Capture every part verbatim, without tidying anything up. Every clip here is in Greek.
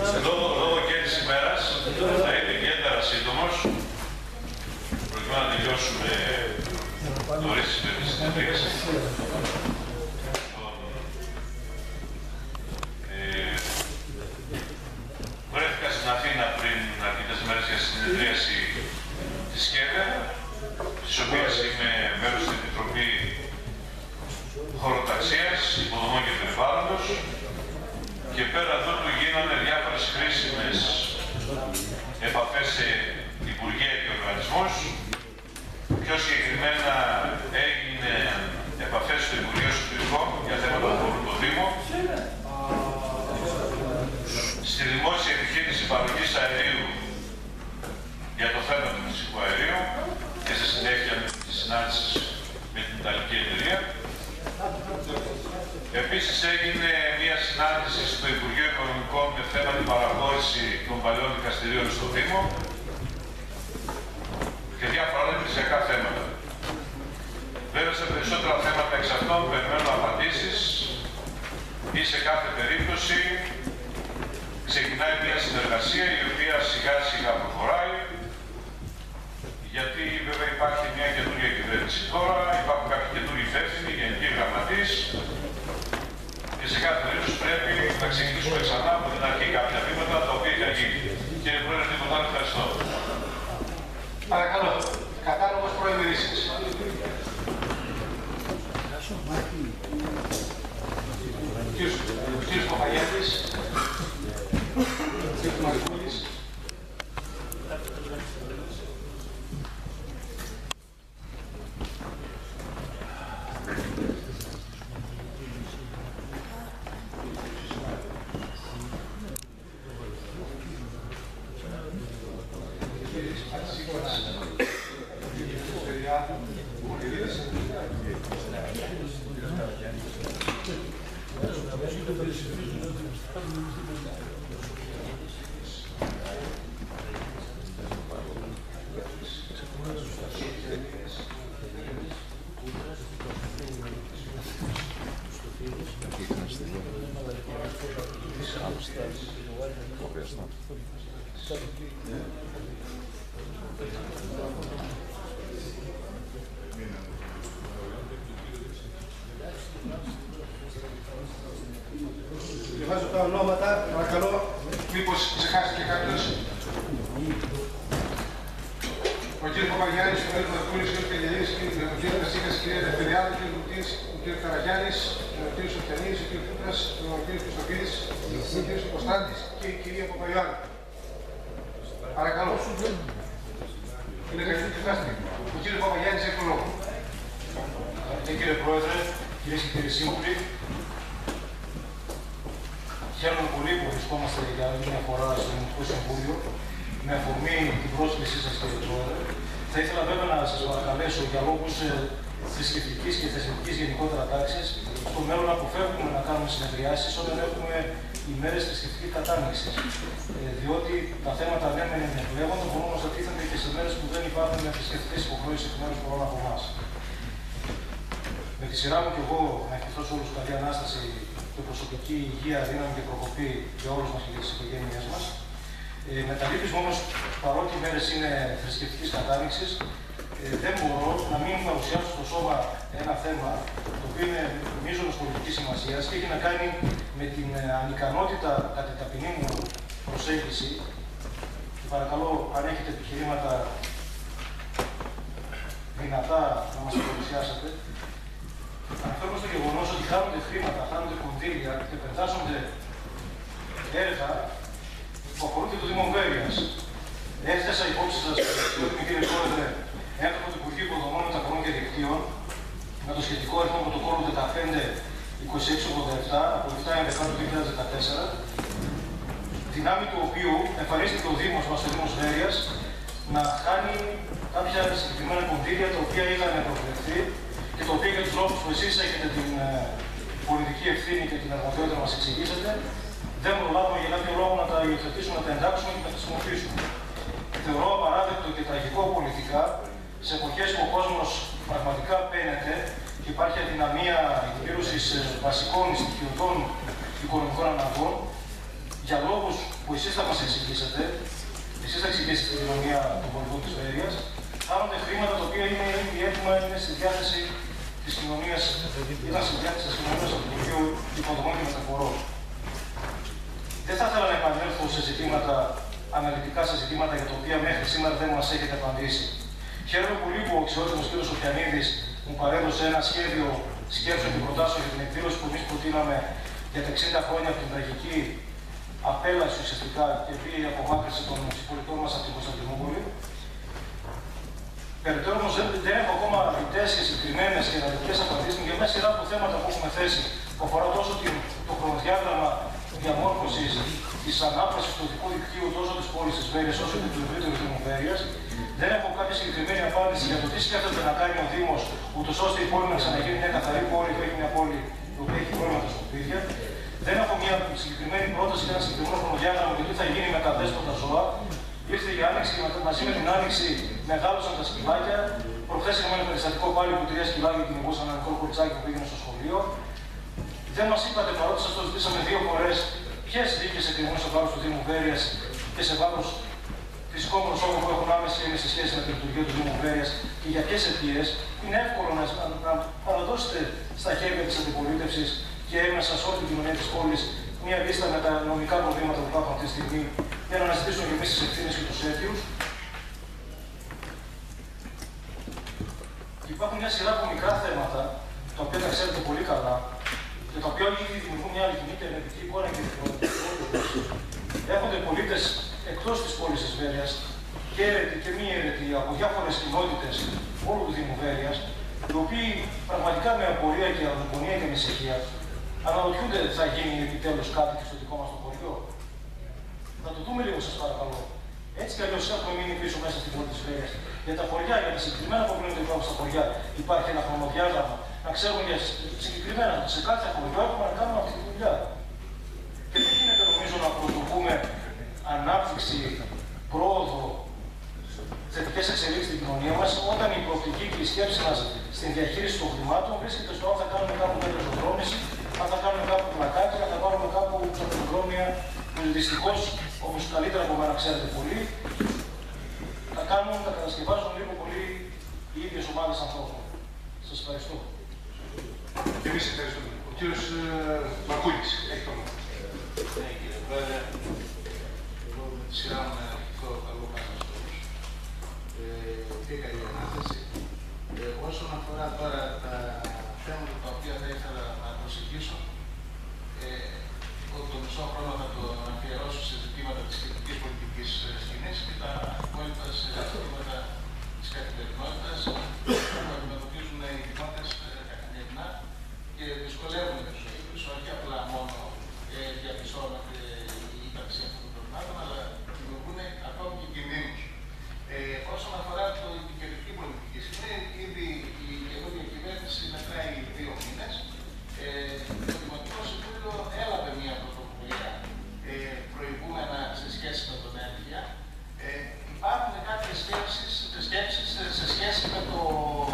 Λόγω, λόγω και της ημέρας θα είναι ιδιαίτερα σύντομος, προκειμένου να τελειώσουμε νωρίς με τη συνεδρίαση. Ε, βρέθηκα στην Αθήνα πριν αρκετές μέρες για συνεδρίαση της ΚΕΔΕ, της οποίας είμαι μέρος στην Επιτροπή Χωροταξίας, Υποδομών και Περιβάλλοντος, και πέρα εδώ του γίνανε διάφορες χρήσιμες επαφές σε υπουργεία και οργανισμούς. Πιο συγκεκριμένα έγινε επαφές στο Υπουργείο Εσωτερικών για θέματα που αφορούν το Δήμο, στη δημόσια επιχείρηση παροχής αερίου για το θέμα του φυσικού αερίου και σε συνέχεια με τις συνάντησεις με την Ιταλική εταιρεία. Επίσης έγινε μια συνάντηση στο Υπουργείο Οικονομικών με θέμα την παραχώρηση των παλαιών δικαστηρίων στο Δήμο και διάφορα άλλα εκκλησιακά θέματα. Βέβαια, σε περισσότερα θέματα εξ αυτών περιμένω απαντήσεις ή σε κάθε περίπτωση ξεκινάει μια συνεργασία η οποία σιγά σιγά προχωράει, γιατί βέβαια υπάρχει μια καινούργια κυβέρνηση τώρα, υπάρχουν κάποιοι καινούργιοι υπεύθυνοι, γενικοί γραμματείς, και σε κάθε περίπτωση πρέπει να ξεκινήσουμε ξανά από την αρχή κάποια βήματα τα οποία είχαν γίνει. Κύριε Πρόεδρε, τίποτα άλλο, ευχαριστώ. Παρακαλώ, κατάλογος προημερήσεις. Ο κύριος Παπαγιάτης, ο κύριος Μαρκούλης. Διαβάζω τα ονόματα, παρακαλώ, μήπως ξεχάστηκε κάποιος. Ο κύριος Παπαγιάννης, ο κύριος Μαρκούλης, ο κύριος Πελιανής, ο κύριος Κασίκας, η κυρία Δευτεριάδου, ο κύριος Λουτής, ο κύριος Καραγιάννης, ο κύριος Σοφιανής, ο κύριος Κούτρας, ο κύριος Χριστοφίδης, ο κύριος Κωνσταντής και η κυρία Παπαγιάννη. Παρακαλώ. Είναι κάτι που ξεχάστηκε. Ο κύριος Παπαγιάννης έχει το λόγο. Κύριε Πρόεδρε, κυρίες και κύριοι σύμβουλοι, χαίρομαι πολύ που βρισκόμαστε για άλλη μια φορά στο Δημοτικό Συμβούλιο με αφορμή την πρόσκλησή σας, κύριε Πρόεδρε. Θα ήθελα βέβαια να σας παρακαλέσω για λόγους θρησκευτικής και θεσμικής γενικότερα τάξης στο μέλλον να αποφεύγουμε να κάνουμε συνεδριάσεις όταν έχουμε ημέρες θρησκευτικής κατάνοιξης. Ε, διότι τα θέματα δεν με εμπλέκονται, μπορούν να στατίθενται και σε μέρες που δεν υπάρχουν θρησκευτικές υποχρεώσεις εκ μέρους πολλών από εμάς. Με τη σειρά μου και εγώ να ευχηθώ σε όλους καλή ανάσταση και προσωπική υγεία, δύναμη και προκοπή για όλους μας και τις οικογένειές μας. Ε, με τα λύπης μου όμως, παρότι οι μέρες είναι θρησκευτικής κατάνοιξης, ε, δεν μπορώ να μην παρουσιάσω στο σώμα ένα θέμα το οποίο είναι μείζωνος πολιτικής σημασίας και έχει να κάνει με την ανικανότητα κατά την ταπεινή μου προσέγγιση. Και παρακαλώ, αν έχετε επιχειρήματα δυνατά να μας τα παρουσιάσετε. Αναφέρομαι στο γεγονός ότι χάνονται χρήματα, χάνονται κονδύλια και πετάσσονται έργα που αφορούν και το Δήμο Βέρειας. Έθεσα υπόψη σας, κύριε Πρόεδρε, έγγραφο του Υπουργείου Υποδομών, Μεταφορών και Δικτύων με το σχετικό αριθμό πρωτοκόλλου δεκαπέντε είκοσι έξι ογδόντα επτά από επτά Νοεμβρίου του δύο χιλιάδες δεκατέσσερα, δυνάμει του οποίου εμφανίστηκε ο Δήμος μας, ο Δήμος Βέρειας, να χάνει κάποια συγκεκριμένα κονδύλια τα οποία είχαν προβλεφθεί και το οποίο για τους λόγους που εσείς έχετε την ε, πολιτική ευθύνη και την αρμοδιότητα να μας εξηγήσετε, δεν προλάβουμε για κάποιο λόγο να τα υιοθετήσουμε, να τα εντάξουμε και να τα χρησιμοποιήσουμε. Θεωρώ απαράδεκτο και τραγικό πολιτικά, σε εποχές που ο κόσμος πραγματικά παίνεται και υπάρχει αδυναμία εκπλήρωσης βασικών στοιχειωτών οικονομικών αναγκών, για λόγους που εσείς θα μας εξηγήσετε, εσείς θα εξηγήσετε την κοινωνία των πολιτών της Βέρειας, χάνονται χρήματα τα οποία είναι ήδη έτοιμα, είναι στη διάθεση της κοινωνίας, ήταν στη διάθεση της κοινωνίας από το Υπουργείο Υποδομών και Μεταφορών. Δεν θα ήθελα να επανέλθω σε ζητήματα, αναλυτικά σε ζητήματα για τα οποία μέχρι σήμερα δεν μας έχετε απαντήσει. Χαίρομαι πολύ που ο αξιότιμος κ. Σοφιανίδης μου παρέδωσε ένα σχέδιο σκέψεων και προτάσεων για την εκδήλωση που εμείς προτείναμε για τα εξήντα χρόνια από την τραγική απέλαση ουσιαστικά και βίαιη απομάκρυνση των συμπολιτών μας από την Κωνσταντινούπολη. Περαιτέρω όμως δεν, δεν έχω ακόμα αρκετές και συγκεκριμένες και αναλυτικές απαντήσεις για μια σειρά από θέματα που έχουμε θέσει που αφορά τόσο την, το χρονοδιάγραμμα διαμόρφωσης της ανάπτυξης του οδικού δικτύου τόσο της πόλης της Βέρειας όσο και του ευρύτερου Δήμου Βέρειας. Δεν έχω κάποια συγκεκριμένη απάντηση για το τι σκέφτεται να κάνει ο Δήμος, ούτως ώστε η πόλη να ξαναγίνει μια καθαρή πόλη που έχει μια πόλη η οποία έχει πρόβλημα τα σκουπίδια. Δεν έχω μια συγκεκριμένη πρόταση για ένα συγκεκριμένο χρονοδιάγραμμα για το τι θα γίνει με τα δέσποτα ζώα. Ήρθε η άνοιξη και μαζί με την άνοιξη μεγάλωσαν τα σκυλάκια. Προχθές είχαμε ένα περιστατικό πάλι που τρία σκυλάκια κυνηγούσαν ένα μικρό κοριτσάκι που πήγαινε στο σχολείο. Δεν μας είπατε, παρότι σας το ζητήσαμε δύο φορές, ποιες δίκες εκκρεμούν σε βάρος του Δήμου Βέρειας και σε βάρος φυσικών προσώπων που έχουν άμεση έμεση σχέση με την λειτουργία του Δήμου Βέρειας και για ποιες αιτίες. Είναι εύκολο να, να παραδώσετε στα χέρια της αντιπολίτευσης και έμεσα σε όλη την κοινωνία της πόλης μια λίστα με τα νομικά προβλήματα που υπάρχουν αυτή τη στιγμή για να αναζητήσουμε και εμείς τις ευθύνες και τους αίτιους. Και υπάρχουν μια σειρά από μικρά θέματα, τα οποία τα ξέρετε πολύ καλά, και τα οποία ήδη δημιουργούν μια αληθινή και ενεργητική εικόνα και έχονται πολίτες εκτός της πόλης της Βέρειας, και αίρετοι και μη αίρετοι από διάφορες κοινότητες όλου του Δήμου Βέρειας, οι οποίοι πραγματικά με απορία και αγωνία και ανησυχία αναρωτιούνται θα γίνει επιτέλους κάτι και στο δικό μας το χωριό. Θα το δούμε λίγο, σας παρακαλώ. Έτσι κι αλλιώς έχουμε μείνει πίσω μέσα στην πόλη της Βέρειας. Για τα χωριά, για τα συγκεκριμένα προβλήματα που υπάρχουν στα χωριά, υπάρχει ένα χρονοδιάγραμμα. Να ξέρουμε για συγκεκριμένα σε κάθε χωριό έχουμε να κάνουμε αυτή τη δουλειά. Και δεν γίνεται νομίζω να προσδοκούμε ανάπτυξη, πρόοδο, θετικές εξελίξεις στην κοινωνία μας, όταν η προοπτική και η σκέψη μας στην διαχείριση των χρημάτων βρίσκεται στο αν θα κάνουμε κάπου μια πεζοδρόμηση, αν θα κάνουμε κάπου πλακάκια, αν θα πάρουμε κάπου πεζοδρόμια που δυστυχώς, όπως καλύτερα από μένα ξέρετε πολύ, θα κάνουν, θα κατασκευάζουν λίγο πολύ οι ίδιες ομάδες ανθρώπων. Σας ευχαριστώ. Και εμείς ευχαριστούμε. Ο κύριος Μαρκούλης έχει το λόγο. Ναι, κύριε Πρόεδρε, εγώ με τη σειρά μου να ευχηθώ καλό πάνω στους και καλή ανάθεση. Ε, όσον αφορά τώρα τα θέματα τα οποία θα ήθελα να προσεγγίσω, ε, το μισό χρόνο θα το αφιερώσω σε ζητήματα της κοινωνικής πολιτικής σκηνής και τα υπόλοιπα σε ζητήματα της καθημερινότητας που αντιμετωπίζουν οι κοινότητες καθημερινά και δυσκολεύουν τη ζωή τους, όχι απλά μόνο ε, διαπιστώνεται η ύπαρξη αυτών των προβλημάτων, αλλά δημιουργούν ακόμη και κινδύνους. Ε, όσον αφορά το, την κεντρική πολιτική σκηνή, ήδη η καινούργια κυβέρνηση μετράει δύο μήνες. Ε, το Δημοτικό Συμβούλιο έλαβε μια πρωτοβουλία ε, προηγούμενα σε σχέση με τον ένδια. Ε, υπάρχουν κάποιες σκέψεις, σκέψεις σε σχέση με το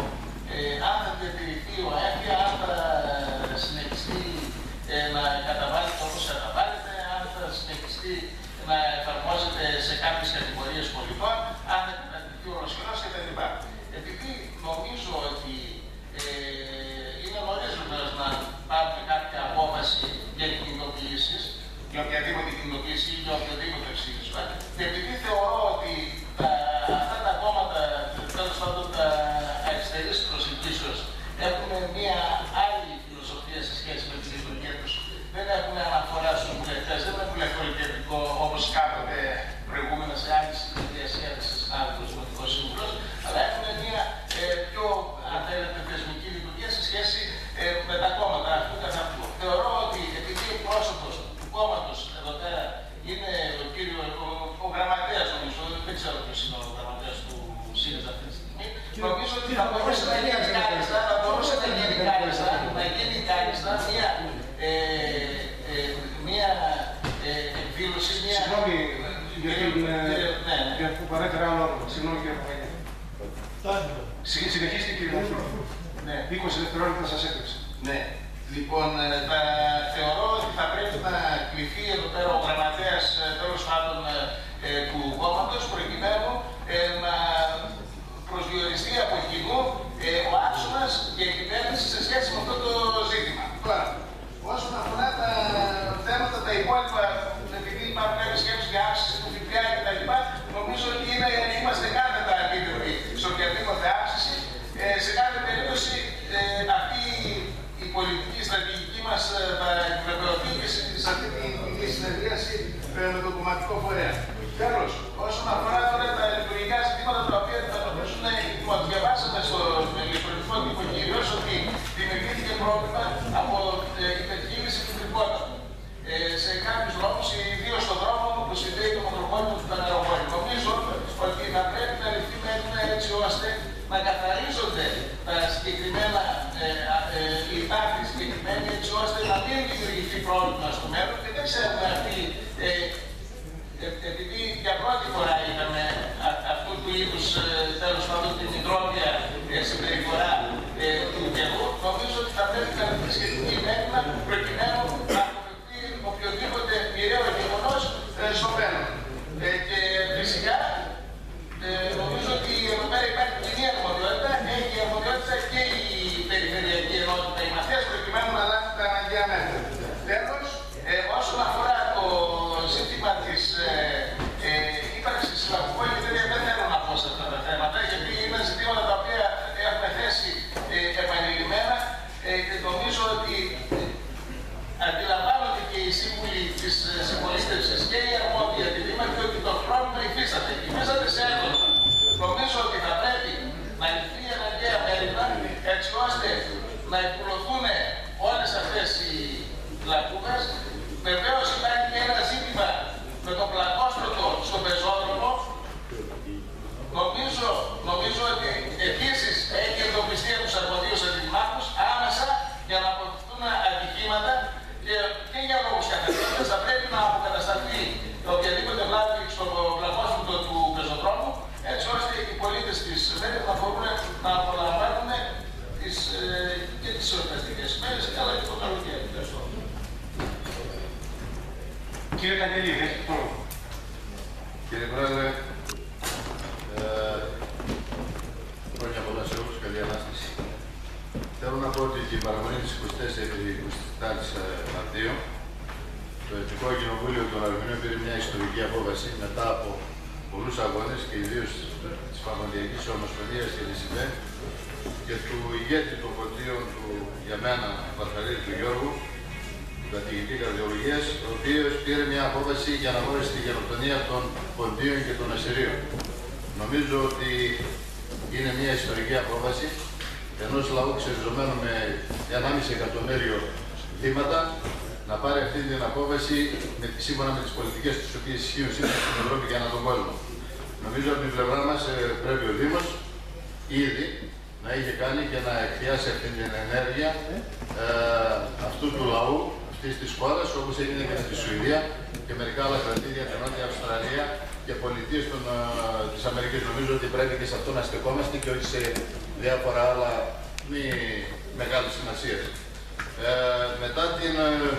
ε, αν θα διατηρηθεί ο ένδια, αν θα συνεχιστεί ε, να καταβάλλεται όπως καταβάλλεται, αν θα συνεχιστεί να εφαρμόζεται σε κάποιες κατηγορίες πολιτών, αν θα κατηγορηθεί ο Ρωσιός κτλ. Επειδή νομίζω ότι ε, είναι νωρίς να πάρουμε κάποια απόφαση για κινητοποιήσεις, για οποιαδήποτε κινητοποίηση ή για οποιοδήποτε ψήφισμα, και επειδή θεωρώ ότι τα, αυτά τα κόμματα, τέλος πάντων τα αριστερής προσεγγίσεως, έχουν μια άλλη φιλοσοφία σε σχέση με τη λειτουργία τους. Δεν έχουν αναφορά στους βουλευτές, δεν έχουν λευκολικευτικό όπως κάποτε προηγούμενα σε άλλη συνδυασία της συνάδελφος του Δημοτικού Σύμβουλου, αλλά έχουν μια ε, πιο, αν θέλετε, θεσμική λειτουργία σε σχέση ε, με τα κόμματα αυτού καθ' αυτού. Θεωρώ ότι επειδή ο πρόσωπος του κόμματος εδώ πέρα είναι ο κύριο, ο, ο γραμματέας νομίζω, δεν ξέρω ποιος είναι ο γραμματέας του ΣΥΡΙΖΑ αυτή τη στιγμή, νομίζω ότι θα μπορούσε να γίνει κάλλιστα, θα μπορούσε να γίνει κάλλιστα, να γίνει κάλλιστα μια, ε, ε, μια ε, εκδήλωση, μια... Συγγνώμη για την που παρέφερα άλλο όνομα. Συγγνώμη κύριε Παπαγιάννη. Συνεχίστε κύριε Μαρκούλη. Ναι. είκοσι δευτερόλεπτα σας έπαιξε. Ναι. Λοιπόν, θα θεωρώ ότι θα πρέπει να κληθεί εδώ πέρα ο γραμματέας δημοτικό φορέα. Τέλος, όσον αφορά τώρα τα λειτουργικά ζητήματα τα οποία αντιμετωπίζουν οι δημότες, διαβάσαμε στο ηλεκτρονικό τύπο κυρίως ότι δημιουργήθηκε πρόβλημα από ε, υπερχείληση του τρυπότατου. Ε, σε κάποιους δρόμους, ιδίως στον δρόμο που συνδέει το Μοτροπόλιο του Παναγωγόνου. Νομίζω ότι θα πρέπει να ληφθεί μέτρα έτσι ώστε να καθαρίζονται τα συγκεκριμένα ε, ε, οι τάκτοι συγκεκριμένοι, έτσι ώστε να μην δημιουργηθεί πρόβλημα στο μέλλον και δεν ξέρουμε αυτή, ε, ε, επειδή για πρώτη φορά είχαμε α, αυτού του είδους ε, τέλος πάντων την υδρόβια ε, συμπεριφορά ε, του καιρού, νομίζω ότι θα πρέπει να ληφθεί σχετική μέτρα προκειμένου να αποφευθεί οποιοδήποτε μοιραίο γεγονός ε, στο μέλλον. Ε, και φυσικά ε, νομίζω ότι εδώ πέρα υπάρχει κοινή αρμοδιότητα, έχει αρμοδιότητα και η περιφερειακή ενότητα, οι μαθές προκειμένου να λάβει τα αναγκαία μέτρα. Τέλος, ε, όσον αφορά το ζήτημα της ε, ε, ύπαρξης συλλαβικού εγχειρίδια, δεν θέλω να πω σε αυτά τα θέματα, γιατί είναι ζητήματα τα οποία έχουμε θέσει ε, επανειλημμένα ε, και νομίζω ότι αντιλαμβάνονται και οι σύμβουλοι της συμπολίτευσης και οι αρμόδιοι αντιδήμαρχοι ότι το πρόβλημα υφίσταται. Υφίσταται σε έντονα. Νομίζω ότι θα πρέπει να ληφθεί αναγκαία μέτρα έτσι ώστε να εκπληρωθούν όλες αυτές οι λακκούβες. Βεβαίως υπάρχει και ένα ζήτημα με τον πλακόστρωτο στον πεζόδρομο. Νομίζω, νομίζω ότι επίσης έχει εντοπιστεί από τους αρμοδίους αντιδημάρχους άμεσα για να αποφευθούν ατυχήματα. Και, και για λόγους καθαρότητας θα πρέπει να αποκατασταθεί οποιαδήποτε βλάβη στο πλακόστρωτο του πεζοδρόμου, έτσι ώστε οι πολίτες της Βέρειας να μπορούν να απολαμβάνουν τις, ε, και τις εορταστικές ημέρες, αλλά και το καλοκαίρι. Ευχαριστώ. Κύριε Κανελίδη, έχετε το λόγο. Κύριε Πρόεδρε, ε, χρόνια πολλά σε όλους, καλή Ανάσταση. Θέλω να πω ότι την παραμονή της εικοστή τετάρτης Μαρτίου το Εθνικό Κοινοβούλιο του Αρμενίου πήρε μια ιστορική απόφαση μετά από πολλούς αγώνες και ιδίως της Παγκοσμιακής Ομοσπονδίας και της ΙΠΕ και του ηγέτη των ποντίων του, για μένα, Βαρθαλίδη του Γιώργου, του καθηγητή καρδιολογίας, ο οποίος πήρε μια απόφαση για να δώσει τη γενοκτονία των ποντίων και των ασυρίων. Νομίζω ότι είναι μια ιστορική απόφαση ενός λαού ξεριζωμένου με ενάμιση εκατομμύριο θύματα να πάρει αυτή την απόφαση με, σύμφωνα με τις πολιτικές τις οποίες ισχύουν σήμερα στην Ευρώπη και ανά τον κόσμο. Νομίζω από την πλευρά μας ε, πρέπει ο Δήμος ήδη να είχε κάνει και να εκφιάσει αυτή την ενέργεια ε, αυτού του λαού, αυτής της χώρας, όπως έγινε και στη Σουηδία και μερικά άλλα κρατήδια, την Νότια Αυστραλία και πολιτείες των, ε, της Αμερικής. Νομίζω ότι πρέπει και σε αυτό να στεκόμαστε και όχι σε διάφορα άλλα μη μεγάλης σημασίας. Ε, μετά την,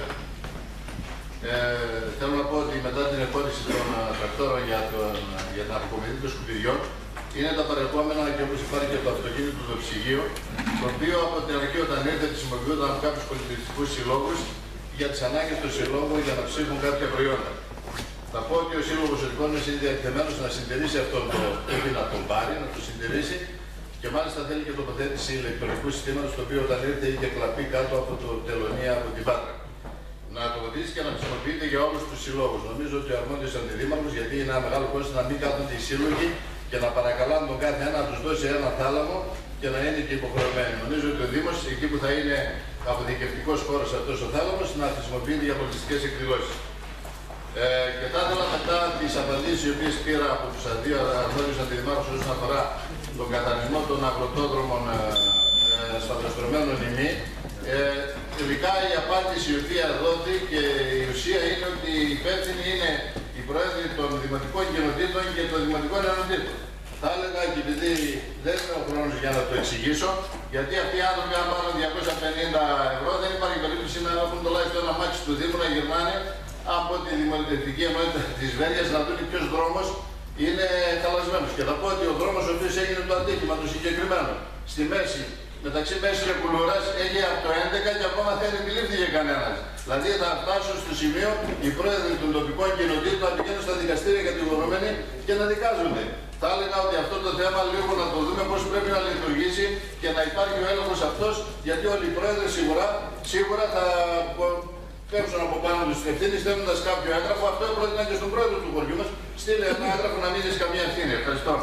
ε, θέλω να πω ότι μετά την επόδειξη των τρακτόρων για, τον, για την αποκομιδή των σκουπιδιών είναι τα παρελθόμενα και όπως υπάρχει και το αυτοκίνητο του ψυγείου, το οποίο από την αρχή όταν ήρθε χρησιμοποιούνταν από κάποιους πολιτιστικούς συλλόγους για τις ανάγκες των συλλόγων για να ψήφουν κάποια προϊόντα. Θα πω ότι ο Σύλλογος Οδικών είναι διατεθειμένος να συντηρήσει αυτόν το, πρέπει να τον πάρει, να το συντηρήσει. Και μάλιστα θέλει και τοποθέτηση ηλεκτρονικού συστήματος, το οποίο όταν ήρθε είχε κλαπεί κάτω από το τελωνία από την Πάτρα. Να τοποθετήσει και να χρησιμοποιείται για όλους τους συλλόγους. Νομίζω ότι ο αρμόδιος αντιδήμαρχος, γιατί είναι ένα μεγάλο κόστος να μην κάθονται οι σύλλογοι και να παρακαλάνε τον κάθε ένα να τους δώσει ένα θάλαμο και να είναι και υποχρεωμένοι. Νομίζω ότι ο Δήμος, εκεί που θα είναι αποδικευτικός χώρος αυτός ο θάλαμος, να χρησιμοποιείται για πολιτιστικές εκδηλώσεις. Ε, και θα ήθελα μετά τις απαντήσεις οι οποίες πήρα από τους δύο αρμόδιους αντιδημάρχους όσον αφορά τον καθαρισμό των αγροτόδρομων ε, ε, σφαδροστρωμένων ημί. Ε, τελικά η απάντηση η οποία δόθη και η ουσία είναι ότι οι υπεύθυνοι είναι οι πρόεδροι των δημοτικών κοινοτήτων και των δημοτικών ενωτήτων. Θα έλεγα και επειδή δεν είναι ο χρόνος για να το εξηγήσω, γιατί αυτοί οι άνθρωποι αν πάρουν διακόσια πενήντα ευρώ δεν υπάρχει περίπτωση να έχουν τουλάχιστον ένα μάξι του Δήμου να γυρνάνε από τη δημοτική ενότητα της Βέρειας να δουν ποιος δρόμος είναι χαλασμένος. Και θα πω ότι ο δρόμος ο οποίος έγινε το αντίχημα, το συγκεκριμένο, στη μέση, μεταξύ Μέσης και Κουλούρας, έγινε από το έντεκα και ακόμα δεν επιλήφθηκε κανένας. Δηλαδή θα φτάσουν στο σημείο οι πρόεδροι των τοπικών κοινοτήτων να πηγαίνουν στα δικαστήρια κατηγορούμενοι και να δικάζονται. Θα έλεγα ότι αυτό το θέμα λίγο να το δούμε πώς πρέπει να λειτουργήσει και να υπάρχει ο έλεγχος αυτός, γιατί όλοι οι πρόεδροι σίγουρα, σίγουρα θα, πέμψουν από πάνω τους τις ευθύνες, στέλνοντας κάποιο έγγραφο. Αυτό πρότεινα και στον πρόεδρο του χωριού μας. Στείλε ένα έγγραφο να μην έχει καμία ευθύνη. Ευχαριστώ.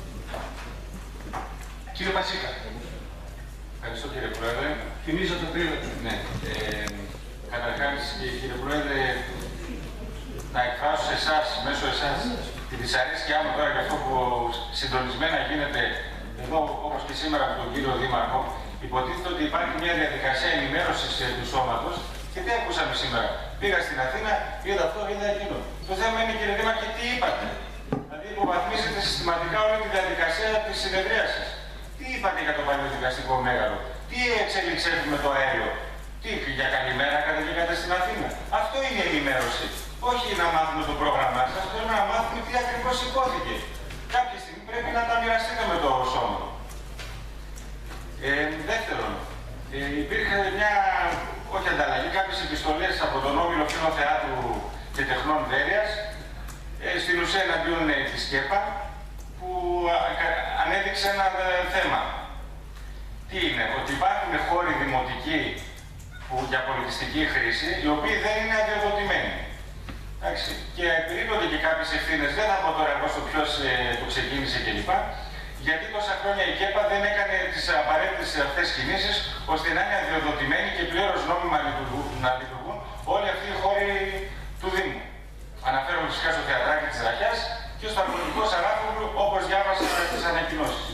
Κύριε Πατσίκα. Ευχαριστώ κύριε Πρόεδρε. Θυμίζω το τρίλεπτο. Ναι. Ε, καταρχάς κύριε Πρόεδρε, να εκφράσω σε εσάς, μέσω εσάς, τη δυσαρέσκειά μου τώρα για αυτό που συντονισμένα γίνεται εδώ, όπως και σήμερα από τον κύριο Δήμαρχο. Υποτίθεται ότι υπάρχει μια διαδικασία ενημέρωσης του σώματος και τι ακούσαμε σήμερα. Πήγα στην Αθήνα, είδα αυτό, είδα εκείνο. Το θέμα είναι, κύριε Δήμαρχε, τι είπατε. Δηλαδή, υποβαθμίζετε συστηματικά όλη τη διαδικασία της συνεδρίασης. Τι είπατε για το παλιό δικαστικό μέγαρο, τι εξέλιξε με το αέριο, τι για καλημέρα κατεβήκατε στην Αθήνα. Αυτό είναι η ενημέρωση. Όχι να μάθουμε το πρόγραμμά σας, θέλουμε να μάθουμε τι ακριβώς υπόθηκε. Κάποια στιγμή πρέπει να τα μοιραστείτε με το σώμα. Ε, δεύτερον, ε, υπήρχε μια, όχι ανταλλαγή, κάποιες επιστολές από τον Όμιλο Φίνο Θεάτρου και Τεχνών Βέρειας, ε, στην ουσία εναντίον ε, της ΚΕΠΑ, που α, ανέδειξε ένα ε, θέμα. Τι είναι, ότι υπάρχουν χώροι δημοτικοί που, για πολιτιστική χρήση, οι οποίοι δεν είναι αδειοδοτημένοι. Εντάξει. Και περίπτωται και κάποιες ευθύνες, δεν θα πω τώρα εγώ στο ποιος ε, το ξεκίνησε κλπ. Γιατί τόσα χρόνια η ΚΕΠΑ δεν έκανε τις απαραίτητες αυτές κινήσεις ώστε να είναι αδειοδοτημένοι και πλήρως νόμιμα να λειτουργούν όλοι αυτοί οι χώροι του Δήμου. Αναφέρομαι φυσικά στο θεατράκι της Ραχιάς και στο αρμονικό Σαράφογλου, όπως διάβασα τις ανακοινώσεις.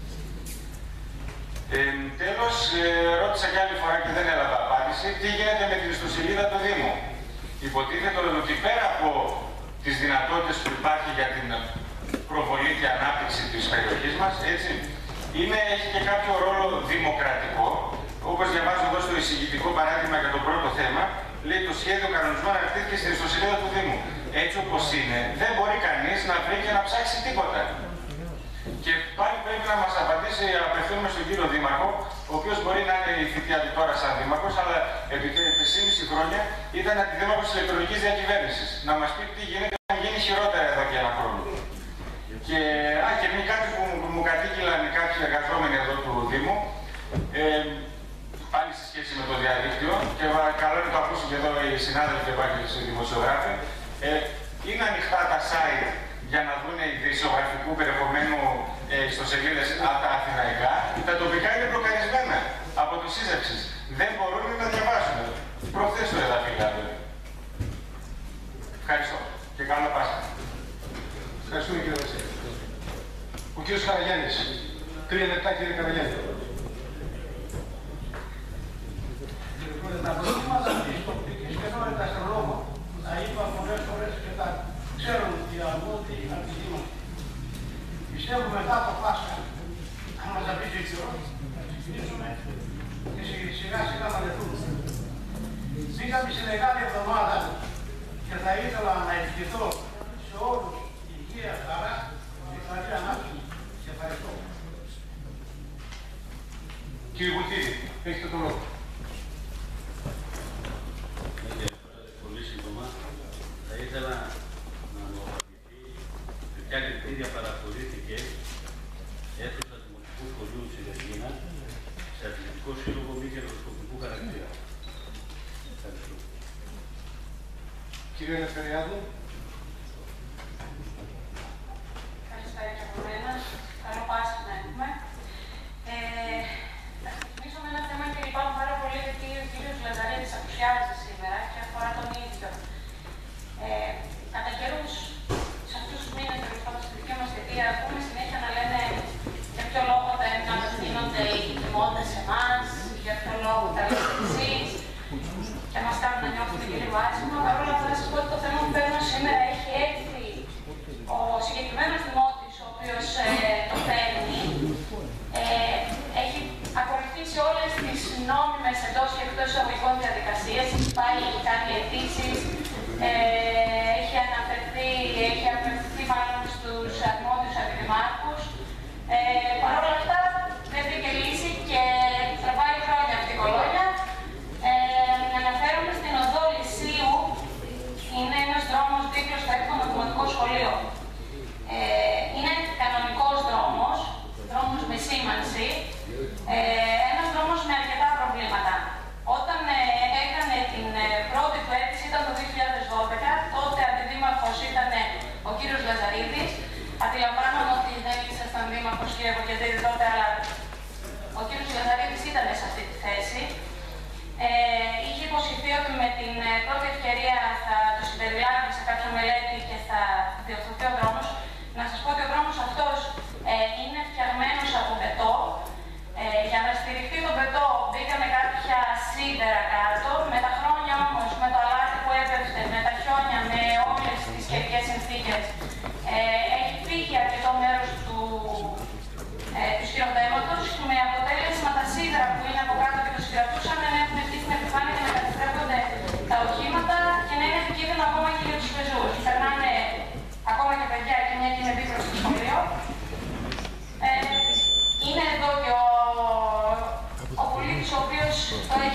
Ε, τέλος, ε, ρώτησα κι άλλη φορά και δεν έλαβα απάντηση, τι γίνεται με την ιστοσελίδα του Δήμου. Υποτίθεται ότι πέρα από τις δυνατότητες που υπάρχει για την προβολή και ανάπτυξη της περιοχής μας, έτσι, είναι, έχει και κάποιο ρόλο δημοκρατικό. Όπως διαβάζω εδώ στο εισηγητικό παράδειγμα για το πρώτο θέμα, λέει το σχέδιο κανονισμού αναρτήθηκε στην ιστοσελίδα του Δήμου. Έτσι όπως είναι, δεν μπορεί κανείς να βρει και να ψάξει τίποτα. Και πάλι πρέπει να μας απαντήσει, απευθύνουμε στον κύριο Δήμαρχο, ο οποίος μπορεί να είναι η θητεία του τώρα σαν Δήμαρχος, αλλά επί τεσσεράμισι χρόνια ήταν αντιδήμαρχος της ηλεκτρονικής διακυβέρνησης. Να μας πει τι γίνεται να γίνει χειρότερα εδώ και ένα χρόνο. Και, α, και μη κάτι που μου, μου κατήγγειλαν κάποιοι εργαζόμενοι εδώ του Δήμου, ε, πάλι σε σχέση με το διαδίκτυο, και καλό είναι το ακούσουν και εδώ οι συνάδελφοι και οι δημοσιογράφοι, ε, είναι ανοιχτά τα site για να δουν ειδησιογραφικού περιεχομένου ε, ιστοσελίδες από τα αθηναϊκά. Τα τοπικά είναι μπλοκαρισμένα από το σύζευξης. Δεν μπορούν να διαβάσουν. Προχθές το εδαφικά. Ευχαριστώ και καλό Πάσχα. Ευχαριστούμε κύριε Βασίλη. Ο κύριος Καραγιάννης. Τρία λεπτά κύριε Καραγιάννη. Κύριε Πρόεδρε, τα προβλήματα της τοπικής κοινότητας στον λόγο, τα είπα πολλές φορές και τα ξέρουν οι αρμόδιοι αρχηγοί. Πιστεύω μετά το Πάσχα, αν μας αφήσει η καιρό, θα ξεκινήσουμε και σιγά σιγά θα λεφτούμε. Μπήκαμε σε μεγάλη εβδομάδα και θα ήθελα να ευχηθώ σε όλους υγεία, χαρά και καλή ανάπτυξη. Και ευχαριστώ. Κύριε Βουλτίδη, έχετε τον λόγο. Πολύ σύντομα, θα ήθελα να μου απαντηθεί σε ποια κριτήρια παραχωρήθηκε αίθουσα Δημοτικού Σχολείου της Ρεζίνα σε αθλητικό σύλλογο μη κερδοσκοπικού χαρακτήρα. Ευχαριστώ. Κύριε Ελευθεριάδου. Καλησπέρα και από μένα. Καλό Πάσχα να έχουμε. Ε, θα ξεκινήσω με ένα θέμα και λυπάμαι πάρα πολύ γιατί ο κύριος Λαζαρίδης απουσιάζει σήμερα και αφορά τον ίδιο. Ε, κατά καιρούς, σε αυτούς τους μήνες, τέλος πάντων στη δική μας θητεία, ακούμε συνέχεια να λένε για ποιο λόγο δεν απευθύνονται οι δημότες σε εμάς, για ποιο λόγο τα λέτε εσείς και μας κάνουν να νιώθουμε κύριε Βάσιμο. Παρ' όλα αυτά, να σας πω ότι το θέμα που παίρνω σήμερα έχει έρθει ο συγκεκριμένος δημότης, ο οποίος ε, το παίρνει. Ε, έχει ακολουθήσει όλες τις νόμιμες εντός και εκτός εισαγωγικών διαδικασίες, έχει πάει, έχει κάνει αιτήσεις, ε, έχει αναφερθεί, έχει απευθυνθεί μάλλον στους αρμόδιους αντιδημάρχους. Ε, Παρ' όλα αυτά δεν βρήκε λύση και τραβάει χρόνια αυτή η κολόνια. Ε, αναφέρομαι στην οδό Λυσίου, είναι ένας δρόμος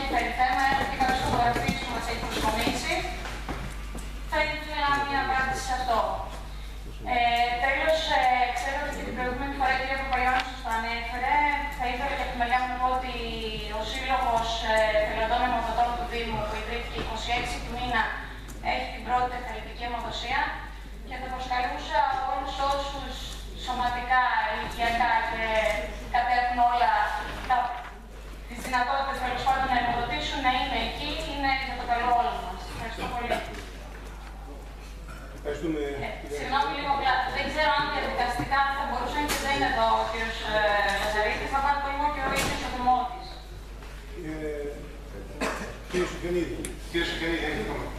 ενδιαφέρει θέμα, έχω και κάποιες φωτογραφίες που μας έχει προσφωνήσει. Θα ήθελα μια απάντηση σε αυτό. Ε, τέλος, ε, ξέρω ότι την προηγούμενη φορά η κυρία Παπαγιάννη σας το ανέφερε. Θα ήθελα και από τη μεριά μου να πω ότι ο Σύλλογος Εθελοντών Αιμοδοτών του Δήμου, που ιδρύθηκε είκοσι έξι του μήνα, έχει την πρώτη εθελοντική αιμοδοσία και θα προσκαλούσα όλους όσους σωματικά, ηλικιακά και κατέχουν όλα τα, τις δυνατότητες τέλος πάντων να αιμοδοτήσουν, να είναι εκεί, είναι για το καλό όλων μας. Ευχαριστώ πολύ. Ευχαριστούμε. Ε, συγγνώμη λίγο απλά. Δεν ξέρω αν διαδικαστικά θα μπορούσε, και δεν είναι εδώ ο κ. Λαζαρίτης, να πάρει το λόγο και ο ίδιος ο Δημότης. Κύριε Σουκενίδη. Κύριε Σουκενίδη, έχετε το λόγο.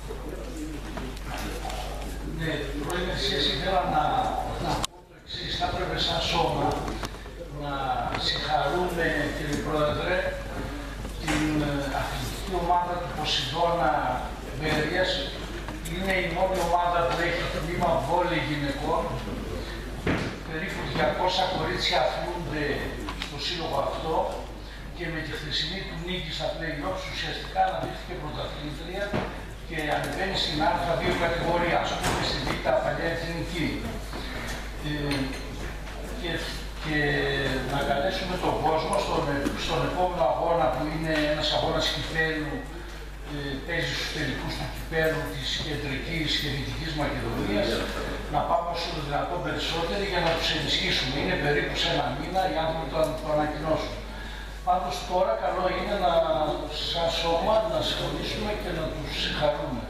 Ναι, Πρόεδρε, εσείς ήθελα να, να πω το εξής. Θα πρέπει σαν σώμα να συγχαρούμε, κύριε Πρόεδρε, την αθλητική ομάδα του Ποσειδώνα Βέρειας. Είναι η μόνη ομάδα που έχει τμήμα βόλεϊ γυναικών. Περίπου διακόσια κορίτσια αθλούνται στο σύλλογο αυτό και με τη χθεσινή του νίκη στα play-offs ουσιαστικά αναδείχθηκε πρωταθλήτρια και ανεβαίνει στην Α δύο κατηγορία, ας πούμε στη Β' παλιά εθνική. Ε, και, και να καλέσουμε τον κόσμο στον, στον επόμενο αγώνα που είναι ένας αγώνας κυπέλλου, ε, παίζει στους τελικούς του κυπέλλου της Κεντρικής και Δυτικής Μακεδονίας, να πάμε όσο το δυνατόν περισσότεροι για να τους ενισχύσουμε. Είναι περίπου σε ένα μήνα, οι άνθρωποι το, το ανακοινώσουν. Πάντως τώρα καλό είναι να, σαν σώμα, να συμφωνήσουμε και να τους συγχαρούμε.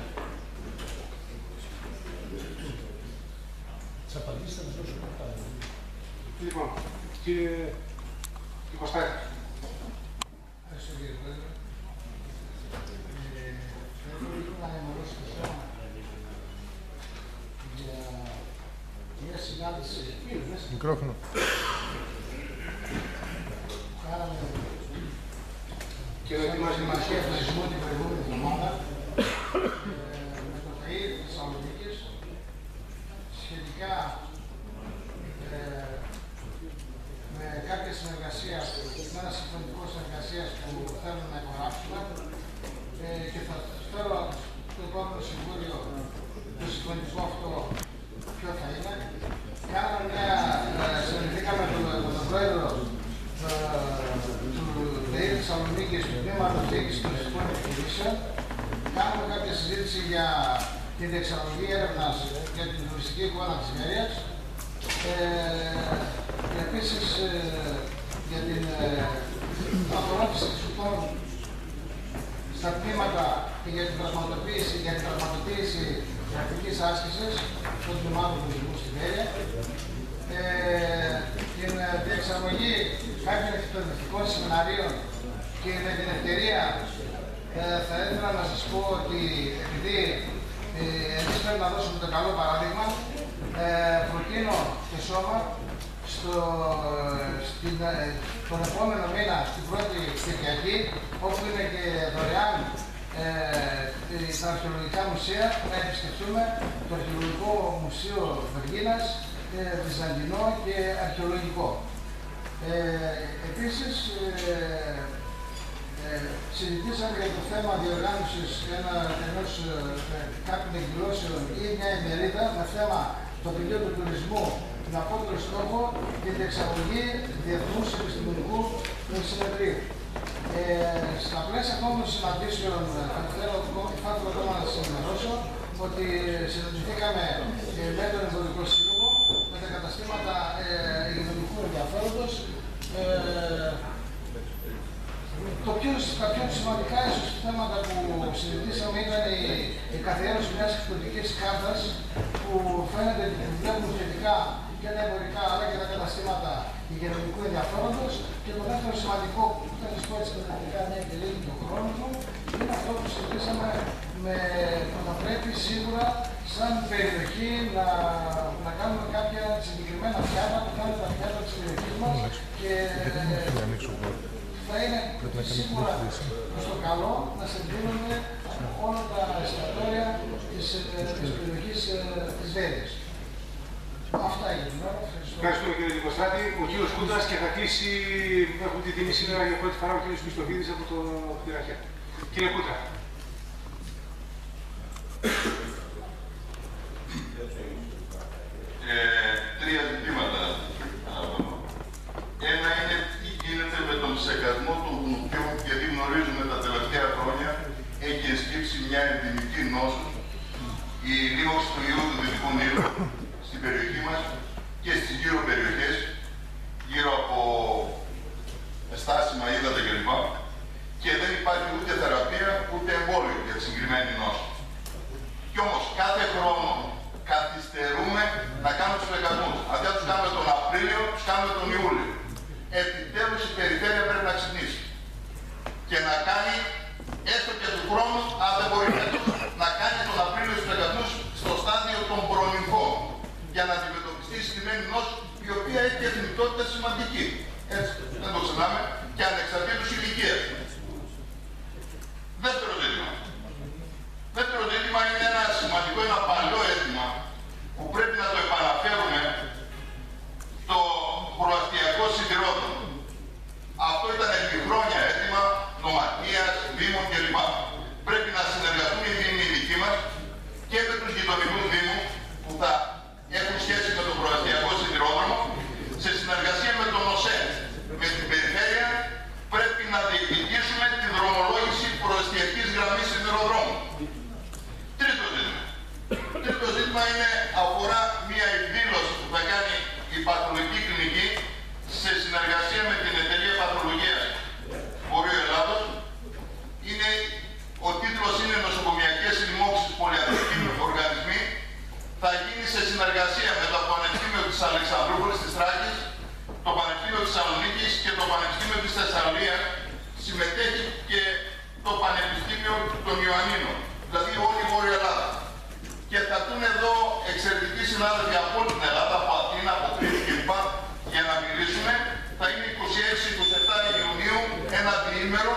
Τις απαντήσεις θα τις δώσουμε μετά. Λοιπόν, κύριε Κωστάκη. Ευχαριστώ κύριε Πρόεδρε. Θέλω λίγο να ενημερώσω το σώμα για μια συνάντηση. Μικρόφωνο. Κάναμε και δοκιμάζει μαζί αθλητισμού την προηγούμενη εβδομάδα με το ΦΑΗ της Θεσσαλονίκης σχετικά ε, με κάποια συνεργασία, με ένα συμφωνητικό συνεργασία που θέλουμε να υπογράψουμε ε, και θα φέρω στο επόμενο συμβούλιο το συμφωνητικό αυτό ποιο θα είναι. Κάναμε μια, ε, συναντηθήκαμε με τον πρόεδρο του ΔΕΗ Θεσσαλονίκης, του Τμήματος Διοίκησης των Τουριστικών Επιχειρήσεων. Κάνουμε κάποια συζήτηση για τη διεξαγωγή έρευνας για την τουριστική εικόνα της Βέρειας. Ε, και επίσης ε, για την ε, απορρόφηση της ουτών στα τμήματα και για την πραγματοποίηση, για την πραγματοποίηση πρακτικής άσκησης των τμήματων του τουρισμού στη Βέρεια. Ε, την διεξαγωγή κάποιων εκπαιδευτικών σεμιναρίων και με την ευκαιρία ε, θα ήθελα να σας πω ότι επειδή ε, εμείς πρέπει να δώσουμε το καλό παράδειγμα, ε, προτείνω το σώμα στο, στην, ε, τον επόμενο μήνα, στην πρώτη Κυριακή, όπου είναι και δωρεάν ε, στα αρχαιολογικά μουσεία, να επισκεφτούμε το Αρχαιολογικό Μουσείο Βεργίνας, ε, βυζαντινό και αρχαιολογικό. Ε, επίσης, ε, ε, συζητήσαμε για το θέμα διοργάνωσης ένα, ενός ε, κάποιων εκδηλώσεων ή μια ημερίδα με θέμα το πεδίο του τουρισμού, την απότερο στόχο και την εξαγωγή διεθνούς επιστημονικού συνεδρίου. Ε, στα πλαίσια αυτών των συναντήσεων, θα θέλω ακόμα να σας ενημερώσω ότι συναντηθήκαμε ε, με τον Εμπορικό Σύλλογο, με τα καταστήματα ε, υγειονομικού ενδιαφέροντος. Ε, το πιο, τα πιο σημαντικά ίσως θέματα που συζητήσαμε ήταν η, η καθιέρωση μιας εκπτωτικής κάρτας που φαίνεται ότι βλέπουν θετικά και τα εμπορικά αλλά και τα καταστήματα υγειονομικού ενδιαφέροντος. Και το δεύτερο σημαντικό που θα σας πω έτσι καταρχικά, μια και λίγη τον χρόνο του, είναι αυτό που συζητήσαμε με το να πρέπει σίγουρα σαν περιοχή να, να κάνουμε κάποια συγκεκριμένα πιάτα που θα είναι τα πιάτα της περιοχής μας και θα είναι σίγουρα προς το καλό να συγκρίνουμε όλα τα εστιατόρια της, της περιοχής της Βέρειας. Αυτά για την ώρα. Ευχαριστώ. Ευχαριστούμε κύριε Νικοστράτη. Ο κύριος Κούτρας και θα κλείσει, έχουμε τη τιμή σήμερα για πρώτη φορά ο κύριος Χριστοφίδης από το Πειραχιά. Κύριε Κούτρα. Ε, τρία ζητήματα. Ένα είναι τι γίνεται με τον ψεκασμό των κουνουπιών, γιατί γνωρίζουμε τα τελευταία χρόνια έχει εσκύψει μια ενδυμική νόσο, η λίμωξη του ιού του Δυτικού Νείλου στην περιοχή μας και στις γύρω περιοχές, γύρω από στάσιμα, ύδατα κλπ. Και δεν υπάρχει ούτε θεραπεία ούτε εμβόλιο για τη συγκεκριμένη νόσο. Κι όμως κάθε χρόνο καθυστερούμε να κάνουμε τους ψεκασμούς. Αντί να τους κάνουμε τον Απρίλιο, τους κάνουμε τον Ιούλιο. Επιτέλους η περιφέρεια πρέπει να ξυπνήσει και να κάνει έστω και του χρόνου, αν δεν μπορεί φέτος, να κάνει τον Απρίλιο τους ψεκασμούς στο στάδιο των προνυμφών για να αντιμετωπιστεί η συγκεκριμένη νόσο, η οποία έχει και θνητότητα σημαντική. Έτσι, δεν το ξεχνάμε, και ανεξαρτήτως ηλικίας. Δεύτερο ζήτημα. Δεύτερο ζήτημα είναι ένα σημαντικό, ένα παλιό αίτημα που πρέπει να το επαναφέρουμε, το προαστιακό σιδηρόδρομο. Αυτό ήταν επί χρόνια αίτημα νομαρχίας, δήμων κλπ. Πρέπει να συνεργαστούν οι δήμοι οι δικοί μας και με τους γειτονικούς δήμους που θα έχουν σχέση με το προαστιακό σιδηρόδρομο, σε συνεργασία με τον ΟΣΕ, με την περιφέρεια, πρέπει να διεκδικήσουμε τη δρομολόγηση προαστιακής γραμμής σιδηροδρόμου. Τρίτο ζήτημα. Τρίτο ζήτημα είναι, αφορά μια εκδήλωση που θα κάνει η παθολογική κλινική σε συνεργασία με την εταιρεία παθολογίας Βορείου Ελλάδος. Είναι, ο τίτλος είναι «Νοσοκομιακές λοιμώξεις πολυαθλητικοί οργανισμοί». Θα γίνει σε συνεργασία με το Πανεπιστήμιο της Αλεξανδρούπολης της Τράκης, το Πανεπιστήμιο της Θεσσαλονίκης και το Πανεπιστήμιο της Θεσσαλίας. Συμμετέχει και το Πανεπιστήμιο των Ιωαννίνων, δηλαδή όλη η Βόρεια Ελλάδα. Και θα έρθουν εδώ εξαιρετικοί συνάδελφοι από όλη την Ελλάδα, από Αθήνα, από Κρήτη κλπ. Για να μιλήσουμε. Θα είναι είκοσι έξι είκοσι επτά Ιουνίου, ένα διήμερο,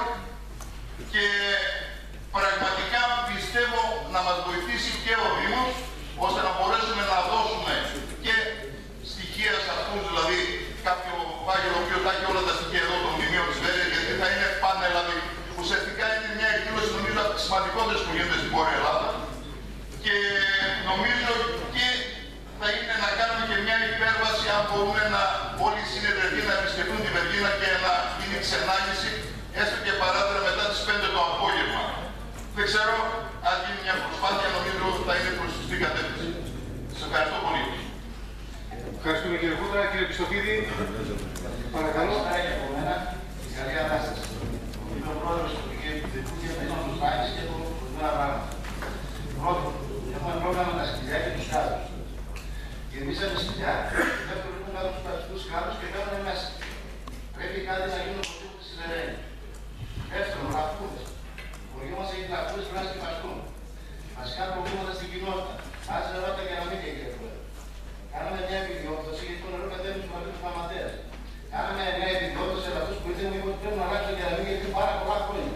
και πραγματικά πιστεύω να μας βοηθήσει και ο Δήμος, ώστε να μπορέσουμε να δώσουμε και στοιχεία σε αυτούς, δηλαδή κάποιο φάγελο που θα έχει όλα τα στοιχεία εδώ των μνημείων της Βέρειας, γιατί θα είναι πανελλαδί. Ουσιαστικά είναι μια εκδήλωση, νομίζω, από τις σημαντικότερες που γίνεται στην Βόρεια Ελλάδα. Και νομίζω και θα είναι να κάνουμε και μια υπέρβαση, αν μπορούμε να όλοι οι συνεδρευτοί να επισκεφτούν τη Βεργίνα και να γίνει ξενάγηση, έστω και παράτερα μετά τις πέντε το απόγευμα. Δεν ξέρω, αν γίνει μια προσπάθεια, νομίζω θα είναι προς τη σωστή κατεύθυνση. Σας ευχαριστώ πολύ. Ευχαριστούμε κύριε Κούτρα. Κύριε Πιστοφίδη, παρακαλώ. Καλή ανάσταση. Είμαι ο πρόεδρος του Υπουργείου και θέλω να τους πάει και το ορισμένα πράγματα. Πρώτον, έχουμε πρόβλημα με τα σκυλιά και τους κάδους. Γεμίσαμε σκυλιά, δεύτερον είναι κάτω στους κάδους και κάνουμε μέσα. Πρέπει κάτι να γίνει οπωσδήποτε στη Βερένη. Δεύτερον, λαφκούδες. Ο χωριό μας έχει λαφκούδες, πρέπει να σκεφαστούν. Βασικά προβλήματα στην κοινότητα. Άζει νερό τα κεραμίδια, κύριε Πρόεδρε. Κάναμε μια επιδιόρθωση γιατί το νερό κατέβει στους μαγείρους του Μαματέας. Κάναμε μια επιδιόρθωση σε αυτούς που ήρθαν και ότι πρέπει να αλλάξουν τα κεραμίδια γιατί είναι πάρα πολλά χρόνια.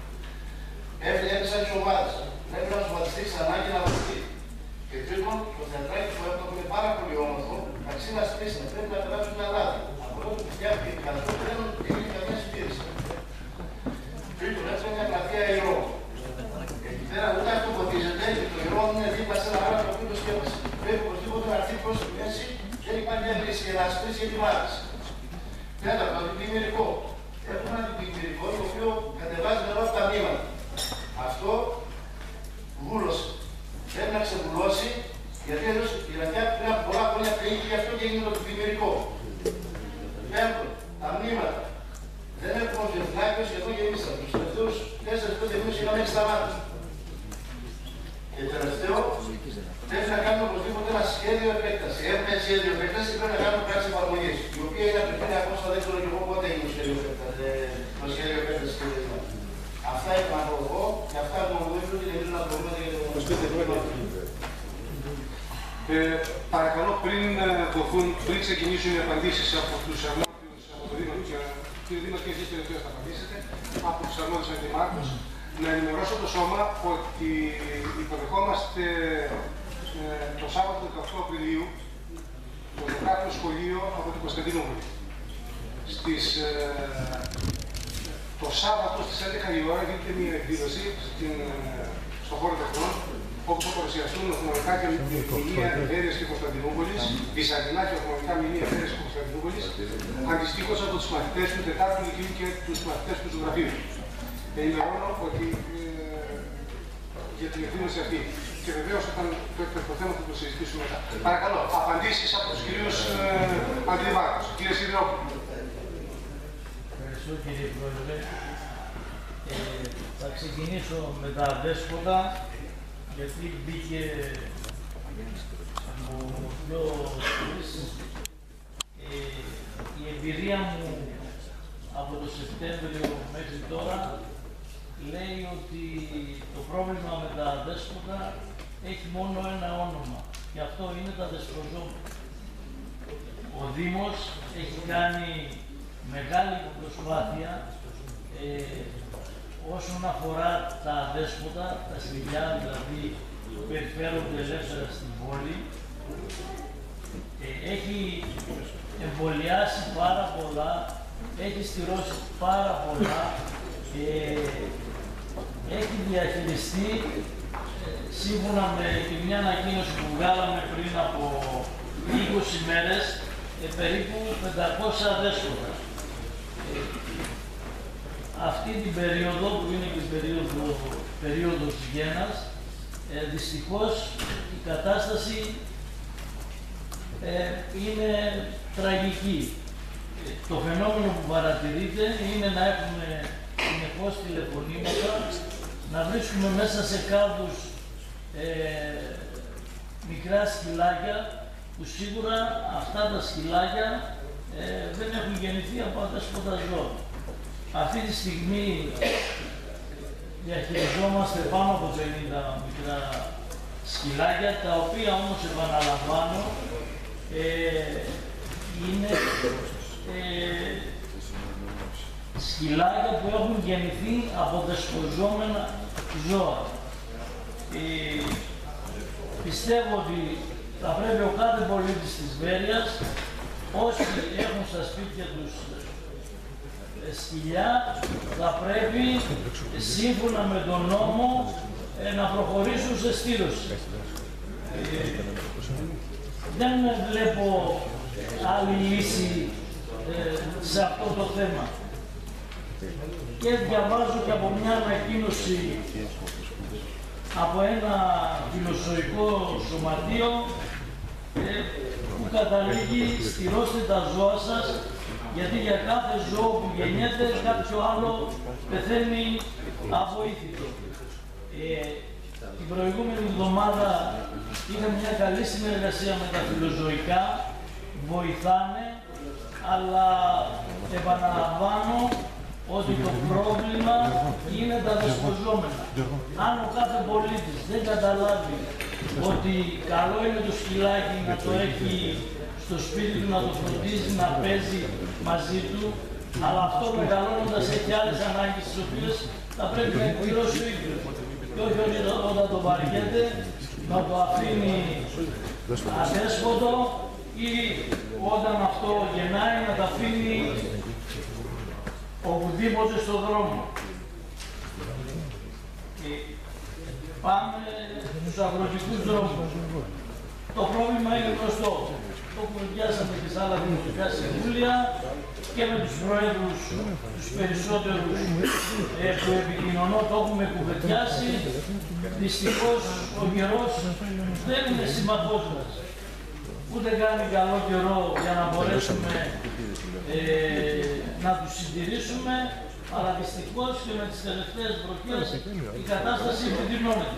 Έπεσαν τις ομάδες. Πρέπει να σωματιστεί ξανά και να βοηθεί. Και τρίτον, το θεατράκι που έχουμε είναι πάρα πολύ όμορφο, αξίζει να στήσει, πρέπει να περάσουν μια λάδι. Από τότε που φτιάχτηκε η καταστροφή δεν έγινε καμία συντήρηση. Τρίτον, έτσι είναι μια πλατεία ιερό. Εκεί πέρα ούτε αυτό ποτίζεται και το ιερό είναι δίπλα σε ένα άλλο που το σκέπασε. Πρέπει οπωσδήποτε να έρθει προς τη μέση, δεν υπάρχει μια λύση και να ασπίσει για τη μάθηση. Τέταρτο, το αντιπλημμυρικό. Έχουμε ένα αντιπλημμυρικό το οποίο κατεβάζει νερό από τα μήματα. Αυτό βούλωσε. Πρέπει να ξεβουλώσει, γιατί αλλιώς η Ρακιά πριν από πολλά χρόνια πλήγει και αυτό και έγινε το αντιπλημμυρικό. Πέμπτο, τα μνήματα. Δεν έχουμε οφειλάκιο σχεδόν γεμίσαμε. Τους τελευταίους τέσσερις πέντε μήνες είχαμε έξι σταμάτες. Και τελευταίο, πρέπει να κάνουμε οπωσδήποτε ένα σχέδιο επέκταση. Έχουμε σχέδιο επέκταση και πρέπει να κάνουμε πράξη εφαρμογής. Η οποία είναι από το χίλια εννιακόσια, δεν ξέρω και εγώ πότε έγινε το σχέδιο επέκταση. Το σχέδιο επέκταση και δεν είναι. Αυτά είναι να πω εγώ και αυτά που μου βοηθούν και δεν να προβλήματα για το πρόβλημα. Παρακαλώ, πριν, δοθούν, πριν ξεκινήσουν οι απαντήσεις από τους αρμόδιους από το Δήμο, κύριε Δήμο, και εσείς τελευταίως θα απαντήσετε, από τους αρμόδιους αντιμάρχους, να ενημερώσω το Σώμα ότι υποδεχόμαστε ε, το Σάββατο δεκαοκτώ Απριλίου το δεκάπλο σχολείο από την Κωνσταντινούπολη. Στις, ε, το Σάββατο στις έντεκα η ώρα γίνεται μια εκδήλωση στην, στον χώρο τεχνών, όπου θα παρουσιαστούν εθνολογικά και μνημεία Ιδέρειας και Κωνσταντινούπολης, βυζαντινά και εθνολογικά μνημεία Ιδέρειας και Κωνσταντινούπολης, αντιστοίχως από τους μαθητές του τετάρτου Λυκείου και τους μαθητές του Ζωγραφείου. Ενημερώνω ότι ε, για την εκδήλωση αυτή. Και βεβαίως όταν το θέμα θα το συζητήσουμε μετά. Παρακαλώ, απαντήσεις από τους κυρίους ε, αντιδημάρχους. Κύριε Σιδηρόπουλο. Ευχαριστώ κύριε Πρόεδρε. Ε, θα ξεκινήσω με τα δέσποτα, γιατί μπήκε από πιο νωρίς. Ε, η εμπειρία μου από το Σεπτέμβριο μέχρι τώρα λέει ότι το πρόβλημα με τα δέσποτα έχει μόνο ένα όνομα και αυτό είναι τα δεσποζόμενα. Ο Δήμος έχει κάνει μεγάλη προσπάθεια ε, όσον αφορά τα δέσποτα, τα σκυλιά δηλαδή που περιφέρονται ελεύθερα στην πόλη. Ε, έχει εμβολιάσει πάρα πολλά, έχει στηρώσει πάρα πολλά, ε, έχει διαχειριστεί ε, σύμφωνα με τη μια ανακοίνωση που βγάλαμε πριν από είκοσι μέρες ε, περίπου πεντακόσια δέσποτα. Ε, αυτή την περίοδο που είναι και η περίοδο, περίοδος γένας, ε, δυστυχώς η κατάσταση ε, είναι τραγική. Ε, το φαινόμενο που παρατηρείται είναι να έχουμε συνεχώς τηλεφωνήματα, να βρίσκουμε μέσα σε κάδους ε, μικρά σκυλάκια, που σίγουρα αυτά τα σκυλάκια ε, δεν έχουν γεννηθεί από αδέσποτα ζώα. Αυτή τη στιγμή διαχειριζόμαστε πάνω από πενήντα μικρά σκυλάκια, τα οποία όμως επαναλαμβάνω ε, είναι ε, σκυλάκια που έχουν γεννηθεί από δεσποζόμενα ζώα. Ε, πιστεύω ότι θα πρέπει ο κάθε πολίτης της Βέρειας, όσοι έχουν στα σπίτια τους ε, σκυλιά, θα πρέπει σύμφωνα με τον νόμο ε, να προχωρήσουν σε στήρωση. Ε, δεν βλέπω άλλη λύση ε, σε αυτό το θέμα. Και διαβάζω και από μια ανακοίνωση από ένα φιλοσοφικό σωματείο ε, που καταλήγει στηρώστε τα ζώα σας, γιατί για κάθε ζώο που γεννιέται κάποιο άλλο πεθαίνει αβοήθητο. Ε, την προηγούμενη εβδομάδα είχαμε μια καλή συνεργασία με τα φιλοζωικά, βοηθάνε, αλλά επαναλαμβάνω ότι το πρόβλημα είναι τα δεσποζόμενα. Αν ο κάθε πολίτης δεν καταλάβει ότι καλό είναι το σκυλάκι να το έχει στο σπίτι του, να το φροντίζει, να παίζει μαζί του, αλλά αυτό μεγαλώνοντας έχει άλλες ανάγκες τις οποίες θα πρέπει να εκπληρώσει ο ίδιος. Και όχι όταν το βαριέται, να το αφήνει αδέσποτο ή όταν αυτό γεννάει να τα αφήνει οπουδήποτε στον δρόμο. Και πάμε στους αγροτικούς δρόμους. Το πρόβλημα είναι γνωστό. Το κουβεντιάσαμε και σε άλλα δημοτικά συμβούλια και με τους πρόεδρους, τους περισσότερους ε, που επικοινωνώ, το έχουμε κουβεντιάσει. Δυστυχώς ο καιρός δεν είναι συμμαχός μας. Ούτε κάνει καλό καιρό για να μπορέσουμε ε, να τους συντηρήσουμε, αλλά δυστυχώς και με τις τελευταίες βροχές η κατάσταση επιδεινώνεται.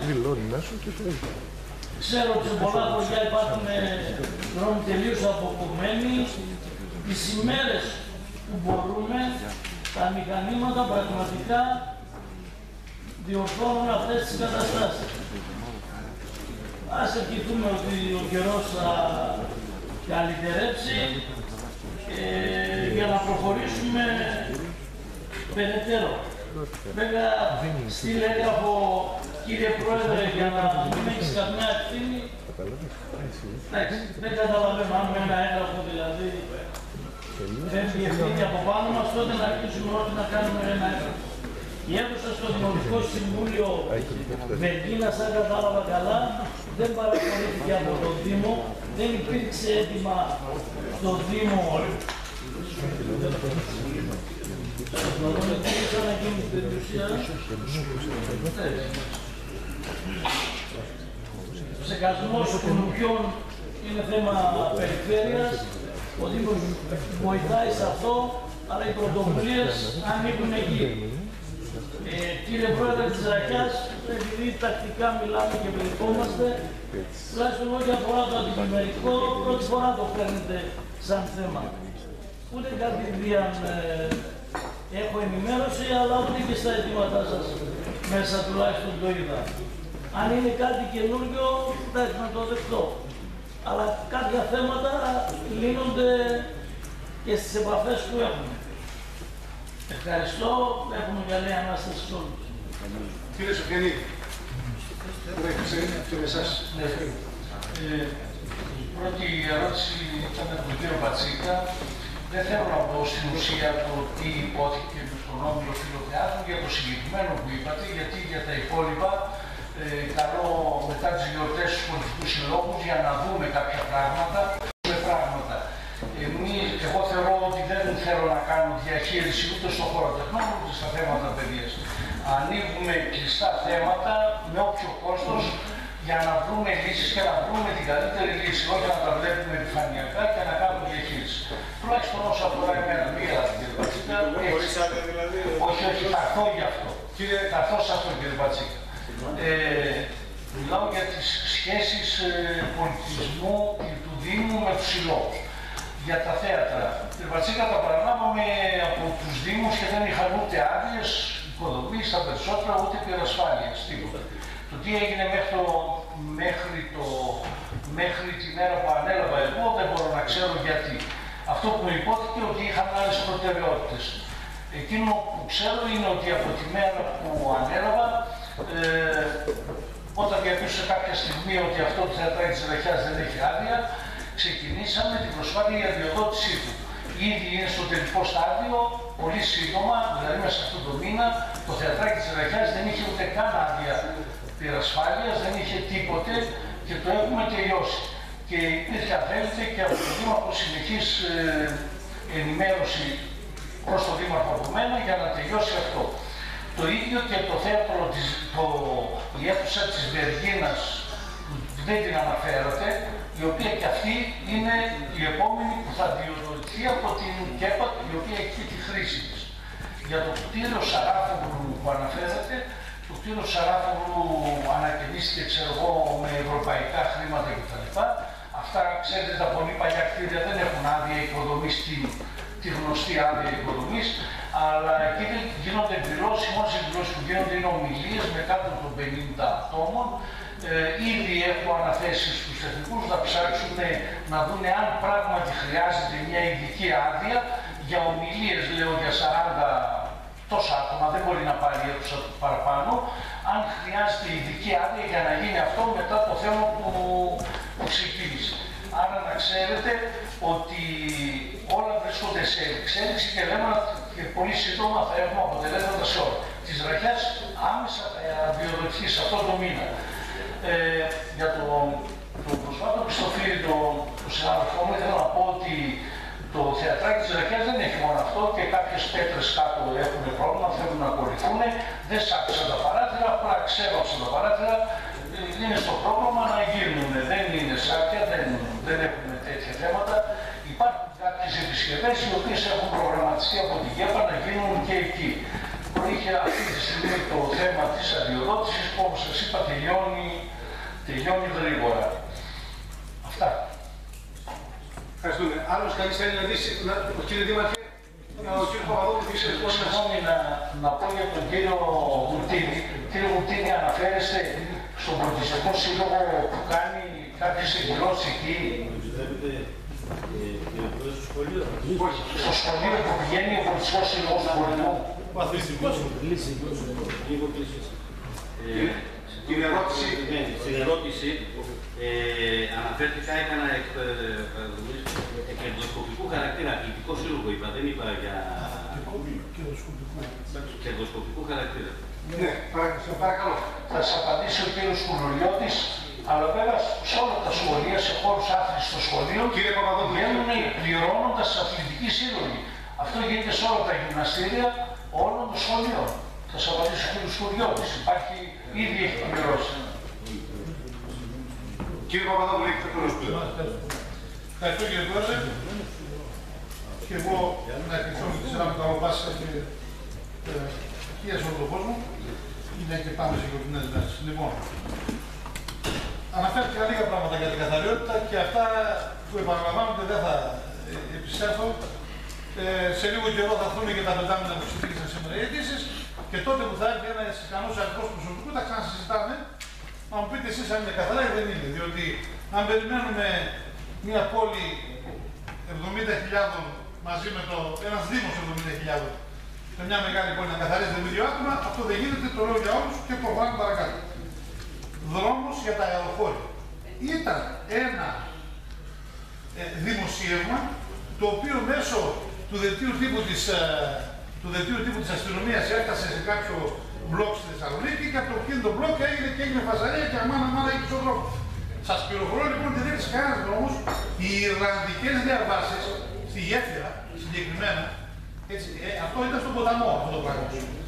Ξέρω ότι σε πολλά χωριά υπάρχουν δρόμοι τελείως αποκομμένοι. Τις ημέρες που μπορούμε, τα μηχανήματα πραγματικά διορθώνουν αυτές τις καταστάσεις. Ας ευχηθούμε ότι ο καιρός θα καλυτερέψει ε, για να προχωρήσουμε περαιτέρω. Βέβαια, στείλε από κύριε Πρόεδρε, για να μην έχεις καμιά ευθύνη, Εντάξει, δεν καταλαβαίνω αν με ένα έγγραφο δηλαδή φεύγει ευθύνη από πάνω μας, τότε να αρχίσουμε όλοι να κάνουμε ένα έγγραφο. Η αίθουσα στο Δημοτικό Συμβούλιο Βεργίνας, αν κατάλαβα καλά, δεν παραχωρήθηκε από τον Δήμο, δεν υπήρξε έτοιμα στο Δήμο. Ο σεκασμός των ουπιών είναι θέμα περιφέρειας, ο Δήμος βοηθάει σε αυτό, αλλά οι πρωτοβουλίες ανήκουν εκεί. Ε, κύριε Πρόεδρε της Ρακιάς, επειδή τακτικά μιλάμε και βρισκόμαστε, τουλάχιστον ό,τι αφορά το αντικειμενικό, πρώτη φορά το παίρνετε σαν θέμα. Ούτε κατηδίαν ε, έχω ενημέρωση, αλλά ούτε και στα αιτήματά σας μέσα τουλάχιστον το είδα. Αν είναι κάτι καινούργιο, εντάξει να το δεχτώ. Αλλά κάποια θέματα λύνονται και στις επαφές που έχουμε. Ευχαριστώ. Έχουμε καλή ανάσταση σε όλους. Κύριε Σοφιανή, και με εσάς. Ε, η πρώτη ερώτηση ήταν από τον κύριο Πατσίκα. Δεν θέλω να πω στην ουσία το τι υπόθηκε στον Όμιλο Φιλοθεάτρου για το συγκεκριμένο που είπατε, γιατί για τα υπόλοιπα ε, καλό μετά τις γιορτές στους πολιτικούς συλλόγους για να δούμε κάποια πράγματα. πράγματα. Εμείς, εγώ θεωρώ ότι δεν θέλω να κάνω διαχείριση ούτε στον χώρο τεχνών ούτε στα θέματα παιδείας. Ανοίγουμε κλειστά θέματα με όποιο κόστος για να βρούμε λύσεις και να βρούμε την καλύτερη λύση, όχι να τα βλέπουμε επιφανειακά και να κάνουμε διαχείριση. Τουλάχιστον όσο αφορά εμένα, μία κύριε Πατσίκα. Όχι, όχι, θα έρθω γι' αυτό. Κύριε, θα έρθω σε αυτό κύριε Πατσίκα. Ε, μιλάω για τις σχέσεις ε, πολιτισμού του Δήμου με τους συλλόγους. Για τα θέατρα. Κύριε Πατσίκα, τα παραλάβαμε από τους Δήμους και δεν είχαν ούτε άδειες οικοδομής, τα περισσότερα, ούτε πυρασφάλειας, τίποτα. Το τι έγινε μέχρι, το, μέχρι, το, μέχρι την μέρα που ανέλαβα εγώ δεν μπορώ να ξέρω γιατί. Αυτό που μου υπόθηκε ότι είχαν άλλες προτεραιότητες. Εκείνο που ξέρω είναι ότι από τη μέρα που ανέλαβα, ε, όταν διαπίστωσα κάποια στιγμή ότι αυτό το θεατράκι της Ραχιάς δεν έχει άδεια, ξεκινήσαμε την προσπάθεια για διοδότησή του. Ήδη είναι στο τελικό στάδιο, πολύ σύντομα, δηλαδή μέσα σε αυτό το μήνα, το θεατράκι της Ραχιάς δεν είχε ούτε καν άδεια πυρασφάλειας, δεν είχε τίποτε και το έχουμε τελειώσει. Και υπήρχε, αν θέλετε, και από το Δήμαρχο συνεχής ε, ενημέρωση προς το Δήμαρχο από μένα για να τελειώσει αυτό. Το ίδιο και το θέατρο, της, το, η αίθουσα της Βεργίνας, δεν την αναφέρατε, η οποία και αυτή είναι η επόμενη που θα διοδοτηθεί από την ΚΕΠΑ, η οποία έχει τη χρήση της. Για το κτίριο Σαράφογλου που αναφέρατε, το κτίριο Σαράφογλου ανακαινίστηκε, ξέρω εγώ, με ευρωπαϊκά χρήματα κτλ. Αυτά, ξέρετε, τα πολύ παλιά κτίρια δεν έχουν άδεια υποδομής, τη, τη γνωστή άδεια υποδομής, αλλά εκεί γίνονται εκδηλώσεις, μόνες εκδηλώσεις που γίνονται είναι ομιλίες με κάτω των πενήντα ατόμων. Ε, ήδη έχω αναθέσει στους τεχνικούς να ψάξουν να δουν αν πράγματι χρειάζεται μια ειδική άδεια για ομιλίες, λέω, για σαράντα τόσα άτομα, δεν μπορεί να πάρει αίθουσα παραπάνω, αν χρειάζεται ειδική άδεια για να γίνει αυτό μετά το θέμα που, που ξεκίνησε. Άρα να ξέρετε ότι όλα βρίσκονται σε εξέλιξη και λέμε και πολύ σύντομα θα έχουμε αποτελέσματα σε όλα. Της Ραχιάς άμεσα θα διοδοτηθεί σε αυτό το μήνα. Ε, για το, το προσφάτο πιστοφύρι το, το συνάδελφό μου, θέλω να πω ότι το θεατράκι της Ραχιάς δεν έχει μόνο αυτό και κάποιες πέτρες κάτω έχουν πρόβλημα, θέλουν να κορυφούν, δεν σ' τα παράθυρα, απλά ξέβαψαν τα παράθυρα, είναι στο πρόγραμμα να γίνουν, δεν είναι σάκια, δεν, δεν έχουμε τέτοια θέματα. Υπάρχουν κάποιες επισκευές οι οποίες έχουν προγραμματιστεί από την ΚΕΠΑ να γίνουν και εκεί. Είχε αυτή τη στιγμή το θέμα της αδειοδότησης που, όπως σας είπα, τελειώνει, τελειώνει γρήγορα. Αυτά. Ευχαριστούμε. Άλλος κανείς θέλει να δει, ο κύριε Δήμαρχε, ο κύριος Παπαδόπουλος, κύριε Δήμαρχε. Συγγνώμη να, να πω για τον κύριο Γουτίνη. Κύριε Γουτίνη, αναφέρεστε στον Πολιτιστικό Σύλλογο που κάνει κάποιες εκδηλώσεις εκεί. Όχι, στο σχολείο που πηγαίνει ο Πολιτιστικός Σύλλογος του Πολιτισμού. Την ερώτηση. Ναι, στην ερώτηση ε, αναφέρθηκα, έκανα εκ, ε, ε, κερδοσκοπικού χαρακτήρα, αθλητικό σύλλογο είπα, δεν είπα για κερδοσκοπικού χαρακτήρα. Ναι, παρακαλώ. Θα σας απαντήσει ο κύριος Κουλουριώτης, αλλά βέβαια σε όλα τα σχολεία, σε χώρους άθλησης στο σχολείο, Κύριε Παπαδόπουλο, βγαίνουν πληρώνοντας αθλητικοί σύλλογοι. Αυτό γίνεται σε όλα τα γυμναστήρια όλων των σχολείων. Θα σας απαντήσει ο κύριος Κουλουριώτης. Υπάρχει, ήδη έχει πληρώσει. Κύριε Παπαδόπουλο, έχετε το λόγο. Ευχαριστώ κύριε Πρόεδρε. Και εγώ να ευχηθώ με τη σειρά με τα Ροπάσικα και υγεία σε όλο τον κόσμο. Είναι και πάμε σε γιορτινές μέρες. Λοιπόν, αναφέρθηκα λίγα πράγματα για την καθαριότητα και αυτά που επαναλαμβάνονται δεν θα επισέλθω. Ε, σε λίγο καιρό θα έρθουν και τα πεντάμινα που συζήτησαν σήμερα οι αιτήσεις και τότε που θα έρθει ένα ικανός αριθμός προσωπικού θα ξανασυζητάμε. Να μου πείτε εσείς αν είναι καθαρά ή δεν είναι. Διότι αν περιμένουμε μια πόλη εβδομήντα χιλιάδων μαζί με το ένας δήμος εβδομήντα χιλιάδων με μια μεγάλη πόλη να καθαρίζεται με δύο άτομα, αυτό δεν γίνεται, το λέω για όλους και προχωράμε παρακάτω. Δρόμος για τα αεροχώρια. Ήταν ένα ε, δημοσίευμα το οποίο μέσω του δελτίου τύπου της, ε, του δελτίου τύπου της αστυνομίας έφτασε σε κάποιο μπλοκ στη Θεσσαλονίκη και από το εκείνο το μπλοκ έγινε και έγινε φασαρία και αμάνα αμάνα έγινε στον δρόμο. Σας πληροφορώ λοιπόν ότι δεν έχει κανένας δρόμος. Οι Ιρλανδικές διαβάσεις στη γέφυρα συγκεκριμένα, έτσι, ε, αυτό ήταν στον ποταμό αυτό το πράγμα.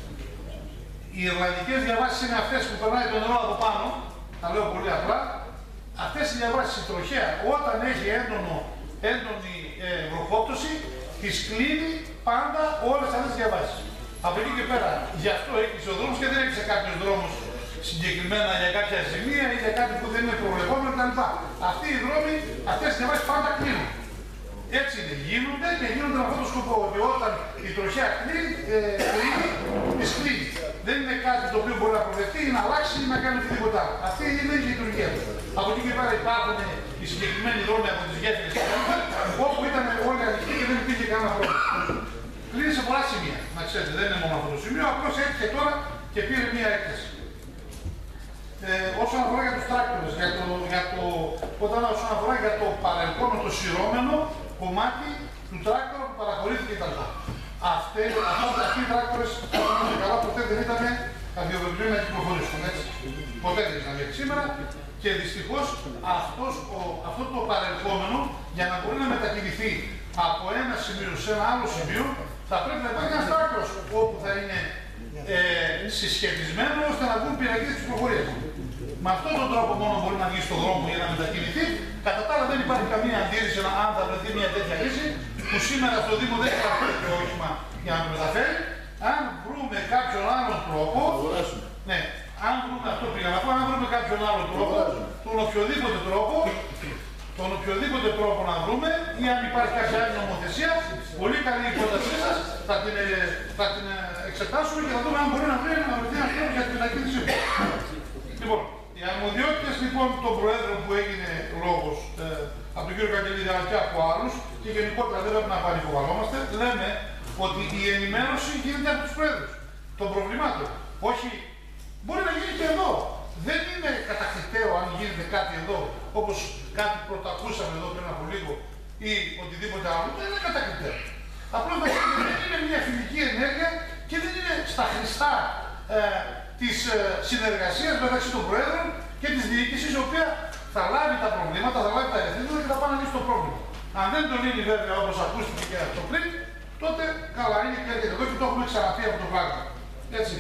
Οι Ιρλανδικές διαβάσεις είναι αυτές που περνάει το νερό από πάνω, τα λέω πολύ απλά. Αυτές οι διαβάσεις, η τροχέα, όταν έχει έντονο, έντονη ε, βροχόπτωση, τις κλείνει πάντα όλες αυτές τις διαβάσεις. Από εκεί και πέρα, γι' αυτό έκλεισε ο δρόμος και δεν έκλεισε κάποιος δρόμος συγκεκριμένα για κάποια ζημία ή για κάτι που δεν είναι προβλεπόμενο κτλ. Αυτοί οι δρόμοι, αυτές οι διαβάσεις πάντα κλείνουν. Έτσι είναι, γίνονται και γίνονται με αυτόν τον σκοπό. Ότι όταν η τροχιά κλείνει, ε, κλείνει, τις κλείνει. Δεν είναι κάτι το οποίο μπορεί να προδευτεί ή να αλλάξει ή να κάνει οτιδήποτε άλλο. Αυτή είναι η λειτουργία του. Από εκεί και πέρα υπάρχουν οι συγκεκριμένοι δρόμοι από τις γέφυρες όπου ήταν όλοι ανοιχτοί και δεν υπήρχε κανένα πρόβλημα. Κλείνει σε πολλά σημεία, να ξέρετε, δεν είναι μόνο αυτό το σημείο, απλώς έτυχε τώρα και πήρε μία έκθεση. Ε, όσον αφορά για τους τράκτορες, για το, για το, όταν όσον αφορά για το παρελθόν, το σειρώμενο κομμάτι του τράκτορα που παραχωρήθηκε κτλ. Αυτοί οι τράκτορες, όταν είναι καλά, ποτέ δεν ήταν αδειοδοτημένοι να κυκλοφορήσουν, έτσι. Ποτέ δεν ήταν μέχρι σήμερα και δυστυχώς αυτός, ο, αυτό το παρελθόμενο, για να μπορεί να μετακινηθεί από ένα σημείο σε ένα άλλο σημείο, θα πρέπει να υπάρχει ένας τράκτορας όπου θα είναι ε, συσχετισμένο ώστε να βγουν πυραγίδες της κυκλοφορίας. Με αυτόν τον τρόπο μόνο μπορεί να βγει στον δρόμο για να μετακινηθεί. Κατά τα άλλα δεν υπάρχει καμία αντίρρηση αν θα βρεθεί μια τέτοια λύση που σήμερα στο Δήμο δεν υπάρχει τέτοιο όχημα για να το μεταφέρει. Αν βρούμε κάποιον άλλον τρόπο, ναι, αν βρούμε αυτό πήγα να πω, αν βρούμε κάποιον άλλον τρόπο, τον οποιοδήποτε τρόπο, τον οποιοδήποτε τρόπο να βρούμε ή αν υπάρχει κάποια άλλη νομοθεσία, πολύ καλή η πρότασή σας, θα την, θα την εξετάσουμε και θα δούμε αν μπορεί να βρει ένα τρόπο για την μετακίνησή του. Λοιπόν, οι αρμοδιότητες λοιπόν των Προέδρων που έγινε λόγος ε, από τον κύριο Καγγελίδη αλλά και από άλλους και γενικότερα δεν πρέπει να πανικοβαλόμαστε, λέμε ότι η ενημέρωση γίνεται από τους Προέδρους των προβλημάτων. Όχι, μπορεί να γίνει και εδώ. Δεν είναι κατακτητέο αν γίνεται κάτι εδώ, όπως κάτι πρωτακούσαμε εδώ πριν από λίγο ή οτιδήποτε άλλο. Δεν είναι κατακτητέο. Απλώς δεν είναι μια φιλική ενέργεια και δεν είναι στα χρηστά ε, της ε, συνεργασίας μεταξύ των Προέδρων και της διοίκησης, η οποία θα λάβει τα προβλήματα, θα λάβει τα ευθύνματα και θα πάει να λύσει το πρόβλημα. Αν δεν το λύνει βέβαια όπως ακούστηκε και αυτό πριν, τότε καλά είναι και έρχεται εδώ και το έχουμε ξαναπεί από το πράγμα. Έτσι.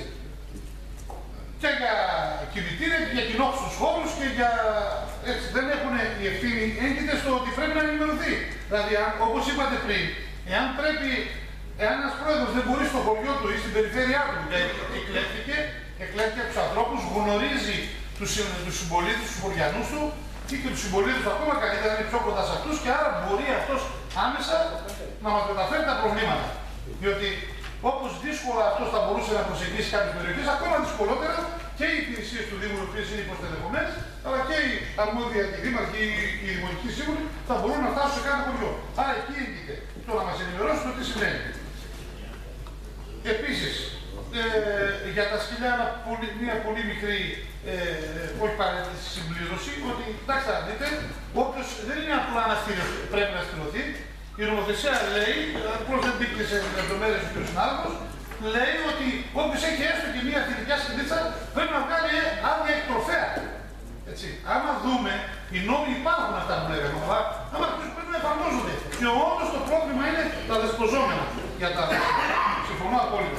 Και για κινητήρια και για κοινόχρηστους χώρους και για... Έτσι, δεν έχουν η ευθύνη, έγκυται στο ότι πρέπει να ενημερωθεί. Δηλαδή, αν, όπως είπατε πριν, εάν πρέπει, εάν ένας πρόεδρος δεν μπορεί στο χωριό του ή στην περιφέρειά του, γιατί εκλέχθηκε, εκλέχθηκε από τους ανθρώπους, γνωρίζει τους, τους συμπολίτες, τους χωριανούς του ή και τους συμπολίτες του ακόμα καλύτερα, είναι πιο κοντά σε αυτούς και άρα μπορεί αυτός άμεσα να μας μεταφέρει τα προβλήματα. Διότι όπως δύσκολα αυτός θα μπορούσε να προσεγγίσει κάποιες περιοχές, ακόμα δυσκολότερα και οι υπηρεσίες του Δήμου, οι οποίες είναι υποστελεχωμένες, αλλά και οι αρμόδια και οι δήμαρχοι, οι δημοτικοί σύμβουλοι θα μπορούν να φτάσουν σε κάθε χωριό. Άρα εκεί έγκυται το να μας ενημερώσουν το τι σημαίνει. Επίσης, ε, για τα σκυλιά ένα πολύ, μια πολύ μικρή, ε, όχι παρένθεση, συμπλήρωση, ότι εντάξει θα δείτε, όποιος δεν είναι απλά να στηριωθεί, πρέπει να στηριωθεί. Η νομοθεσία λέει, απλώς δεν μπήκε σε λεπτομέρειες ο κ. συνάδελφος, λέει ότι όποιος έχει έστω και μια θηλυκιά σκυλίτσα πρέπει να βγάλει άδεια εκτροφέα. Έτσι. Άμα δούμε, οι νόμοι υπάρχουν αυτά που λέγαμε, αλλά άμα πρέπει να εφαρμόζονται. Και όντως το πρόβλημα είναι τα δεσποζόμενα για τα συμφωνώ απόλυτα.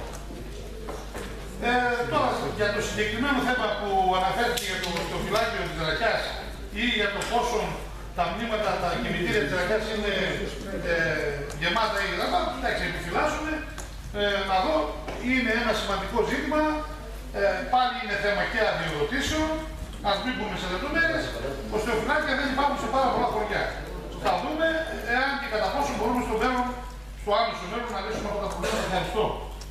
Ε, τώρα, για το συγκεκριμένο θέμα που αναφέρθηκε για το, το φυλάκιο της Ρακιάς ή για το πόσο τα μνήματα, τα κημητήρια της Ρακιάς είναι ε, γεμάτα ή γεμάτα, εντάξει, επιφυλάσσουμε. Ε, να δω, είναι ένα σημαντικό ζήτημα, ε, πάλι είναι θέμα και αδειοδοτήσεων, ας μην πούμε σε λεπτομέρειες, οστεοφυλάκια δεν υπάρχουν σε πάρα πολλά χωριά. Θα δούμε εάν και κατά πόσο μπορούμε στο μέλλον, στο άμεσο μέλλον να λύσουμε αυτά τα προβλήματα. Ευχαριστώ.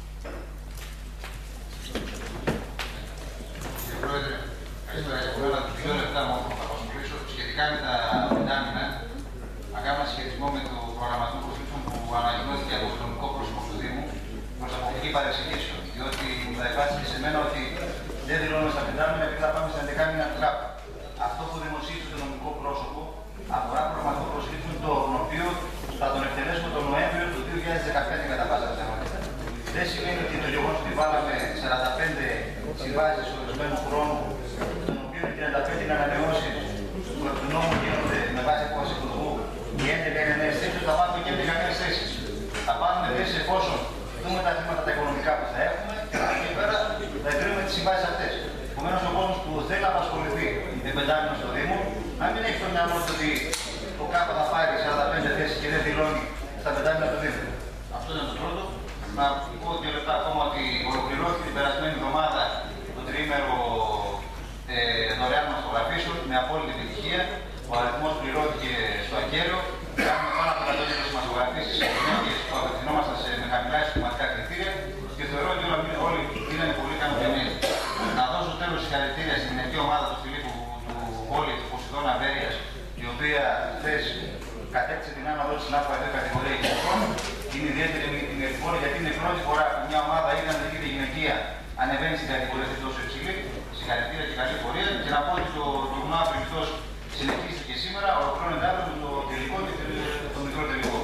Κύριε Πρόεδρε, καλησπέρα για πολλά. Τους δύο λεπτά μόνο θα απασχολήσω σχετικά με τα πεντάμινα, να κάνουμε σχετισμό με το προγραμματικό προσλήψεων που ανακοινώθηκε από το νομικό πρόσωπο του Δήμου προς αποφυγή παρεξηγήσεων. Διότι μου θα υπάρξει σε μένα ότι δεν δηλώνουμε στα πεντάμινα επειδή θα πάμε στα δεκάμινα τράπα. Αυτό που δημοσίευσε το νομικό πρόσωπο αφορά προγραμματικό προσλήψεων, το οποίο θα τον εκτελέσουμε τον Νοέμβριο του δύο χιλιάδες δεκαπέντε κατά πάσα πιθανότητα. Δεν σημαίνει ότι το γεγονός ότι βάλαμε σαράντα πέντε συμβάσεις ορισμένου χρόνου, των οποίων οι τριάντα πέντε είναι ανανεώσεις του νόμου γίνονται με βάση απόφαση του Υπουργού, οι έντεκα είναι νέες θέσεις, θα βάλουμε και έντεκα νέες θέσεις. Θα πάρουμε θέσεις εφόσον δούμε τα θέματα τα οικονομικά που θα έχουμε και από εκεί πέρα θα εγκρίνουμε τις συμβάσεις αυτές. Επομένως, ο κόσμος που θέλει να απασχοληθεί με πεντάμινο στο Δήμο, να μην έχει στο μυαλό του ότι το ΚΑΠΑ θα πάρει σαράντα πέντε θέσεις και δεν δηλώνει στα πεντάμινα του Δήμου. Αυτό είναι το πρώτο. Να πω δύο λεπτά ακόμα ότι ολοκληρώθηκε την περασμένη εβδομάδα το τριήμερο ε, δωρεάν μαστογραφήσεων με απόλυτη επιτυχία. Ο αριθμός πληρώθηκε στο ακέραιο. Κάνουμε πάνω από εκατό μαστογραφήσεις σε γυναίκες που απευθυνόμασταν σε με χαμηλά εισοδηματικά κριτήρια και θεωρώ ότι όλοι είναι πολύ ικανοποιημένοι. Να δώσω τέλος συγχαρητήρια στην γυναική ομάδα του Φιλίππου του Βόλη του Ποσειδώνα Βέρειας, η οποία χθες κατέκτησε την άνοδο στην Α2 κατηγορία γυναικών. Είναι ιδιαίτερη ημερηφόρα γιατί είναι η πρώτη φορά που μια ομάδα είναι ανδρική γυναικεία ανεβαίνει στην κατηγορία αυτή τόσο υψηλή. Συγχαρητήρια και καλή πορεία. Και να πω ότι το τουρνουά απελπιστός συνεχίστηκε σήμερα, ολοκληρώνεται αύριο με το τελικό και το μικρό τελικό.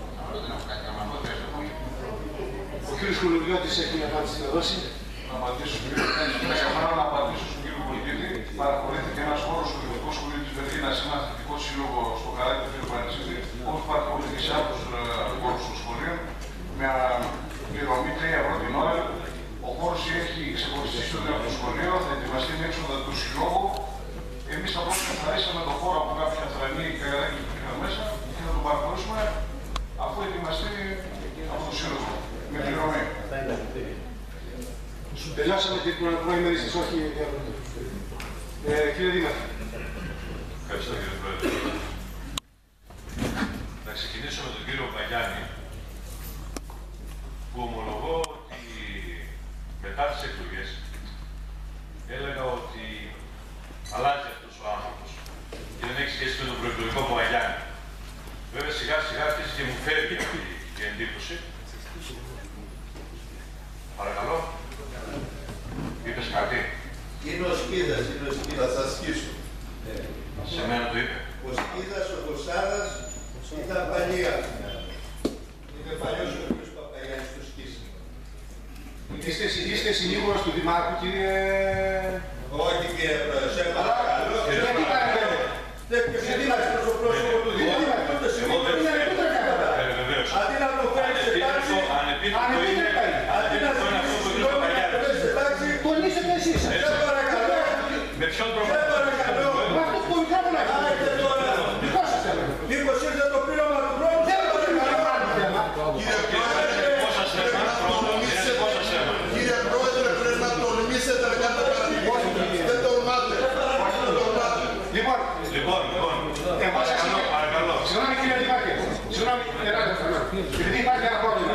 Ο κ. Κουλουριώτης έχει μια απάντηση να δώσει. Να απαντήσω στον κύριο Κουλουριώτη. Θα ήθελα να απαντήσω στον κύριο Πολιτίδη. Παραχωρήθηκε ένας χώρος στο Δημοτικό Σχολείο της Βερολίνας, ένα θετικό σύλλογο στο καράβι του κ. Πανεσίδη, όπως παραχωρήθηκε σε άλλους χώρους του σχολείου, με πληρωμή τρία ευρώ την ώρα. Ο χώρος έχει ξεχωριστεί στο από το σχολείο, θα ετοιμαστεί με έξοδα του συλλόγου. Εμείς θα προσφερθαρίσαμε το χώρο από κάποια θρανή καγαράκι που πήγαν μέσα και θα τον παραχωρήσουμε αφού ετοιμαστεί από το σύλλογο. Με πληρωμή. Τελειώσαμε την προημερή σας, όχι για ε, κύριε Δήμαρχε. Ευχαριστώ κύριε Πρόεδρε. Να ξεκινήσω με τον κύριο Παγιάννη, που ομολογώ ότι μετά τις εκλογές έλεγα ότι αλλάζει αυτός ο άνθρωπος και δεν έχει σχέση με τον προεκλογικό Παγιάννη. Βέβαια σιγά σιγά αρχίζει και μου φεύγει αυτή η εντύπωση. Παρακαλώ. Είπες κάτι. Είναι ο Σκίδας, είναι ο Σκίδας, θα ασκήσω. Σε μένα το είπε. Ο Σκίδας, ο Κωστάδας, ήταν παλιά. Είναι παλιός ο κ. Παπαγιάννης του Σκίστη. Είστε, είστε συνήγορος του Δημάρχου, κύριε... Όχι κύριε Πρόεδρε, σε παρακαλώ. Γιατί κάνετε. Γιατί είμαστε στο πρόσωπο του Δημάρχου. Αντί να το φέρει σε τάξη, αντί να το φέρει σε τάξη, τονίσετε εσείς. σε παρακαλώ. Με ποιον τρόπο. Σε παρακαλώ. Με αυτό που μικρόφωνο έχετε. Άιτε τώρα. Δικό σας θέμα. Μήπως ήρθε το πλήρωμα του χρόνου. Δεν το πλήρωμα. Κύριε Πρόεδρε, κύριε Πρόεδρε, πρέπει να τολμήσετε να κάνετε παρατηρήσεις. Δεν τολμάτε. Λοιπόν, Λοιπόν, λοιπόν. εγώ σας Παρακαλώ, παρακαλώ. συγγνώμη κύριε Δημάρχε. Συγγνώμη, επειδή υπάρχει ένα πρόβλημα.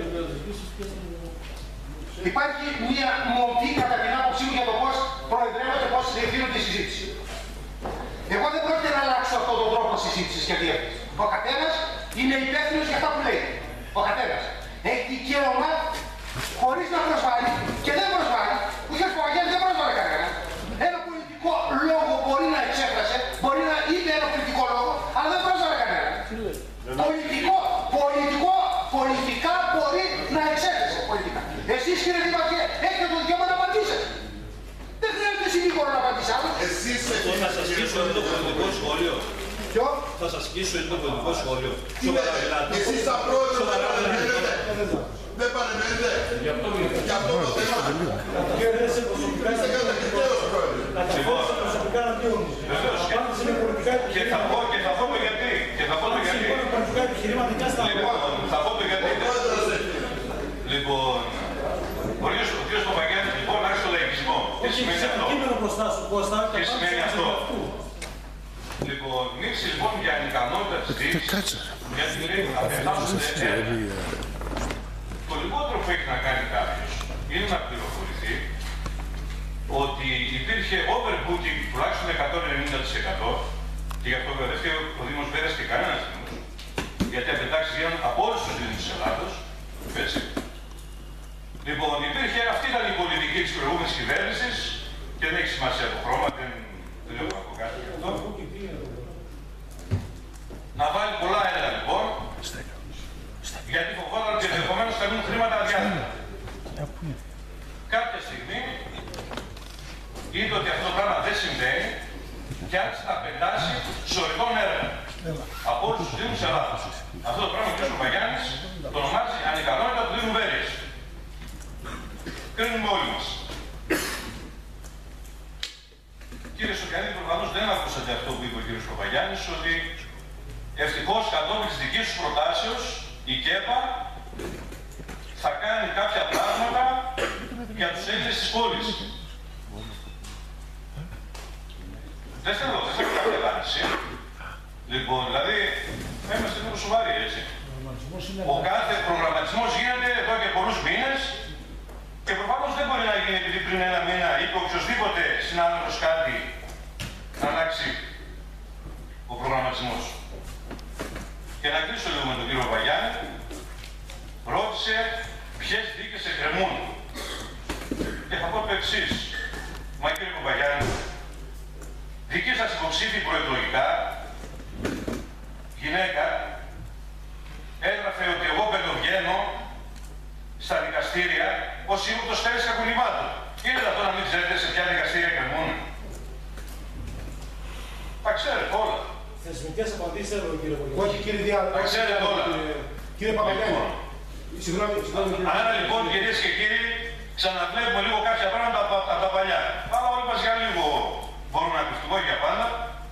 Υπάρχει μία μορφή κατά την άποψή μου για το πώς προεδρεύονται, πώς διευθύνονται η συζήτηση. Εγώ δεν πρόκειται να αλλάξω αυτόν τον τρόπο συζήτησης και διεύθυνσης. Ο καθένας είναι υπεύθυνος για αυτά που λέει. Ο καθένας έχει δικαίωμα χωρίς να προσβάλλει και δεν προσβάλλει. Ο κ. Παπαγιάννης δεν προσβάλλει κανένα. Ένα πολιτικό λόγο μπορεί να εξέφρασε, μπορεί να είπε ένα πολιτικό λόγο, αλλά δεν πρόσβαλε κανένα. Πολιτικό, πολιτικό, πολιτικά μπορεί να εξέφρασε πολιτικά. Εσείς κύριε Δήμαρχε έχετε το δικαίωμα να απαντήσετε. Δεν χρειάζεται συνήγορο να απαντήσει άλλο. Εσείς έχετε να σας σκίσω το πολιτικό σχόλιο. Ποιο? Θα σας σκίσω το πολιτικό σχόλιο. Σοβαρά μιλάτε. Εσείς σαν πρόεδρος δεν παρεμβαίνετε. Δεν παρεμβαίνετε. Για αυτό το θέμα. Είστε κατακριτέος πρόεδρε. Και θα πω και θα πω το γιατί. Και θα πω το γιατί. Λοιπόν, θα πω το γιατί. Λοιπόν, ο κ. Παπαγιάννης λοιπόν άρχισε το λαϊκισμό. Τι σημαίνει αυτό? Τι σημαίνει αυτό? Λοιπόν, μίλησε λοιπόν για ανικανότητα της διοίκησης, γιατί λέει να πετάσετε ένα. Το λιγότερο που έχει να κάνει κάποιος είναι να πληροφορηθεί ότι υπήρχε overbooking τουλάχιστον εκατόν ενενήντα τοις εκατό και γι' αυτό βρεθεί ο Δήμος Βέρειας και κανένας Δήμος, γιατί απαιτάξεις γίνανε από όλους τους Δήμους της Ελλάδος, έτσι. Λοιπόν, υπήρχε, αυτή ήταν η πολιτική της προηγούμενης κυβέρνησης και δεν έχει σημασία το χρώμα, δεν, δεν λέω να πω κάτι γι' αυτό. Να βάλει πολλά έργα λοιπόν, γιατί φοβόταν ότι ενδεχομένως θα μείνουν χρήματα αδιάθετα. Κάποια στιγμή είδε ότι αυτό το πράγμα δεν συμβαίνει και άρχισε να πετάσει σωρικών έργα από όλους τους Δήμους της Ελλάδας. Αυτό το πράγμα ο κ. Παπαγιάννης το ονομάζει ανικανότητα του Δήμου Βέρειας. Κρίνουμε όλοι μας. Κύριε Σοκιανίδη, προφανώς δεν ακούσατε αυτό που είπε ο κ. Παπαγιάννης, ότι ευτυχώς κατόπιν της δικής σου προτάσεως η ΚΕΠΑ θα κάνει κάποια πράγματα για τους Έλληνες της πόλης. Δεν θέλω, δεν θέλω κάποια απάντηση. Λοιπόν, δηλαδή, θα είμαστε λίγο σοβαροί, έτσι. Ο κάθε προγραμματισμός γίνεται εδώ και πολλούς μήνες και προφανώς δεν μπορεί να γίνει επειδή πριν ένα μήνα είπε οποιοσδήποτε συνάδελφος κάτι να αλλάξει ο προγραμματισμός. Και να κλείσω λίγο με τον κύριο Παπαγιάννη, ρώτησε ποιες δίκες εκκρεμούν. Και θα πω το εξής. Μα κύριε Παπαγιάννη, δική σας υποψήφοι προεκλογικά, γυναίκα, έγραφε ότι εγώ πεντοβγαίνω στα δικαστήρια ως ήμουν Στέλης Κακουνημάτων. Είναι δυνατόν να μην ξέρετε σε ποια δικαστήρια εκκρεμούν? Τα ξέρετε όλα. Θεσμικές απαντήσεις θέλω, κύριε Βουλευτή. Όχι, κύριε Διάλογο. Τα ξέρετε όλα. Κύριε Παπαγιάννη. Συγγνώμη, συγγνώμη. Άρα λοιπόν, κυρίες και κύριοι, ξαναβλέπουμε λίγο κάποια πράγματα από τα, τα παλιά. Αλλά όλοι μας για λίγο μπορούμε να κρυφτούμε για πάντα.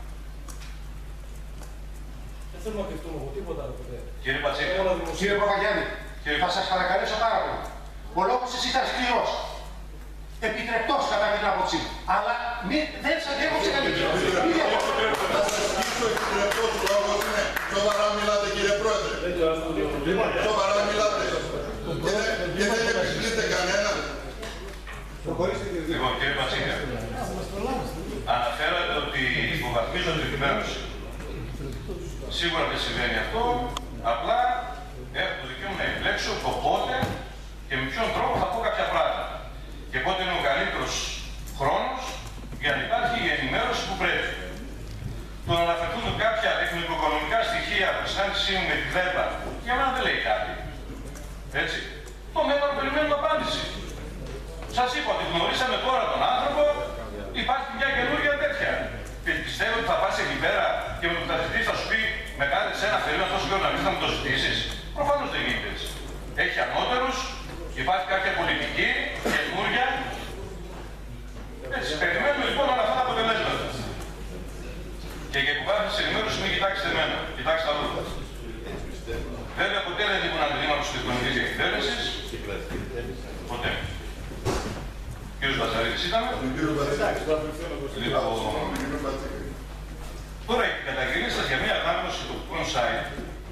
Δεν θέλουμε να κρυφτούμε από τίποτα άλλο ποτέ. Κύριε Πατσίκα. Κύριε Παπαγιάννη, κύριε... θα σας παρακαλέσω πάρα πολύ. Ο λόγος εσύ ήταν σκληρός. Επιτρεπτός κατά την άποψή μου. Αλλά μη, δεν σας έκοψε κανείς. Θα σας σκίσω επιτρεπτός λόγος είναι. Σοβαρά μιλάτε κύριε Πρόεδρε. Σοβαρά μιλάτε. Και δεν επιπλείτε κανένα. Λοιπόν, κύριε Πατσίκα, αναφέρατε ότι υποβαθμίζονται την κυβέρνηση. Σίγουρα δεν συμβαίνει αυτό, απλά έχω το δικαίωμα να επιλέξω το πότε και με ποιον τρόπο θα πω κάποια πράγματα. Και πότε είναι ο καλύτερος χρόνος για να υπάρχει η ενημέρωση που πρέπει. Το να αναφερθούν κάποια τεχνικοοικονομικά στοιχεία από τη συνάντησή μου με τη ΔΕΠΑ, για μένα δεν λέει κάτι. Έτσι. Το μέτρο περιμένουμε απάντηση. Σας είπα ότι γνωρίσαμε τώρα τον άνθρωπο, υπάρχει μια καινούργια τέτοια. Πιστεύω ότι θα πας εκεί πέρα και με τον ταξιτή θα σου πει με κάτι σε ένα θερίο τόσο καιρό να βρεις να μου το ζητήσεις. Προφανώς δεν γίνεται έτσι. Έχει ανώτερους, υπάρχει κάποια πολιτική, καινούργια. Έτσι, περιμένουμε λοιπόν όλα αυτά τα αποτελέσματα. Και για κουβάθη της ενημέρωσης μην κοιτάξετε εμένα, κοιτάξτε αλλού. Βέβαια ποτέ δεν ήμουν αντιδήμαρχος της οικονομικής διακυβέρνησης. Ποτέ. Ο κύριος Μπατζαρίδης ήταν. Τώρα η καταγγελία σας για μια ανάγνωση τοπικών site.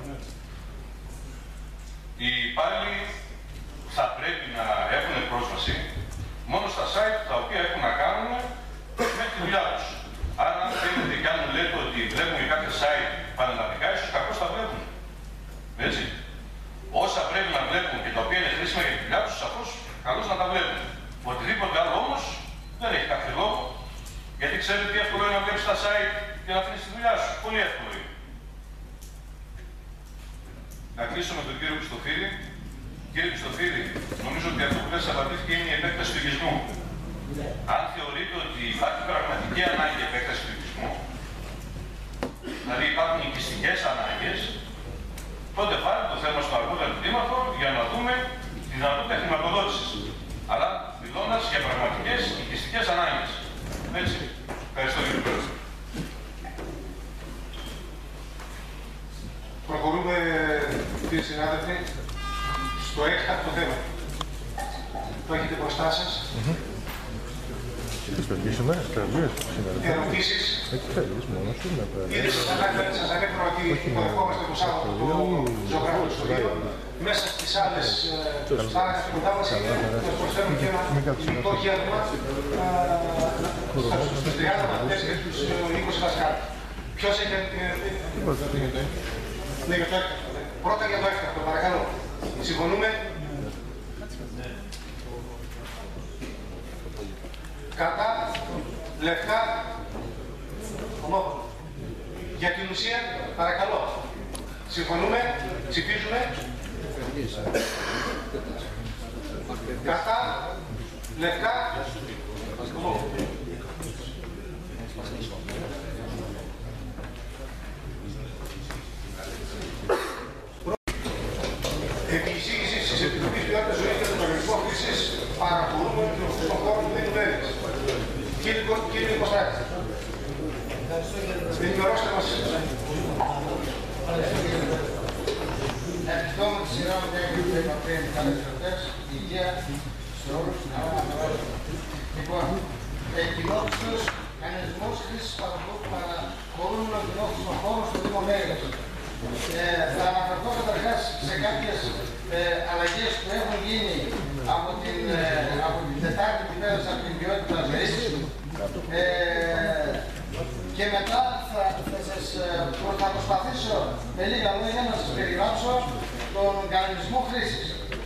Οι υπάλληλοι θα πρέπει να έχουν πρόσβαση μόνο στα site τα οποία έχουν να κάνουν με τη δουλειά τους. Άρα αν θέλετε και αν μου λέτε ότι βλέπουν κάποια site πανελλαδικά, ίσως κακώς τα βλέπουν. Έτσι. Όσα πρέπει να βλέπουν και τα οποία είναι χρήσιμα για τη δουλειά τους, σαφώς και να αφήνεις τη δουλειά σου. Πολύ εύκολο είναι. Να κλείσω με τον κύριο Χριστοφίδη. Κύριε Χριστοφίδη, νομίζω ότι αυτό που δεν σας απαντήθηκε είναι η επέκταση του οικισμού. Αν θεωρείτε ότι υπάρχει πραγματική ανάγκη επέκταση του οικισμού, δηλαδή υπάρχουν οικιστικές ανάγκες, τότε βάλτε το θέμα στο αρμόδιο τμήματο για να δούμε τη δυνατότητα χρηματοδότησης. Αλλά μιλώντας για πραγματικές οικιστικές ανάγκες. Έτσι. Ευχαριστώ κύριε Πρόεδρε. Προχωρούμε, κύριοι συνάδελφοι, στο έκτακτο θέμα. Το έχετε μπροστά σας. Ερωτήσεις. Ήδη σας ανέφερα ότι υποδεχόμαστε το Σάββατο το ζωγραφικό σχολείο. Μέσα στις άλλες κοντά μας μας προσφέρουν και ένα λιτό γεύμα στους τριάντα μαθητές και στους είκοσι δασκάλους. Ποιος έχει... Ναι, για το έκτακτο. Πρώτα για το έκτακτο, παρακαλώ. Συμφωνούμε. Κατά, λευκά, ομόφωνα. Για την ουσία, παρακαλώ. Συμφωνούμε, ψηφίζουμε. Κατά, λευκά, ομόφωνα. Επί εισήγησης της Επιτροπής Ποιότητας Ζωής και του Οργανισμού Χρήσης παραχωρούμε στον χώρο του Δήμου Βέρειας. Κύριε Κωστάκη, ενημερώστε μας. Ευχηθώ με τη σειρά μου για την επαφή με καλές ερωτές, υγεία σε όλους, στην αγώνα. Λοιπόν, κοινότητος, κανονισμός χρήσης παραχωρούν τον κοινότητο χώρο στο Δήμο Βέρειας. Ε, θα αναφερθώ καταρχάς σε κάποιες ε, αλλαγές που έχουν γίνει από την, ε, από την Τετάρτη που πέρασε από την ποιότητα ζωής ε, και μετά θα, θα, σας, θα προσπαθήσω με λίγα λόγια να σας περιγράψω τον κανονισμό χρήσης.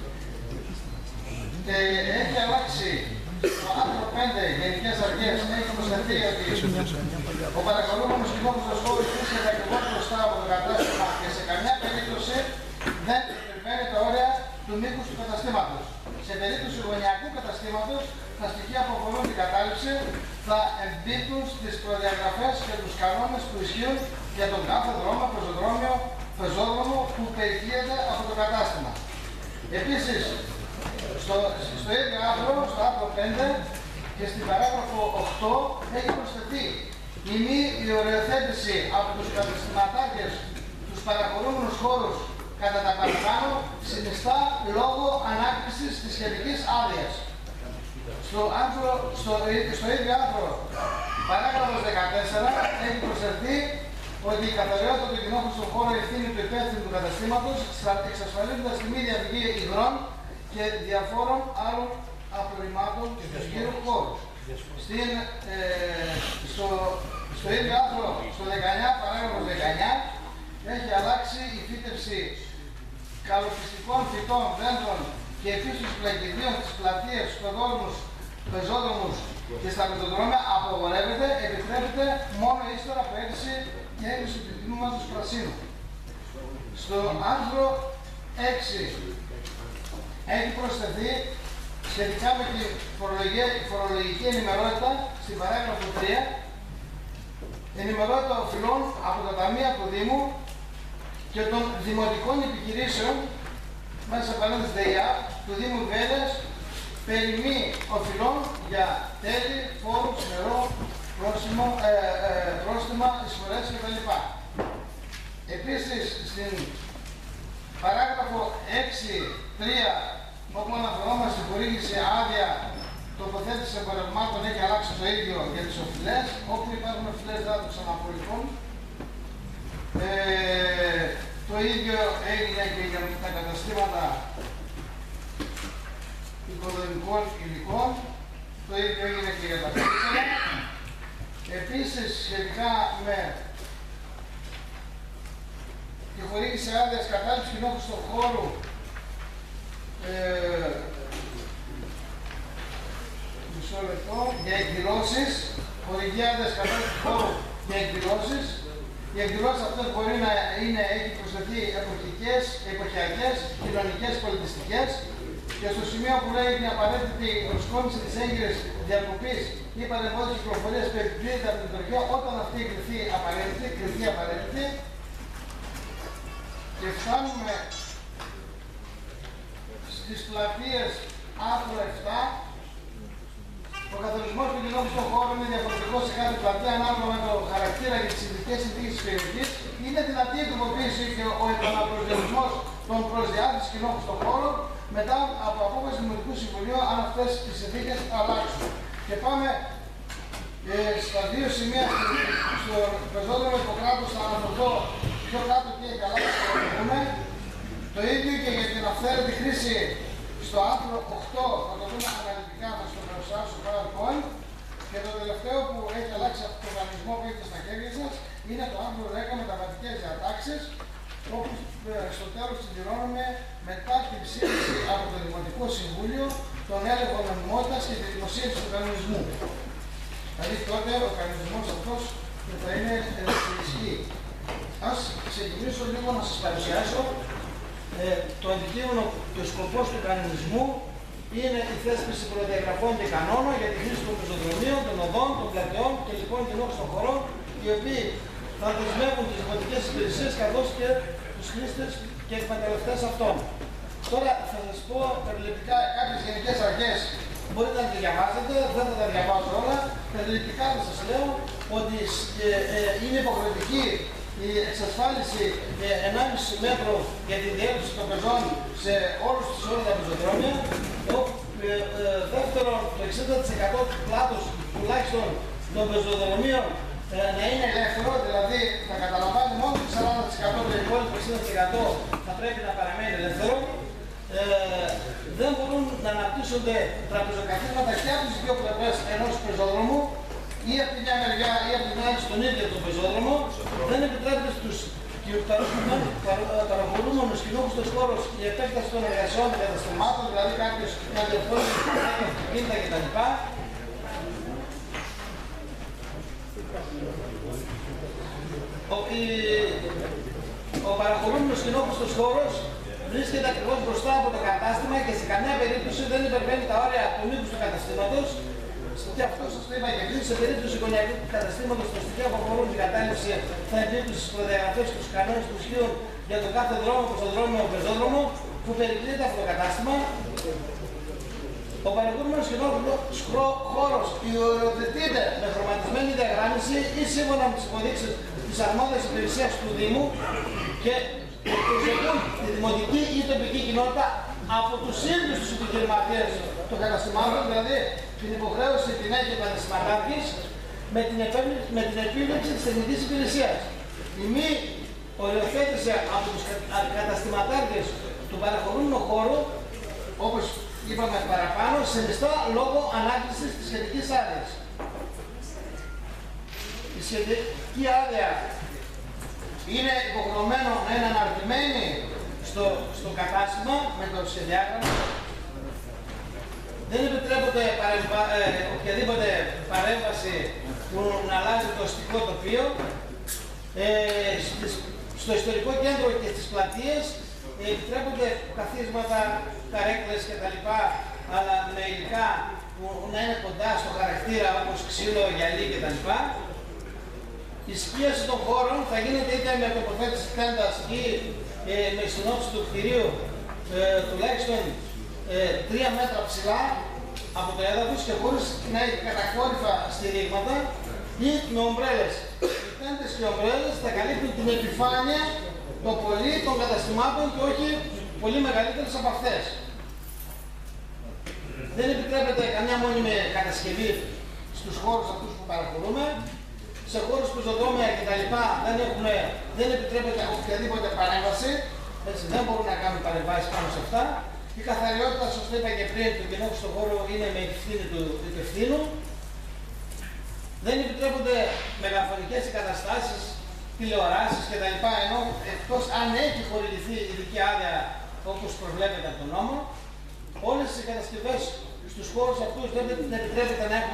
Ε, έχει αλλάξει το άρθρο πέντε Γενικές Αρχές, έχει προσθεθεί ότι ο παρακολούμενος κοινότητος χώρου βρίσκεται ακριβώς μπροστά από το κατάστημα και σε καμιά περίπτωση δεν υπερβαίνει τα όρια του μήκους του καταστήματος. Σε περίπτωση γωνιακού καταστήματος, τα στοιχεία που αφορούν την κατάληψη θα εμπίπτουν στις προδιαγραφές και τους κανόνες που ισχύουν για τον κάθε δρόμο, πεζοδρόμιο, πεζόδρομο που περικλείεται από το κατάστημα. Επίσης, στο, στο ίδιο άρθρο, στο άρθρο πέντε και στην παράγραφο οκτώ έχει προσθεθεί η μη οριοθέτηση από τους καταστηματάρχες τους παραχωρούμενους χώρους κατά τα παραπάνω συνιστά λόγω ανάκτησης της σχετικής άδειας. Στο, άρθρο, στο, στο ίδιο άρθρο, παράγραφος δεκατέσσερα, έχει προσθεθεί ότι η καθαριότητα του κοινόχρηστου χώρου ευθύνη του υπεύθυνου του καταστήματος εξασφαλίζοντας τη μη διαδική υγρών και διαφόρων άλλων απορριμμάτων στους γύρω χώρους. Στην, ε, στο, στο ίδιο άρθρο, στο δεκαεννιά, παράγραφος δεκαεννιά, έχει αλλάξει η φύτευση καλοπιστικών φυτών, δέντρων και επίσης πλακιδίων στις πλατείες, πεζόδρομους, πεζόδρομους και στα πεζοδρόμια απογορεύεται, επιτρέπεται μόνο ύστερα από αίτηση και έγκριση του τμήματος πρασίνου. Στο άρθρο έξι έχει προσθεθεί σχετικά με τη φορολογική ενημερότητα στην παράγραφο τρία, ενημερότητα οφειλών από τα ταμεία του Δήμου και των δημοτικών επιχειρήσεων μέσα σε παρένθεση ΔΕΙΑ του Δήμου Βέρειας περί μη οφειλών για τέλη, φόρους, νερό, πρόστιμο, ε, ε, πρόστιμα, εισφορές κτλ. Επίσης, στην παράγραφο έξι τρία, όπου αναφερόμαστε στην χορήγηση άδεια τοποθέτηση εμπορευμάτων, έχει αλλάξει το ίδιο για τις οφειλές. Όπου υπάρχουν οφειλές δεν θα το ξαναπολυθούν. Ε, το ίδιο έγινε και για τα καταστήματα οικοδομικών υλικών. Το ίδιο έγινε και για τα πίστερα. Επίσης, σχετικά με τη χορήγηση άδειας κατάληψης κοινόχρηστου χώρου ε, μισό λεπτό, για εκδηλώσεις, χορηγή άδειας κατάληψης χώρου για εκδηλώσεις. Οι εκδηλώσεις αυτές μπορεί να είναι, έχει προσθεθεί εποχικές, εποχιακές, κοινωνικές, πολιτιστικές. Και στο σημείο που λέει την απαραίτητη προσκόμιση της έγκυρης διακοπής ή παρεμβόλησης κυκλοφορίας που εκπλήρεται από την λειτουργία, όταν αυτή κριθεί απαραίτητη, κριθεί απαραίτητη. Και φτάνουμε στις πλατείες άρθρο επτά. Ο καθορισμός του κοινού στον χώρο είναι διαφορετικός σε κάθε πλατεία ανάλογα με το χαρακτήρα και τις ειδικές συνθήκες της περιοχής. Είναι δυνατή η τροποποίηση και ο επαναπροσδιορισμός των προσδιάτης κοινού στον χώρο μετά από απόφαση του Δημοτικού Συμβουλίου, αν αυτές τις συνθήκες αλλάξουν. Και πάμε ε, στα δύο σημεία στο πεζόδρομο Ιπποκράτους, θα αναφερθώ πιο κάτω και καλά θα το το ίδιο και για την αυθαίρετη χρήση στο άρθρο οκτώ, θα το δούμε αναλυτικά, θα στο παρουσιάσω στο PowerPoint. Και το τελευταίο που έχει αλλάξει από τον οργανισμό που έχετε στα χέρια σας είναι το άρθρο δέκα, μεταβατικές διατάξεις, όπου στο τέλος συμπληρώνουμε μετά την ψήφιση από το Δημοτικό Συμβούλιο τον έλεγχο νομιμότητας και τη δημοσίευση του κανονισμού. Δηλαδή τότε ο κανονισμός αυτός θα είναι σε ισχύ. Ας ξεκινήσω λίγο να σας παρουσιάσω ε, το αντικείμενο και ο σκοπός του κανονισμού. Είναι η θέσπιση προδιαγραφών και κανόνων για τη χρήση των πεζοδρομίων, των οδών, των πλατεών και λοιπόν κοινών στον χώρο, οι οποίοι θα δεσμεύουν τις δημοτικές υπηρεσίες καθώς και τους χρήστες και εκμεταλλευτές αυτών. Τώρα θα σας πω περιληπτικά κάποιες γενικές αρχές. Μπορείτε να τις διαβάσετε, δεν θα τα διαβάσω όλα. Περιληπτικά θα σας λέω ότι ε, ε, είναι υποχρεωτική η εξασφάλιση ε, ενάμιση μέτρο για τη διέλευση των πεζών σε όλους τους όρους τα πεζοδρόμια. Το, ε, ε, δεύτερον, το εξήντα τοις εκατό του πλάτους τουλάχιστον των πεζοδρομίων ε, να είναι ελεύθερο, δηλαδή θα καταλαμβάνει μόνο το σαράντα τοις εκατό, το υπόλοιπο εξήντα τοις εκατό θα πρέπει να παραμένει ελεύθερο. Ε, δεν μπορούν να αναπτύσσονται τραπεζοκαθίσματα και από τις δύο πλευρές ενός πεζόδρομου ή από τη μια μεριά ή από την άλλη στον ίδιο τον πεζόδρομο. Δεν επιτρέπεται στους παραχωρούμενους κοινόχρηστος χώρος η επέκταση των εργασιών των καταστημάτων, δηλαδή κάποιος να διορθώσει αυτοκίνητα κτλ. Ο, η, ο παραχωρούμενος κοινόχρηστος χώρος βρίσκεται ακριβώς μπροστά από το κατάστημα και σε καμιά περίπτωση δεν υπερβαίνει τα όρια του μήκους του καταστήματος. Και αυτό σας το είπα και πριν, σε περίπτωση εικονιακού καταστήματος, τα στοιχεία που αφορούν την κατάληψη θα εμπίπτουν στις προδιαγραφές και στους κανόνες που ισχύουν για τον κάθε δρόμο, πεζοδρόμιο, πεζόδρομο που περικλείται αυτό το κατάστημα. Ο παρεχόμενος κοινόχρηστος χώρος υιοθετείται με χρωματισμένη διαγράμμιση ή σύμφωνα με τις υποδείξεις της αρμόδιας υπηρεσίας του Δήμου και εκπροσωπούν τη δημοτική ή τοπική κοινότητα από τους ίδιους τους επιχειρηματίες των καταστημάτων, δηλαδή την υποχρέωση την έχει ο καταστηματάρχης με την, με την επίληψη της τεχνικής υπηρεσίας. Η μη οριοθέτηση από τους καταστηματάρχες του παραχωρούμενου χώρου, όπως είπαμε παραπάνω, συνιστά λόγω ανάκτησης της σχετικής άδειας. Η σχετική άδεια είναι υποχρεωμένο να είναι αναρτημένη στο, στο κατάστημα με το σχεδιάγραμμα. Δεν επιτρέπεται παρεμβα... ε, οποιαδήποτε παρέμβαση που να αλλάζει το αστικό τοπίο. Ε, στις, στο ιστορικό κέντρο και στις πλατείες ε, επιτρέπονται καθίσματα, καρέκλες κτλ. Αλλά με υλικά που να είναι κοντά στο χαρακτήρα όπως ξύλο, γυαλί κτλ. Η σκίαση των χώρων θα γίνεται είτε με τοποθέτηση τέντας ή ε, με συνόψη του κτηρίου ε, τουλάχιστον ε, τρία μέτρα ψηλά από το έδαφος και χωρίς να έχει κατακόρυφα στηρίγματα ή με ομπρέλες. Οι τέντες και οι ομπρέλες θα καλύπτουν την επιφάνεια το πολύ των καταστημάτων και όχι πολύ μεγαλύτερες από αυτές. Δεν επιτρέπεται καμιά μόνιμη κατασκευή στους χώρους αυτούς που παραχωρούμε. Σε χώρους πεζοδρόμια κτλ. Δεν, δεν επιτρέπεται οποιαδήποτε παρέμβαση. Έτσι, δεν μπορούν να κάνουν παρεμβάσεις πάνω σε αυτά. Η καθαριότητα, σας το είπα και πριν, του κοινόχρηστου χώρου είναι με ευθύνη του υπευθύνου. Δεν επιτρέπονται μεγαφωνικές εγκαταστάσεις, τηλεοράσεις κτλ. Ενώ εκτός αν έχει χορηγηθεί ειδική άδεια όπως προβλέπεται από τον νόμο, όλες οι κατασκευές στους χώρους αυτούς δεν επιτρέπεται να έχουν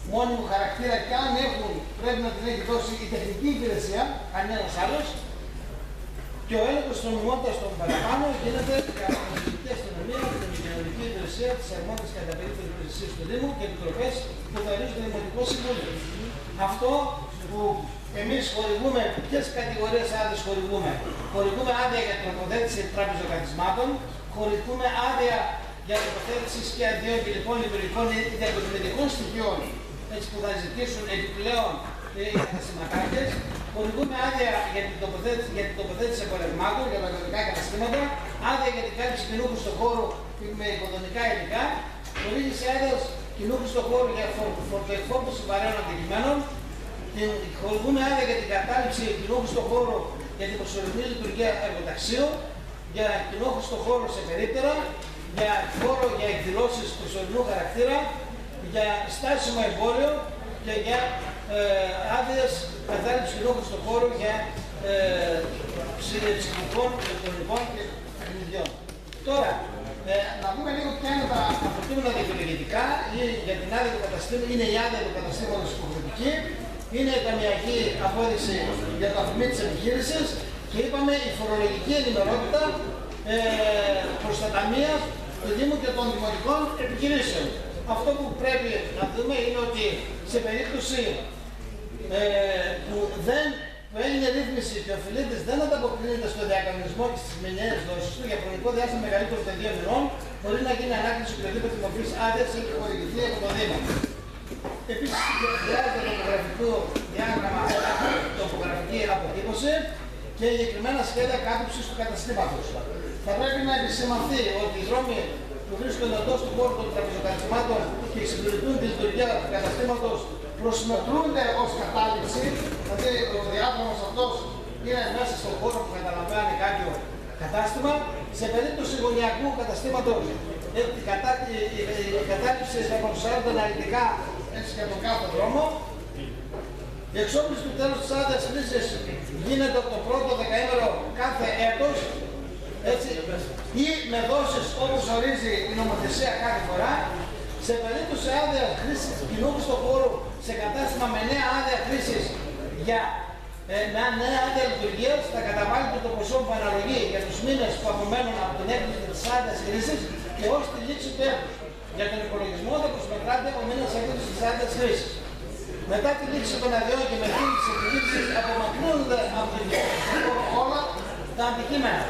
μόνιμο χαρακτήρα και αν έχουν, πρέπει να την έχει δώσει η τεχνική υπηρεσία, κανένας άλλος. Και ο έλεγχος της νομιμότητας των παραπάνω γίνεται από την Εθνική Αστυνομία, την Κοινωνική Υπηρεσία, τις αρμόδιες κατά περίπτωση υπηρεσίες του Δήμου και επιτροπές που θα ορίζει το Δημοτικό Συμβούλιο. Αυτό που εμείς χορηγούμε, ποιες κατηγορίες άδειες χορηγούμε. Χορηγούμε άδεια για την τοποθέτηση τραπεζοκαθισμάτων, χορηγούμε άδεια για τοποθέτηση και αδειών και λοιπόν λειτουργικών διακοσμητικών στοιχείων, έτσι που θα ζητήσουν επιπλέον οι καταστηματάρχες. Χορηγούμε άδεια για την τοποθέτηση, για την τοποθέτηση εμπορευμάτων για τα οικοδομικά καταστήματα, άδεια για την κάλυψη κοινού στον χώρο με οικοδομικά υλικά, χορήγηση άδεια κοινού στον χώρο για φορτοεκφόρτωση βαρέων αντικειμένων, χορηγούμε άδεια για την κατάληψη κοινού στον χώρο για την προσωρινή λειτουργία εργοταξίου, για κοινού στον χώρο σε περίπτερα, για χώρο για εκδηλώσεις προσωρινού χαρακτήρα, για στάσιμο εμπόριο και για ε, άδειες κατάληψης κοινόχρηστου στον χώρο για ε, ψηφιακών, ηλεκτρονικών και παιχνιδιών. Τώρα, ε, να δούμε λίγο ποια είναι τα προτείνωτα δικαιολογητικά για την άδεια του καταστήματος. Είναι η άδεια του καταστήματος υποχρεωτική, είναι η ταμιακή απόδειξη για το αφημί της επιχείρησης και είπαμε η φορολογική ενημερότητα ε, προς τα ταμεία του Δήμου και των δημοτικών επιχειρήσεων. Αυτό που πρέπει να δούμε είναι ότι σε περίπτωση ε, που δεν που έγινε ρύθμιση και ο φιλίτης δεν ανταποκρίνεται στο διακανονισμό και στις μηνιαίες δόσεις του για χρονικό διάστημα μεγαλύτερο των δύο μηνών, μπορεί να γίνει ανάκτηση οποιοδήποτε μορφής άδειας ή χορηγηθεί από το Δήμο. Επίσης, χρειάζεται τοπογραφικό διάγραμμα, τοπογραφική αποτύπωση και εγκεκριμένα σχέδια κάλυψης του καταστήματος. Θα πρέπει να επισημανθεί ότι οι δρόμοι που βρίσκονται εντός του χώρου των τραπεζοκαθισμάτων και εξυπηρετούν τη λειτουργία του καταστήματος προσμετρούνται ως κατάληψη, δηλαδή ο διάδρομος αυτός είναι μέσα στον χώρο που καταλαμβάνει κάποιο κατάστημα. Σε περίπτωση γωνιακού καταστήματος, η, κατά, η, η, η κατάληψη θα προσφέρονται αναλυτικά έτσι για τον κάθε δρόμο. Η εξόπληση του τέλους της άδειας χρήσης γίνεται από το πρώτο δεκαήμερο κάθε έτος, έτσι, ή με δόσεις όπως ορίζει η νομοθεσία κάθε φορά. Σε περίπτωση άδεια χρήσης κοινόχρηστου χώρου σε κατάστημα με νέα άδεια χρήσης για ε, με νέα άδεια λειτουργίας θα καταβάλλεται το ποσό που αναλογεί για τους μήνες που απομένουν από την έκδοση της άδειας χρήσης και ως τη λήξη του έτους. Για τον υπολογισμό θα προσμετράται ο μήνας έκδοσης της άδειας χρήσης. Μετά τη λήξη των αδειών και με την της επιχείρησης απομακρύνονται από την όλα τα αντικείμενα.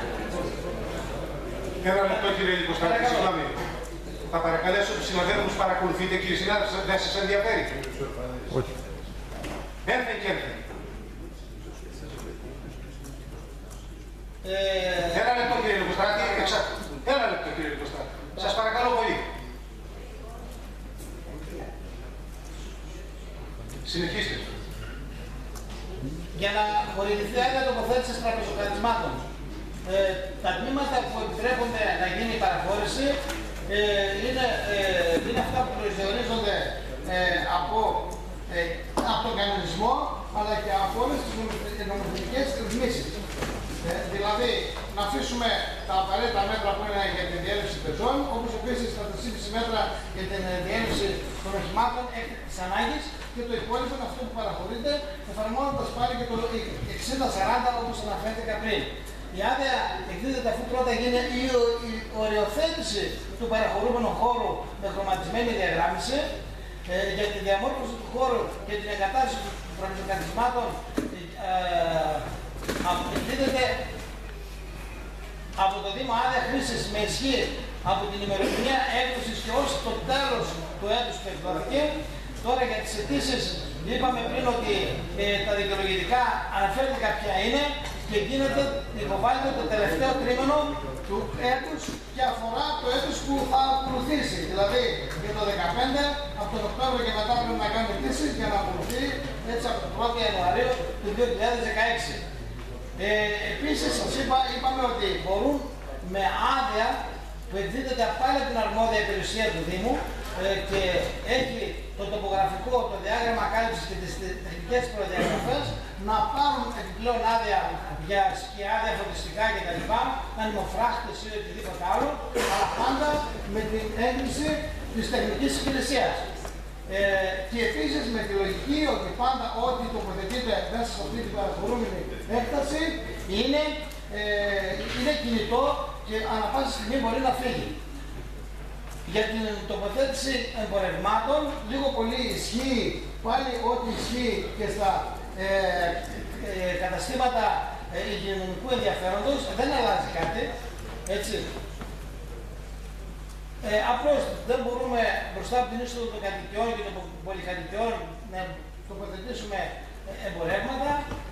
Ένα λεπτό κύριε Λικοστάτη, συγγνώμη. Θα παρακαλέσω τους συναδέλφους που παρακολουθείτε, κύριε συνάδελφοι, δεν σας ενδιαφέρει. Όχι. Ένθεν και ένθεν. Ε... Ένα λεπτό κύριε Λικοστάτη, εξα... Ένα λεπτό κύριε Λικοστάτη. Σας παρακαλώ πολύ. Συνεχίστε. Για να χορηγηθεί άδεια τοποθέτησης τραπεζοκαθισμάτων. Ε, τα τμήματα που επιτρέπονται να γίνει η παραχώρηση ε, είναι, ε, είναι αυτά που προσδιορίζονται ε, από, ε, από τον κανονισμό αλλά και από όλες τις νομοθετικές ρυθμίσεις. Ε, δηλαδή, να αφήσουμε τα απαραίτητα μέτρα που είναι για την διέλευση πεζών, όπως επίσης τα τρία μέτρα για την διέλευση των οχημάτων έκτακτης ανάγκης και το υπόλοιπο είναι αυτό που παραχωρείται, εφαρμόζοντας πάλι και το εξήντα σαράντα όπως αναφέρθηκα πριν. Η άδεια εκδίδεται αφού πρώτα γίνει η, η οριοθέτηση του παραχωρούμενου χώρου με χρωματισμένη διαγράμμιση ε, για τη διαμόρφωση του χώρου και την εγκατάσταση των τραπεζοκαθισμάτων ε, εκδίδεται από το Δήμο άδεια χρήσης με ισχύ από την ημερομηνία έκδοσης και ως το τέλος του έτους που εκδόθηκε. Τώρα για τις αιτήσεις είπαμε πριν ότι ε, τα δικαιολογητικά αναφέρθηκα ποια είναι και γίνεται, υποβάλλεται το τελευταίο τρίμηνο του έτους και αφορά το έτος που θα ακολουθήσει. Δηλαδή για το δεκαπέντε, από τον Οκτώβριο και μετά πρέπει να κάνουμε αιτήσεις για να ακολουθεί έτσι από τον πρώτο Ιανουαρίου του δύο χιλιάδες δεκαέξι. Ε, επίσης σας είπα, είπαμε ότι μπορούν με άδεια που εκδίδεται πάλι από την αρμόδια υπηρεσία του Δήμου ε, και έχει το τοπογραφικό, το διάγραμμα κάλυψης και τις τεχνικές προδιαγραφές να πάρουν επιπλέον άδεια για σκιάδια, φωτιστικά κτλ. Ανεμοφράχτες ή οτιδήποτε άλλο, αλλά πάντα με την έγκριση της τεχνικής υπηρεσίας. Ε, και επίσης με τη λογική ότι πάντα ό,τι τοποθετείται μέσα σε αυτή την παραχωρούμενη έκταση είναι, ε, είναι κινητό και ανά πάσα στιγμή μπορεί να φύγει. Για την τοποθέτηση εμπορευμάτων, λίγο πολύ ισχύει πάλι ό,τι ισχύει και στα ε, ε, καταστήματα ε, υγειονομικού ενδιαφέροντος, δεν αλλάζει κάτι, έτσι. Ε, απλώς δεν μπορούμε μπροστά από την είσοδο των κατοικιών και των πολυκατοικιών να τοποθετήσουμε εμπορεύματα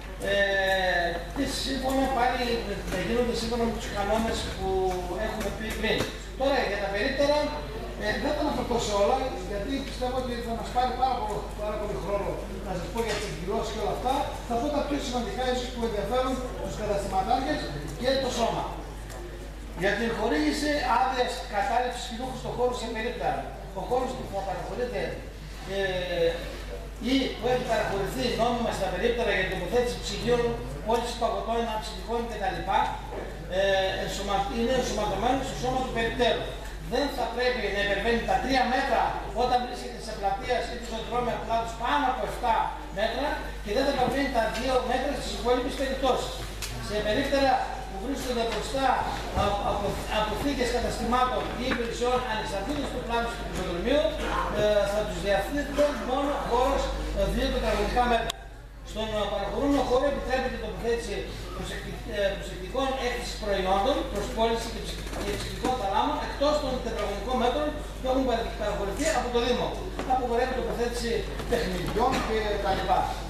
ε, και σύμφωνα πάλι να γίνονται σύμφωνα με τους κανόνες που έχουμε πει πριν. Τώρα για τα περίπτερα ε, δεν θα αναφερθώ σε όλα, γιατί πιστεύω ότι θα μας πάρει πάρα πολύ, πάρα πολύ χρόνο να σας πω για τις εκδηλώσεις και όλα αυτά. Θα πω τα πιο σημαντικά ίσως που ενδιαφέρουν τους καταστηματάρχες και το σώμα. Για την χορήγηση άδεια κατάληψη κινούχου στον χώρο σε περίπτερα. Ο χώρο που θα παραχωρείται ε, ή που έχει παραχωρηθεί νόμιμα στα περίπτερα για την τοποθέτηση ψυγείων, πώληση παγωτών, αναψυκτικών κτλ. Ε, ενσωμα, είναι ενσωματωμένο στο σώμα του περιπτέρου. Δεν θα πρέπει να υπερβαίνει τα τρία μέτρα όταν βρίσκεται σε πλατεία ή σε δρόμια πλάτους πάνω από επτά μέτρα και δεν θα υπερβαίνει τα δύο μέτρα στις υπόλοιπες περιπτώσεις. Σε περίπτερα που βρίσκονται μπροστά από αποθήκες καταστημάτων ή υπηρεσιών ανεξαρτήτως του πλάνου του πεζοδρομίου, ε, θα τους διαθέτει μόνο χώρος δύο τετραγωνικά μέτρα. Στον παραχωρούμενο χώρο επιτρέπεται η τοποθέτηση προσεκτικών έκθεσης προϊόντων προς πώληση και ψυχικών θαλάμων εκτός των τετραγωνικών μέτρων που έχουν παραχωρηθεί από το Δήμο. Απογορεύεται η τοποθέτηση παιχνιδιών κτλ.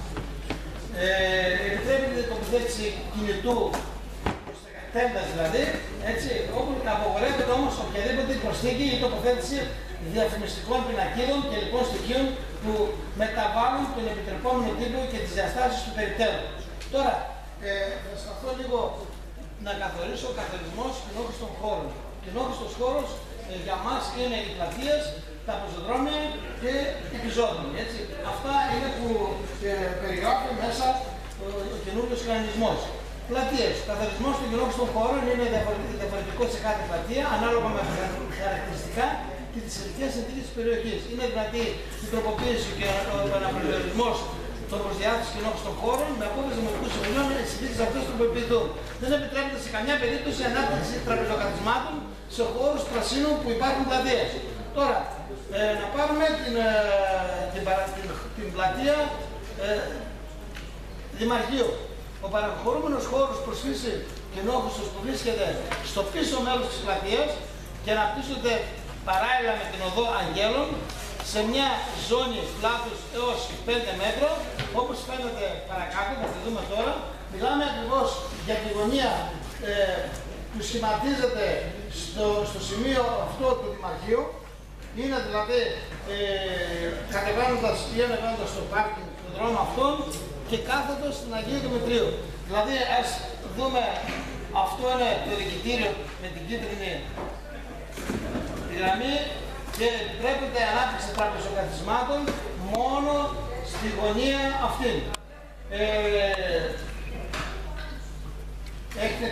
Ε, επιτρέπεται η τοποθέτηση κινητού τέντας δηλαδή, έτσι, όπου απογορεύεται όμως οποιαδήποτε προσθήκη ή τοποθέτηση διαφημιστικών πινακίδων και λοιπόν στοιχείων που μεταβάλλουν τον επιτρεπόμενο τύπο και τις διαστάσεις του περιπτέρου. Τώρα, ε, θα σταθώ λίγο να καθορίσω ο καθορισμός κοινόχρηστων χώρων. Κοινόχρηστος χώρος ε, για μας είναι οι πλατείες, τα πεζοδρόμια και οι πεζόδρομοι. Αυτά είναι που ε, περιγράφει μέσα ο, ο καινούργιος κανονισμός. Πλατείες. Ο καθορισμός των κοινόχρηστων χώρων είναι διαφορετικό σε κάθε πλατεία, ανάλογα με χαρακτηριστικά και τις ειδικές συνθήκες της περιοχής. Είναι δυνατή η τροποποίηση και ο αναπληρωσμός των προσδιάθεσης κοινόχρηστων χώρων με απόφαση δημοτικού συμβουλίου με τις συνθήκες αυτές του προεπιτού. Δεν επιτρέπεται σε καμιά περίπτωση η ανάπτυξη τραπεζοκαθισμάτων σε χώρους πρασίνου που υπάρχουν πλατείες. Τώρα, ε, να πάρουμε την, ε, την, την, την πλατεία ε, Δημαρχείου. Ο παραχωρούμενος χώρος προς φύση κοινόχρηστος που βρίσκεται στο πίσω μέρος της πλατείας και αναπτύσσονται παράλληλα με την οδό Αγγέλων σε μια ζώνη πλάτους έως πέντε μέτρων, όπως φαίνεται παρακάτω, θα τη δούμε τώρα. Μιλάμε ακριβώς για τη γωνία ε, που σχηματίζεται στο, στο σημείο αυτό του Δημαρχείου. Είναι δηλαδή ε, κατεβαίνοντας ή ανεβαίνοντας στο πάρκινγκ του δρόμου αυτόν και κάθετος στην Αγίου Δημητρίου. Δηλαδή, ας δούμε, αυτό είναι το διοικητήριο με την κίτρινη γραμμή και επιτρέπεται η ανάπτυξη τραπεζοκαθισμάτων μόνο στη γωνία αυτή. Ε, έχετε...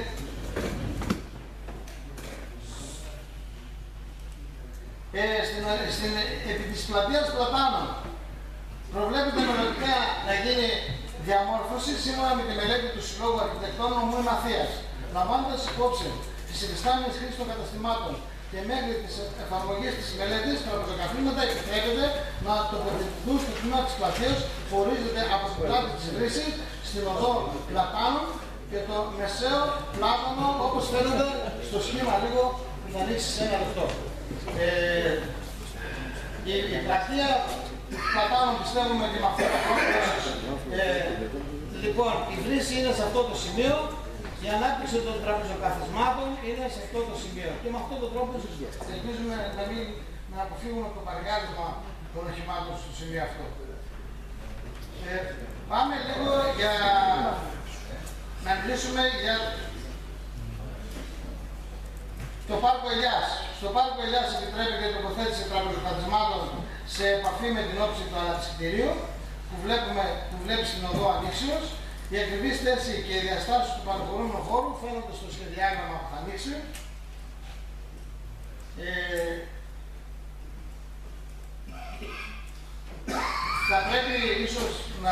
Ε, στην, στην, επί της πλατείας Πλατάνων προβλέπεται μελλοντικά να γίνει διαμόρφωση σύμφωνα με τη μελέτη του Συλλόγου Αρχιτεκτών Ομού Μαθίας, λαμβάνοντας υπόψη τις υφιστάμενες χρήσεις των καταστημάτων και μέχρι τις εφαρμογές της μελέτης, τα τραπεζοκαθίσματα επιτρέπεται να τοποθετηθούν στο τμήμα της πλατείας που ορίζεται από την πλάτη της βρύσης στην οδό Πλατάνων και το μεσαίο πλάτανο, όπως φαίνεται στο σχήμα λίγο που θα ανοίξει σε ένα λεπτό. Ε, η, η πλατεία Πλατάνων πιστεύουμε ότι με αυτό το χρόνο ε, λοιπόν, η βρύση είναι σε αυτό το σημείο, η ανάπτυξη των τραπεζοκαθισμάτων είναι σε αυτό το σημείο. Και με αυτόν τον τρόπο ελπίζουμε να, μην, να αποφύγουμε το παρεγάρισμα των οχημάτων στο σημείο αυτό. Ε, πάμε λίγο για να μιλήσουμε για το Πάρκο Ελιάς. Στο Πάρκο Ελιάς επιτρέπεται η τοποθέτηση τραπεζοκαθισμάτων σε επαφή με την όψη του αναψυκτηρίου που, βλέπουμε, που βλέπει στην οδό Ανοίξεως. Η ακριβής θέση και οι διαστάσεις του παραχωρούμενου χώρου φαίνονται στο σχεδιάγραμμα που θα ανοίξει. Ε, θα πρέπει ίσως να,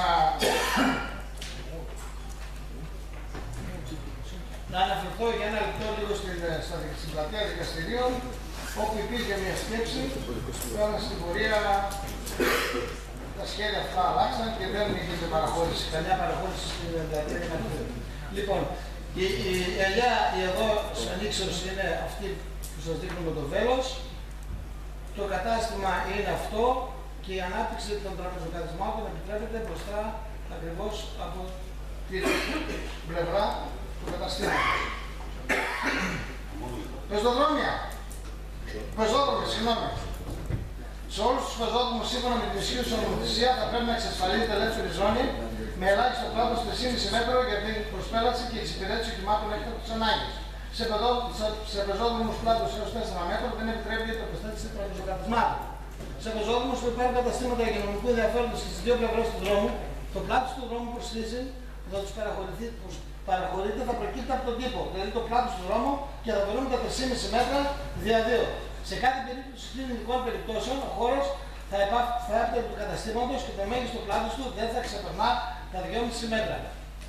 να αναφερθώ για ένα λεπτό λίγο στην, στην πλατεία δικαστηρίων, όπου υπήρχε μια σκέψη, τώρα στην πορεία τα σχέδια αυτά αλλάξαν και δεν γίνεται παραχώρηση, καμιά παραχώρηση στην πλατεία δικαστηρίων. Λοιπόν, η, η ελιά η εδώ ανοίξεως είναι αυτή που σας δείχνω με το βέλος. Το κατάστημα είναι αυτό και η ανάπτυξη των τραπεζοκαθισμάτων επιτρέπεται μπροστά ακριβώς από την πλευρά του καταστήματος. Πεζοδρόμια. Πεζόδρομοι, συγγνώμη. Σε όλους τους πεζόδρομους σύμφωνα με την ισχύουσα νομοθεσία θα πρέπει να εξασφαλίζεται ελεύθερη ζώνη με ελάχιστο πλάτος τρία κόμμα πέντε μέτρο για την προσπέλαση και εξυπηρέτηση οχημάτων έκτακτης ανάγκης. Σε, σε πεζόδρομους πλάτος έως τέσσερα μέτρα δεν επιτρέπεται η τοποθέτηση τραπεζοκαθισμάτων. Σε πεζόδρομους που υπάρχουν καταστήματα υγειονομικού ενδιαφέροντος και στις δύο πλευρές του δρόμου, το πλάτος του δρόμου προς χρήση που θα τους παραχωρείται θα προκύπτει από τον τύπο, δηλαδή το πλάτος του δρόμου και θα περνούν τα τρία κόμμα πέντε μέτρα δια δύο. Σε κάθε περίπτωση κλινικών περιπτώσεων, ο χώρος θα έπρεπε του καταστήματος και το μέγιστο πλάτος του δεν θα ξεπερνά τα δύο κόμμα πέντε μέτρα.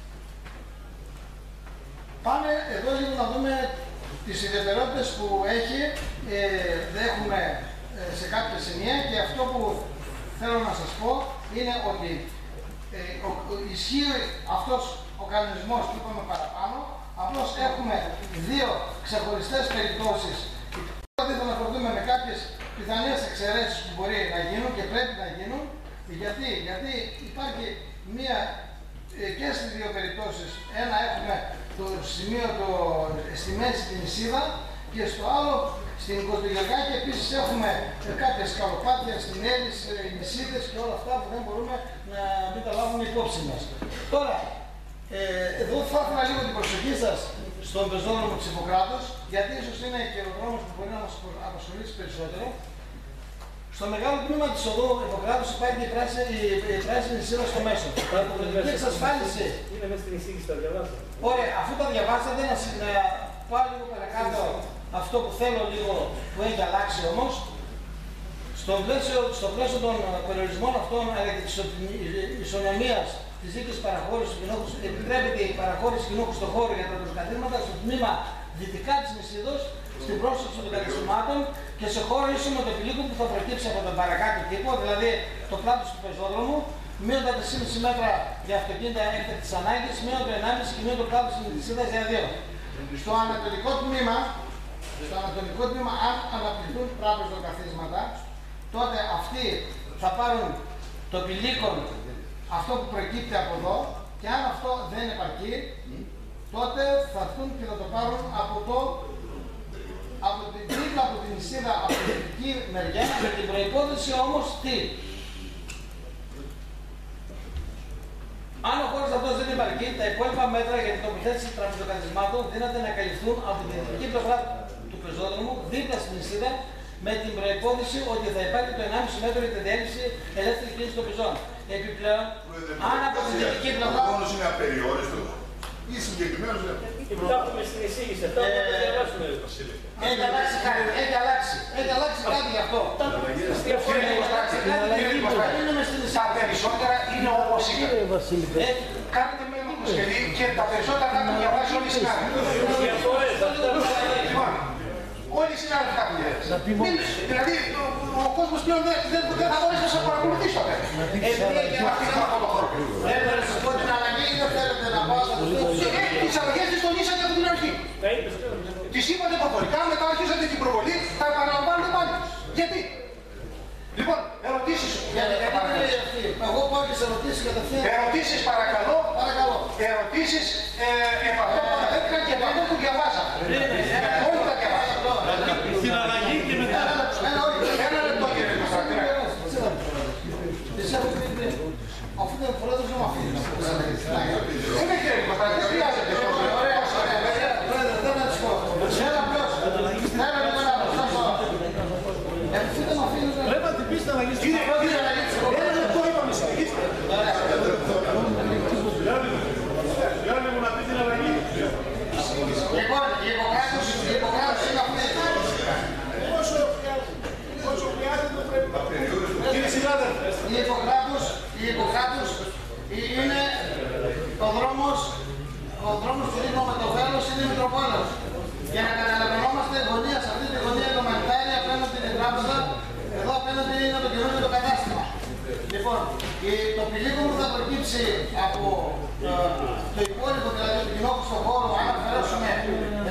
Πάμε εδώ λίγο να δούμε τις ιδιαιτερότητες που έχει, ε, έχουμε ε, σε κάποια σημεία και αυτό που θέλω να σας πω είναι ότι ε, ο, ο, ισχύει αυτός ο κανονισμός που είπαμε παραπάνω, απλώς έχουμε δύο ξεχωριστές περιπτώσεις. Πρώτα θα αναφερθούμε με κάποιες πιθανές εξαιρέσεις που μπορεί να γίνουν και πρέπει να γίνουν. Γιατί, γιατί υπάρχει μία ε, και στις δύο περιπτώσεις. Ένα έχουμε το σημείο το, στη μέση την νησίδα και στο άλλο στην Κοντογιοργάκη επίσης έχουμε ε, κάποια σκαλοπάτια στην Έλλης, ε, νησίδες και όλα αυτά που δεν μπορούμε να μην τα λάβουμε υπόψη μας. Τώρα, ε, εδώ θα ήθελα λίγο την προσοχή σας στον πεζόδρομο της Ιπποκράτους, γιατί ίσως είναι και ο δρόμος που μπορεί να μας απασχολήσει περισσότερο. Στο μεγάλο τμήμα της οδού Ιπποκράτους υπάρχει η πράσινη, η πράσινη νησίδα στο μέσο. Η πολιτική εξασφάλιση. Είναι μέσα στην εισήγηση, τα διαβάσατε. Ωραία, αφού τα διαβάσατε, να, να πάω λίγο παρακάτω αυτό που θέλω λίγο που έχει αλλάξει όμως. Στο πλαίσιο, στο πλαίσιο των περιορισμών αυτών αλλά και της ισονομίας της δίκης παραχώρησης του κοινόχου, επιτρέπεται η παραχώρηση κοινόχου στον χώρο για τα τραπεζοκαθίσματα στο τμήμα δυτικά της νησίδος, στην πρόσωψη των καταστημάτων και σε χώρο ίσο με το πηλίκο που θα προκύψει από τον παρακάτω τύπο, δηλαδή το πλάτος του πεζόδρομου, μείον τα τρία κόμμα πέντε μέτρα για αυτοκίνητα έκτακτης ανάγκης, μείον το ενάμιση και μείον το πλάτος της νησίδας για δύο. Στο ανατολικό τμήμα, στο ανατολικό τμήμα, αν αναπτυχθούν τραπεζοκαθίσματα, τότε αυτοί θα πάρουν το πηλίκον αυτό που προκύπτει από εδώ και αν αυτό δεν επαρκεί, τότε θα έρθουν και θα το πάρουν από το από την τρίπλα, από την νησίδα, από την δυτική μεριά, με την προϋπόθεση όμως τι. Αν ο χώρος αυτός δεν υπαρκεί, τα υπόλοιπα μέτρα για την τοποθέτηση τραπεζοκαθισμάτων δύναται να καλυφθούν από την δυτική πλευρά του πεζόδρομου, δίπλα στην νησίδα, με την προϋπόθεση ότι θα υπάρχει το ενάμιση μέτρο για τη διέλυση ελεύθερη κίνηση των πεζών. Επιπλέον, αν από την δυτική πλευρά. Ο χρόνος είναι απεριόριστος ή συγκεκριμένος δεν. Υπάρχουν στην εισήγηση, αυτά που θα διαβάσουμε. Έχει αλλάξει κάτι, έχει αλλάξει. Έχει αλλάξει κάτι γι' αυτό. Τα περισσότερα είναι όπως είναι. Κάνετε με μήκος και τα περισσότερα θα έχουν διαβάσει όλοι οι συνάδελφοι. Όλοι οι συνάδελφοι θα έχουν διαβάσει. Δηλαδή ο κόσμος πλέον δεν θα μπορέσει να σας παρακολουθήσει τότε. Δεν θα σας πω την αλλαγή ή δεν θέλετε να πάω στα δουλειά. Τις αλλαγές τις τονίσατε από την αρχή. Τις είπατε προφορικά, μετά αρχίσατε την προβολή, θα επαναλαμβάνετε πάλι. Γιατί. Λοιπόν, ερωτήσεις. Εγώ πάω και σε ερωτήσεις κατευθείαν. Ερωτήσεις παρακαλώ. Παρακαλώ. Ερωτήσεις επ' αυτό που αναφέρθηκαν και επ' αυτό που διαβάσαμε. Όλοι τα διαβάσαμε. Στην αλλαγή και μετά. Ένα λεπτό κύριε Κωνσταντίνα. Αφού δεν πρόεδρος δεν μου αφήνεις. Είναι κύριε Κωνσταντίνα, χρειάζεται. Ωραία, ωραία. Πρόεδρε, δεν να τους πω. Ένα απλώς. Ένα λίγο να προσθέσω. Εσύ δεν μου αφήνεις. Πρέπει να την πεις την αλλαγή. Ένα λεπτό είπαμε συνεχίστε. Γιάννη μου να πει την αλλαγή. Λοιπόν, η Ιπποκράτους δρόμος του Δήμου με το Βέλος είναι Μητροπόλεως. Για να καταλαβαίνόμαστε, γωνία σε αυτή τη γωνία το Μανιτάρι, απέναντι την τράπεζα, εδώ απέναντι είναι το καινούργιο το κατάστημα. Λοιπόν, το πηλίκο που θα προκύψει από ε, το υπόλοιπο, δηλαδή το κοινό στον χώρο, αν αφαιρέσουμε ε,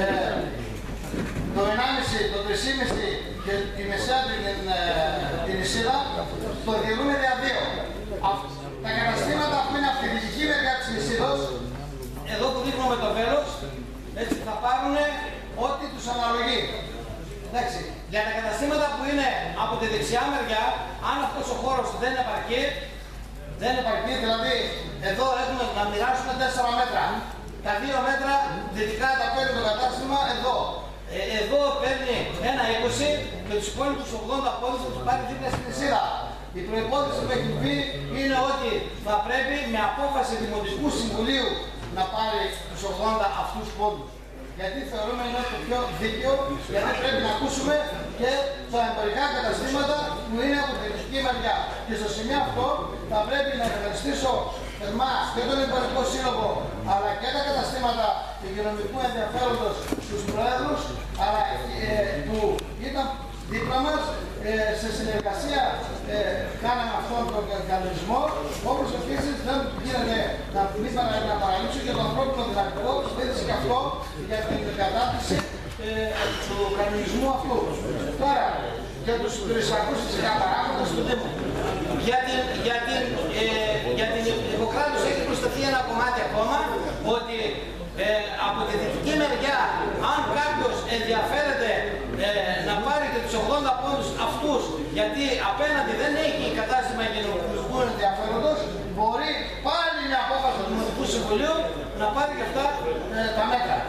το ενάμιση, το τρία κόμμα πέντε και τη μεσαία την, ε, την Ισίδα, το διαιρούμε δια δύο. Τα καταστήματα που είναι από τη δυτική μεριά της Ισίδος, εδώ που δείχνουμε το Βέλος, έτσι θα πάρουν ό,τι τους αναλογεί. Εντάξει, για τα καταστήματα που είναι από τη δεξιά μεριά, αν αυτός ο χώρος δεν επαρκεί, δεν επαρκεί, δηλαδή εδώ έχουμε να μοιράσουμε τέσσερα μέτρα. Τα δύο μέτρα δυτικά τα παίρνει το κατάστημα εδώ. Ε, εδώ παίρνει ένα είκοσι και τους υπόλοιπους ογδόντα πόντους θα τους πάρει δίπλα στην Ισίδα. Η προϋπόθεση που έχει πει είναι ότι θα πρέπει με απόφαση Δημοτικού Συμβουλίου να πάρει τους ογδόντα αυτούς πόντους. Γιατί θεωρούμε είναι το πιο δίκαιο, γιατί πρέπει να ακούσουμε και τα εμπορικά καταστήματα που είναι από την δυτική μεριά. Και στο σημείο αυτό θα πρέπει να ευχαριστήσω θερμά και τον Εμπορικό Σύλλογο, αλλά και τα καταστήματα υγειονομικού ενδιαφέροντος στους Προέδρους, αλλά ε, που ήταν δίπλα μας, ε, σε συνεργασία ε, κάναμε αυτόν τον κανονισμό, όπως επίσης δεν γίνεται να μην παρα, να παραλείψω και το ανθρώπινο δυναμικό, έτσι και αυτό για την κατάρτιση ε, του κανονισμού αυτού. Τώρα, για τους τρισακούς φυσικά παράγοντες του Δήμου. Για την, για την, ε, για την υποκράτηση έχει προσθεθεί ένα κομμάτι ακόμα, ότι Ε, από τη δυτική μεριά, αν κάποιος ενδιαφέρεται ε, να πάρει και τους ογδόντα πόντους αυτούς, γιατί απέναντι δεν έχει κατάστημα υγειονομικού ενδιαφέροντος, μπορεί πάλι με απόφαση του Δημοτικού Συμβουλίου να πάρει και αυτά ε, τα μέτρα.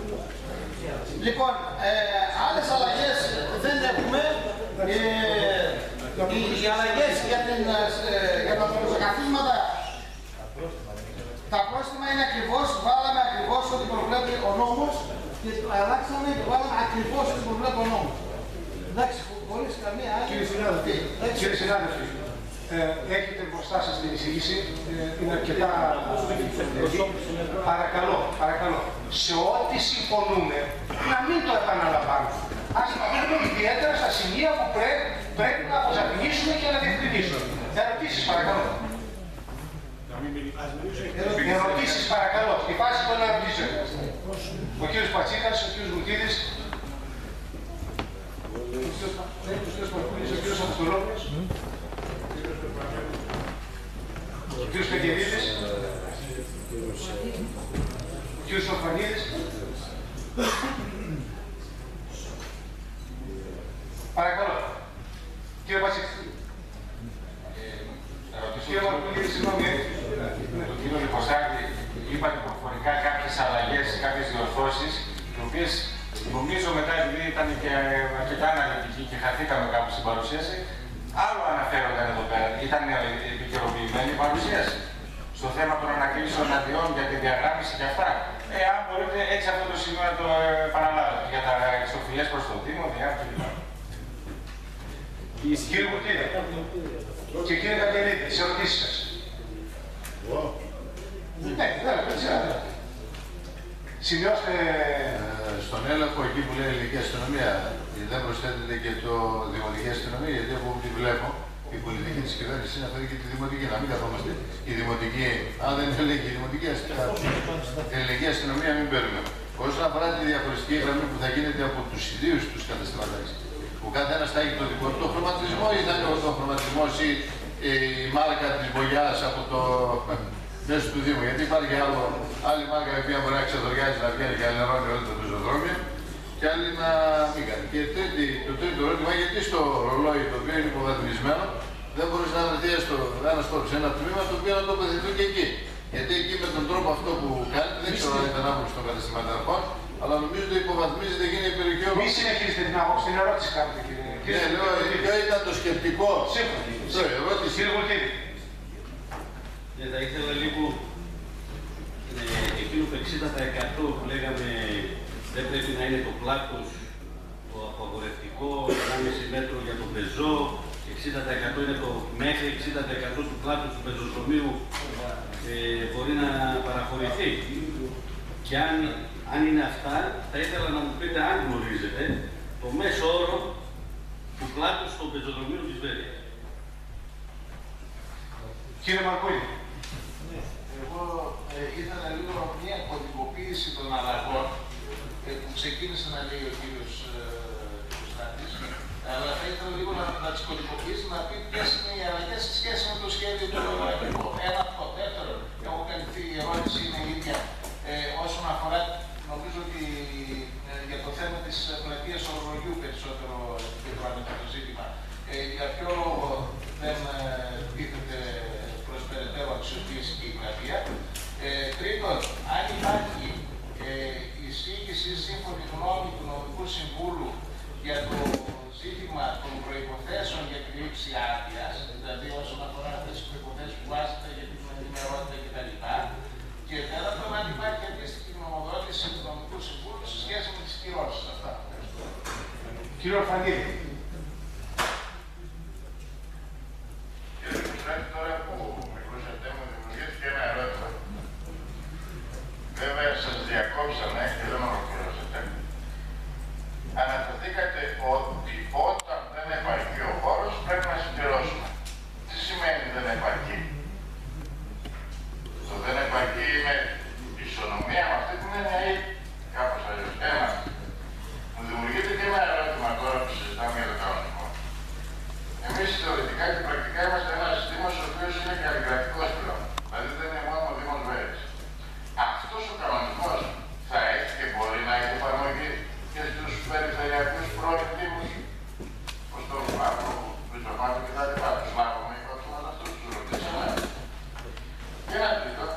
Λοιπόν, ε, άλλες αλλαγές δεν έχουμε. Ε, οι, οι αλλαγές για, την, ε, για τα προσεκαθίσματα, τα πρόστιμα είναι ακριβώς, βάλαμε ακριβώς ό,τι προβλέπει ο νόμος και αλλάξαμε και βάλαμε ακριβώς ό,τι προβλέπει ο νόμος. Εντάξει, χωρίς καμία άλλη. Κύριε συνάδελφε, κύριε συνάδελφε, ε, έχετε μπροστά σας την εισηγήση, ε, είναι αρκετά... Παρακαλώ, παρακαλώ, σε ό,τι συμφωνούμε, να μην το επαναλαμβάνουμε. Ας παραμείνουμε ιδιαίτερα στα σημεία που πρέπει, πρέπει να αποσαφηνίσουμε και να διευκρινίσουμε. Ερωτήσεις, παρακαλώ. Ερωτήσεις παρακαλώ, στη φάση των ερωτήσεων. Ο κύριος Πατσίκας, ο κύριος Βουτίδης, ο κύριος Παπούλης, ο κύριος Αποστολόπουλος, ο κύριος Πεγγελίδης, ο κύριος Ορφανίδης. Παρακαλώ. Κύριε Πατσίκα. Κύριε Παπούλη, συγγνώμη. Τον κύριο Λιποστάκη, είπατε προφορικά κάποιες αλλαγές, κάποιες διορθώσεις, οι οποίες νομίζω μετά επειδή ήταν και αρκετά αναλυτική και χαθήκαμε κάπου στην παρουσίαση, άλλο αναφέρονταν εδώ πέρα. Ήταν επικαιροποιημένη η παρουσίαση στο θέμα των ανακρίσεων αδειών για τη διαγράμμιση και αυτά. Ε, αν μπορείτε έτσι αυτό το σημείο να το επαναλάβετε για τα εξοφυλές προς το Δήμο, διάρκεια κλπ. Κύριε Βουτίδη και κύριε Καγκελίδη, τις ερωτήσεις σας. Ναι, βέβαια, σημειώστε... Στον έλεγχο εκεί που λέει ελληνική αστυνομία, δεν προσθέτεται και το δημοτική αστυνομία, γιατί από ό,τι βλέπω η πολιτική της κυβέρνησης είναι αυτή και τη δημοτική. Να μην καθόμαστε η δημοτική, αν δεν έλεγε η δημοτική αστυνομία, η ελληνική αστυνομία μην παίρνουμε. Όσον αφορά τη διαχωριστική γραμμή που θα γίνεται από τους ιδίους τους καταστηματάρχες, που κάθε ένας θα έχει το δικό του χρωματισμό ή θα είναι ο χρωματισμός ή η μάρκα της μπογιάς από το μέσο του Δήμου. Γιατί υπάρχει άλλο, άλλη μάρκα η οποία μπορεί να ξεδοριάζει, να βγαίνει και να νερώνει όλο το πεζοδρόμιο και άλλη να μην κάνει. Και τρίτη, το τρίτο ερώτημα, γιατί στο ρολόι το οποίο είναι υποβαθμισμένο δεν μπορείς να βρεθεί στο ένα χώρο, σε ένα τμήμα το οποίο να τοποθετηθούν και εκεί. Γιατί εκεί με τον τρόπο αυτό που κάνει, δεν ξέρω αν ήταν άποψη των καταστηματαρχών, αλλά νομίζω ότι υποβαθμίζεται και είναι η περιοχή όλη. Μη συνεχίσετε την άποψη, την ερώτηση κάνετε κύριε. Ναι, λέω, ποιο ήταν το σκεπτικό. Σύμφωνα. Ερώτηση. Κύριε Βουτίδη. Ναι, θα ήθελα λίγο ε, εκείνο το εξήντα τοις εκατό που λέγαμε δεν πρέπει να είναι το πλάτος το απαγορευτικό, ενάμιση μέτρο για τον πεζό, εξήντα τοις εκατό είναι το μέχρι εξήντα τοις εκατό του πλάτους του πεζοδρομίου ε, μπορεί να παραχωρηθεί. Και αν, αν είναι αυτά, θα ήθελα να μου πείτε, αν γνωρίζετε, το μέσο όρο του πλάτους των πεζοδρομίων της Βέρειας. Κύριε Μαρκούλη. Εγώ ε, ήθελα λίγο μια κωδικοποίηση των αλλαγών ε, που ξεκίνησε να λέει ο κύριος Κωστάτης, ε, αλλά θα ήθελα λίγο να, να τις κωδικοποιήσει, να πει ποιες είναι οι αλλαγές σε σχέση με το σχέδιο του Ευρωπαϊκού. Ένα από το δεύτερο, έχω καλυφθεί, η ερώτηση είναι η ίδια. Ε, όσον αφορά, νομίζω ότι ε, για το θέμα της πλατείας ορολογιού περισσότερο επικεντρώνεται το ζήτημα. Ε, για ποιο λόγο δεν τίθεται προς περαιτέρω αξιοποίηση και η πλατεία. Ε, τρίτον, αν υπάρχει ε, εισήγηση σύμφωνη γνώμη του νομικού συμβούλου για το ζήτημα των προϋποθέσεων για τη λήψη άδειας, δηλαδή όσον αφορά αυτές τις προϋποθέσεις που βάζετε για την ενημερότητα κτλ. Και τέταρτον, αν υπάρχει αντίστοιχη γνωμοδότηση του νομικού συμβούλου σε σχέση με τις κυρώσεις. Αυτά. Κύριο Φαντήλη. Κύριε Κωστάκη, τώρα που με ακούσατε μου δημιουργήθηκε ένα ερώτημα. Βέβαια σας διακόψαμε και δεν ολοκληρώσατε. Αναφερθήκατε ότι όταν δεν επαρκεί ο χώρος πρέπει να συμπληρώσουμε. Τι σημαίνει δεν επαρκεί? Το δεν επαρκεί είναι ισονομία με αυτή την έννοια ή κάπως αλλιώς. Ένα. Μου δημιουργείται και ένα ερώτημα τώρα που συζητάμε για το κανονισμό. Εμείς θεωρητικά και πρακτικά είμαστε ένας Δήμος ο οποίος είναι καλλικρατικός πλέον. Δηλαδή δεν είναι μόνο ο Δήμος Βέρειας. Αυτός ο κανονισμός θα έχει και μπορεί να έχει εφαρμογή και στους περιφερειακούς πρώην Δήμους, όπως το Μαύρο, Μητσομάτο και τα λοιπά. Τους λάβουμε υπόψη μας αυτούς, τους ρωτήσαμε. Και ένα τρίτο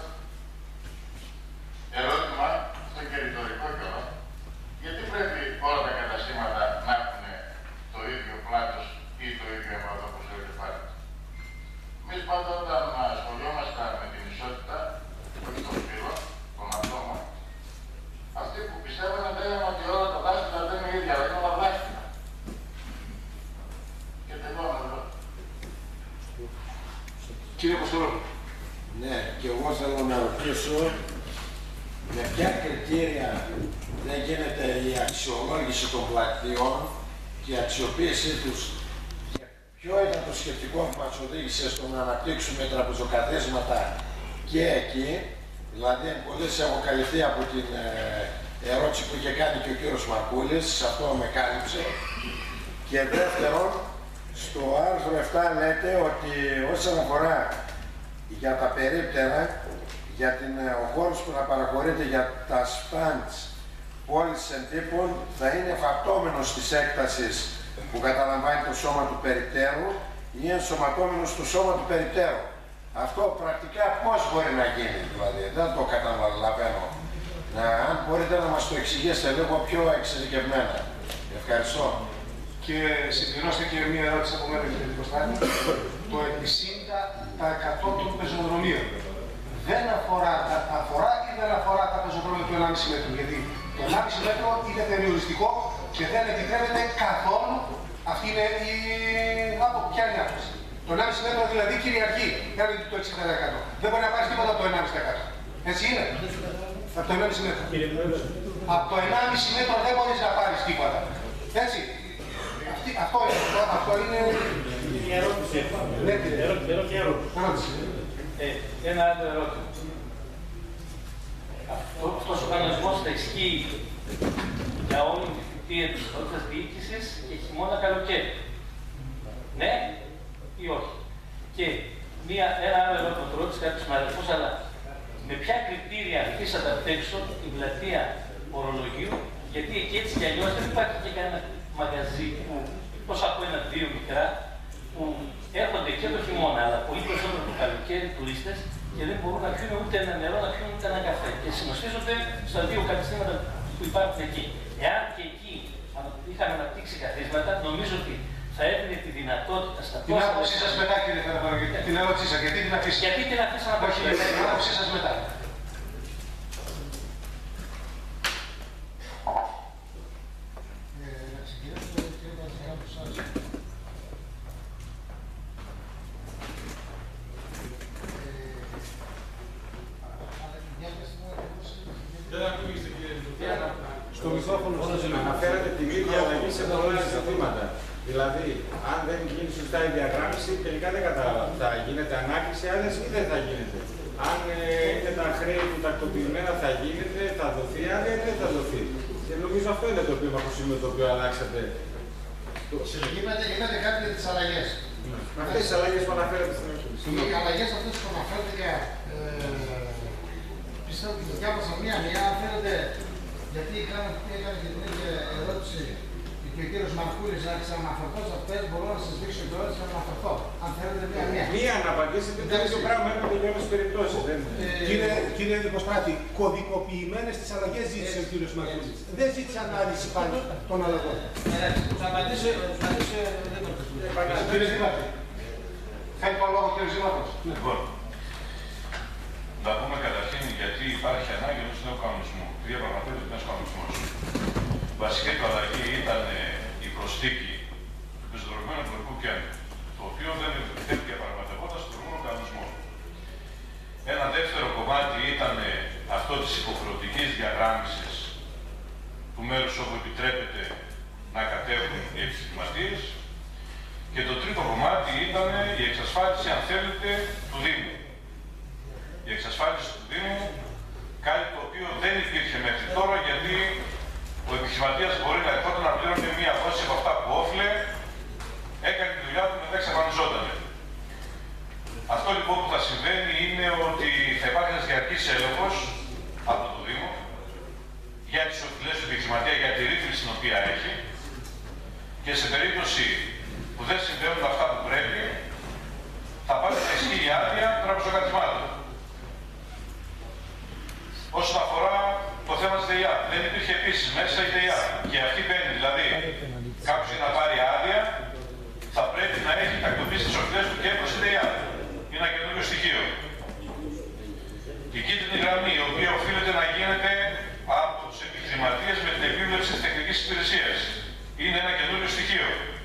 ερώτημα, αυτό και ρητορικό κιόλας, γιατί πρέπει όλα τα καταστήματα να έχουν το ίδιο πλάτος ή το ίδιο επίπεδο όπως λέγεται πάλι. Εμείς πάντα όταν ασχολιόμασταν με την ισότητα, όχι των φύλων, των ατόμων, αυτοί που πιστεύανε λέγανε ότι όλα τα δάχτυλα δεν είναι ίδια, αλλά είναι όλα δάχτυλα. Και τελειώνω εδώ. Κύριε Αποστολόπουλο. Ναι, και εγώ θέλω να ρωτήσω με ποια κριτήρια δεν γίνεται η αξιολόγηση των πλατείων και η αξιοποίησή τους. Ποιο ήταν το σκεπτικό που μας οδήγησε στο να αναπτύξουμε τραπεζοκαθίσματα και εκεί, δηλαδή πολλές έχω καλυφθεί από την ε, ερώτηση που είχε κάνει και ο κύριος Μαρκούλης, αυτό με κάλυψε. Και δεύτερον, στο άρθρο επτά λέτε ότι όσον αφορά για τα περίπτερα, για την, ο χώρος που να παραχωρείται για τα σπάντς πόλης εντύπων θα είναι φαπτόμενος της έκτασης που καταλαμβάνει το σώμα του περιπτέρου ή ενσωματώμενος στο σώμα του περιπτέρου. Αυτό πρακτικά πώς μπορεί να γίνει, δηλαδή, δεν το καταλαβαίνω. Να, αν μπορείτε να μας το εξηγήσετε λίγο πιο εξειδικευμένα. Ευχαριστώ. Και συμπληρώστε και μία ερώτηση από μένα, κύριε Κωστάκη. Το εξήντα τοις εκατό των πεζοδρομίων δεν αφορά, αφορά ή δεν αφορά τα πεζοδρόμια του ενάμιση μέτρου. Γιατί το ενάμιση μέτρο είναι περιοριστικό και δεν επιτρέπεται καθόλου. Αυτή είναι η. Από ποια είναι η άποψη. Το ενάμιση μέτρο δηλαδή κυριαρχεί. Δεν είναι το εξήντα τοις εκατό. Δεν μπορεί να πάρει τίποτα από το ενάμιση τοις εκατό. Έτσι είναι. Από το ενάμιση μέτρο. Από το ενάμιση μέτρο δεν μπορεί να πάρει τίποτα. Έτσι. Αυτή, αυτό είναι. Αυτό είναι. Η ερώτηση. Ναι, κύριε. Ερώτηση. Ε, ένα άλλο ερώτημα. Αυτό, αυτός ο κανονισμός θα ισχύει για όλη τη θητεία της κοινότητας διοίκησης και χειμώνα καλοκαίρι. Ναι ή όχι. Και μία, ένα άλλο ερώτημα, το ρώτησε κάποιος συνάδελφος, αλλά με ποια κριτήρια αφήσατε απ' έξω την πλατεία ορολογίου, γιατί εκεί έτσι κι αλλιώς δεν υπάρχει και κανένα μαγαζί που, πώς από ένα-δύο μικρά, που έρχονται και το χειμώνα, αλλά πολύ περισσότερο το καλοκαίρι τουρίστες και δεν μπορούν να πιούν ούτε ένα νερό, να πιούν ούτε ένα καφέ. Και συνοστίζονται στα δύο καταστήματα που υπάρχουν εκεί. Εάν και εκεί είχαμε αναπτύξει καθίσματα, νομίζω ότι θα έδινε τη δυνατότητα στα την άποψή σας μετά, κύριε Θεοδωράκη, την ερώτησή σας, γιατί την αφήσατε. Γιατί την αφήσατε να Όχι, την άποψή σας μετά. Δεν ακούω. Στο μικρόφωνο. Αναφέρατε την ίδια αλλαγή σε πολλά ζητήματα. Δηλαδή, αν δεν γίνει σωστά η διαγράμμιση, τελικά δεν κατάλαβα. Θα γίνεται ανάκριση άλλες ή δεν θα γίνεται. Αν ε, είναι τα χρέη του τακτοποιημένα, θα γίνεται, θα δοθεί άδεια ή δεν θα δοθεί. Και νομίζω αυτό είναι το οποίο από σήμερα το οποίο αλλάξατε. Είπατε, είπατε κάτι για τις αλλαγές. Με αυτές τις αλλαγές που αναφέρατε στην αρχή. Οι αλλαγές αυτές που αναφέρατε για... Ε, πιστεύω ότι διάβασα μία-μία, αν θέλετε, γιατί έκανε και την ίδια ερώτηση και ο κύριος Μαρκούλης να ξαναφερθώ σε αυτές, μπορώ να σας δείξω και όλες και να αναφερθώ. Αν θέλετε μία-μία. Μία να απαντήσετε, το ίδιο πράγμα έχουμε για όλες τις περιπτώσεις. Κύριε, κύριε Δικοστράτη, κωδικοποιημένες τις αλλαγές ζήτησε ο κύριος Μαρκούλης. Δεν ζήτησε ανάλυση πάλι των αλλαγών. Θα απαντήσω, θα απαντήσω, δεν το πες. Κύριε Ζήματος. Θέλει το λόγο κύριε Ζήματος. Λοιπόν, να πούμε καταρχήν γιατί υπάρχει ανάγκη ενός νέου κανονισμού. Τι διαπραγματεύεται ο νέος κανονισμός. Βασική του αλλαγή ήταν η προσθήκη του πεζοδρομίου εμπορικού κέντρου, το οποίο δεν, δεν διαπραγματευόταν στον προηγούμενο κανονισμό. Ένα δεύτερο κομμάτι ήταν αυτό της υποχρεωτικής διαγράμμισης του μέρους όπου επιτρέπεται να κατέβουν οι επιχειρηματίες. Και το τρίτο κομμάτι ήταν η εξασφάλιση, αν θέλετε, του Δήμου. Η εξασφάλιση του Δήμου, κάτι το οποίο δεν υπήρχε μέχρι τώρα, γιατί ο επιχειρηματίας μπορεί να ερχόταν να πλήρωνε μία δόση από αυτά που όφιλε, έκανε τη δουλειά του και μετά εξαφανιζόταν. Αυτό λοιπόν που θα συμβαίνει είναι ότι θα υπάρχει ένας διαρκής έλεγχος από το Δήμο για τις οφειλές του επιχειρηματία, για τη ρύθμιση την οποία έχει, και σε περίπτωση που δεν συμβαίνουν αυτά που πρέπει, θα πάρει να ισχύει η άδεια των τραπεζοκρατημάτων. Όσον αφορά το θέμα της ΔΕΙΑ, δεν υπήρχε επίσης μέσα η ΔΕΙΑ. Και αυτή μπαίνει, δηλαδή, κάποιος για να πάρει άδεια, θα πρέπει να έχει τακτοποιήσει τις οφειλές του και προς τη ΔΕΙΑ. Είναι ένα καινούριο στοιχείο. Η κίτρινη γραμμή, η οποία οφείλεται να γίνεται από τους επιχειρηματίες με την επίβλεψη της τεχνικής υπηρεσίας, είναι ένα καινούριο στοιχείο.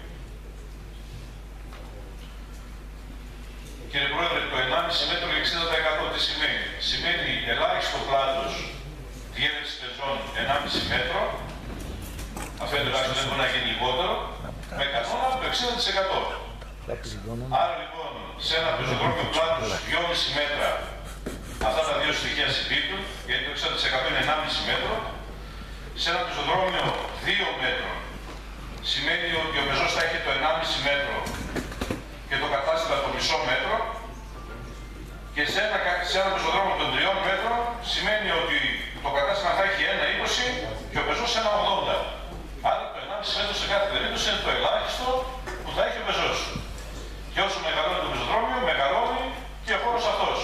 Κύριε Πρόεδρε, το ενάμιση μέτρο και εξήντα τοις εκατό τι σημαίνει. Σημαίνει ελάχιστο πλάτος διέλευση πεζών ενάμιση μέτρο. Αυτό είναι ελάχιστο, δεν μπορεί να γίνει λιγότερο. Με κανόνα το εξήντα τοις εκατό. Άρα λοιπόν, σε ένα πεζοδρόμιο πλάτος δυόμιση μέτρα, αυτά τα δύο στοιχεία συμπίπτουν, γιατί το εξήντα τοις εκατό είναι ενάμιση μέτρο. Σε ένα πεζοδρόμιο δύο μέτρων, σημαίνει ότι ο πεζός θα έχει το ενάμιση μέτρο και το κατάστημα το μισό μέτρο, και σε ένα, σε ένα πεζοδρόμιο των τριών μέτρων σημαίνει ότι το κατάστημα θα έχει ένα είκοσι και ο πεζός ένα ογδόντα. Άρα το ενάμιση μέτρο σε κάθε περίπτωση είναι το ελάχιστο που θα έχει ο πεζός. Και όσο μεγαλώνει το πεζοδρόμιο, μεγαλώνει και ο χώρος αυτός.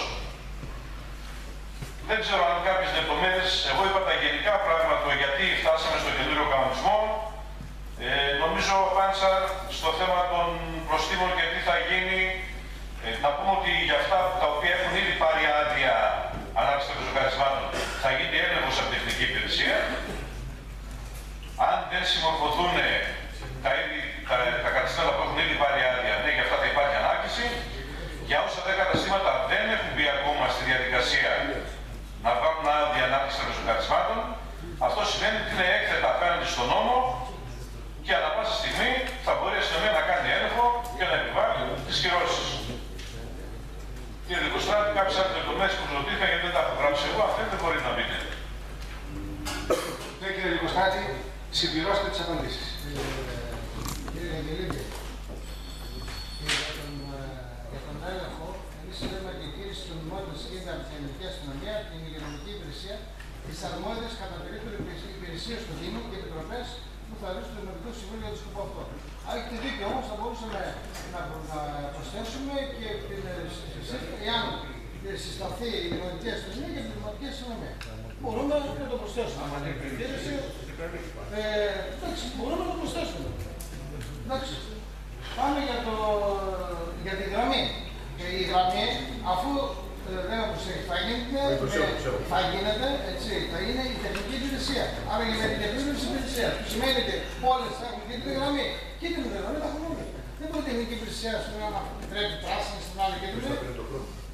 Δεν ξέρω αν κάποιες λεπτομέρειες, εγώ είπα τα γενικά πράγματα γιατί φτάσαμε στο καινούριο κανονισμό. Ε, νομίζω απάντησα στο θέμα των προστήμων και τι θα γίνει. Ε, να πούμε ότι για αυτά τα οποία έχουν ήδη πάρει άδεια ανάπτυξη των πεζοκαρισμάτων θα γίνει έλεγχος από την τεχνική υπηρεσία. Αν δεν συμμορφωθούν τα, τα, τα καταστήματα που έχουν ήδη πάρει άδεια, ναι, για αυτά θα υπάρχει ανάκτηση. Για όσα δε καταστήματα δεν έχουν μπει ακόμα στη διαδικασία να βγάλουν άδεια ανάπτυξη των πεζοκαρισμάτων, αυτό σημαίνει ότι είναι έκθετα απέναντι στον νόμο και ανά πάσα στιγμή θα μπορεί η αστυνομία να κάνει έλεγχο και να επιβάλλει τις κυρώσεις. Κύριε Δικοστράτη, κάποιες άλλες λεπτομέρειες που ρωτήθηκαν γιατί δεν τα έχω γράψει εγώ, αυτές δεν μπορεί να μπείτε. Ναι, κύριε Δικοστράτη, συμπληρώστε τις απαντήσεις. Κύριε Αγγελίδη, για τον έλεγχο, εμείς λέμε ότι η κήρυξη των νομιμότητας γίνεται από την ελληνική αστυνομία, την υγειονομική υπηρεσία, τις αρμόδιες κατά περίπτωση υπηρεσίες του Δήμου και επιτροπές που θα ορίσουν το Δημοτικό Συμβούλιο για το σκοπό αυτό. Αν έχετε δίκιο όμως, θα μπορούσαμε να, να προσθέσουμε και την συζήτηση, εάν συσταθεί η Δημοτική Αστυνομία και την Δημοτική Αστυνομία. Μπορούμε να το προσθέσουμε. Ε, εντάξει, μπορούμε να το προσθέσουμε. Εντάξει. Πάμε για, το, για τη γραμμή. Και η γραμμή, αφού δεν θα προσέχει, θα γίνεται, θα γίνεται, έτσι, θα είναι η τεχνική υπηρεσία. Άρα για την τεχνική υπηρεσία, που σημαίνει ότι όλες θα έχουν κίτρινη γραμμή. Κίτρινη γραμμή θα έχουν όλοι. Δεν μπορεί η τεχνική υπηρεσία να επιτρέπει πράσινη στην άλλη κίτρινη.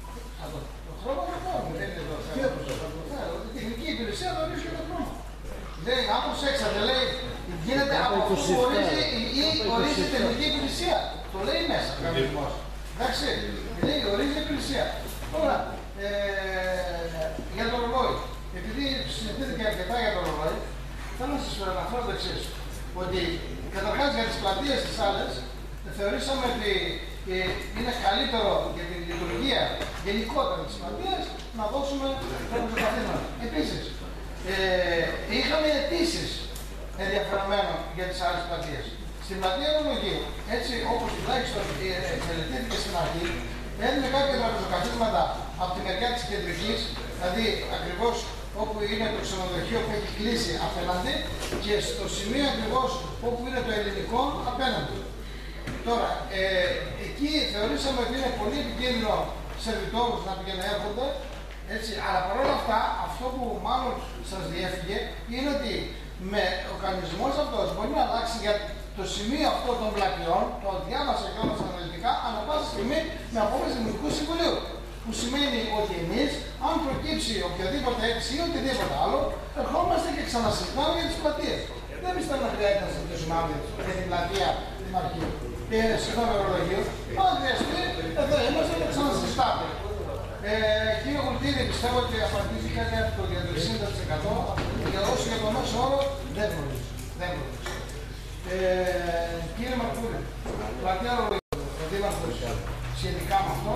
Το χρώμα δεν πάρουμε, δεν είναι εδώ. Η τεχνική υπηρεσία θα ορίσει και το χρώμα. λέει, αν προσέξατε, λέει, γίνεται από αυτό που ορίζει ή ορίζει η τεχνική υπηρεσία. Το λέει μέσα ο κανονισμός. Εντάξει, λέει, ορίζει η υπηρεσία. Τώρα, ε, για το ρολόι. Επειδή συζητήθηκε αρκετά για το ρολόι, θέλω να σας αναφέρω το εξής. Ότι καταρχάς για τις πλατείες της άλλες, θεωρήσαμε ότι ε, είναι καλύτερο για την λειτουργία γενικότερα της πλατείας να δώσουμε το καθήκον. Επίσης, ε, είχαμε αιτήσεις ενδιαφερομένων για τις άλλες πλατείες. Στην πλατεία Ρολογίου, έτσι όπως τουλάχιστον μελετήθηκε στην αρχή, έδινε κάποια τραπεζοκαθίσματα από τη μεριά της κεντρικής, δηλαδή ακριβώς όπου είναι το ξενοδοχείο που έχει κλείσει απέναντι και στο σημείο ακριβώς όπου είναι το ελληνικό απέναντι. Τώρα, ε, εκεί θεωρήσαμε ότι είναι πολύ επικίνδυνο σερβιτόρους να πηγαίνουν έρχονται, έτσι, αλλά παρόλα αυτά, αυτό που μάλλον σας διέφυγε είναι ότι με ο κανονισμός αυτός μπορεί να αλλάξει για το σημείο αυτό των πλατιών, το διάβασα και όλα αναλυτικά, ανά πάσα στιγμή με απόφαση του Δημοτικού Συμβουλίου. Που σημαίνει ότι εμείς, αν προκύψει οποιαδήποτε αίτηση ή οτιδήποτε άλλο, ερχόμαστε και ξανασυζητάμε για τις πλατείες. Δεν πιστεύω να χρειάζεται να συζητήσουμε αύριο για την πλατεία Δημαρχείου. Ε, συγγνώμη, Ρολογίου. Αν χρειαστεί, εδώ είμαστε και ξανασυζητάμε. Ε, κύριε Γουλτίδη, πιστεύω ότι απαντήθηκατε το για το εξήντα τοις εκατό και όσο για το μέσο όρο δεν γνωρίζω. Δεν γνωρίζω. Ε, κύριε Μαρκούλη, πλατεία Ρολογίου, ο Δήμαρχος, σχετικά με αυτό,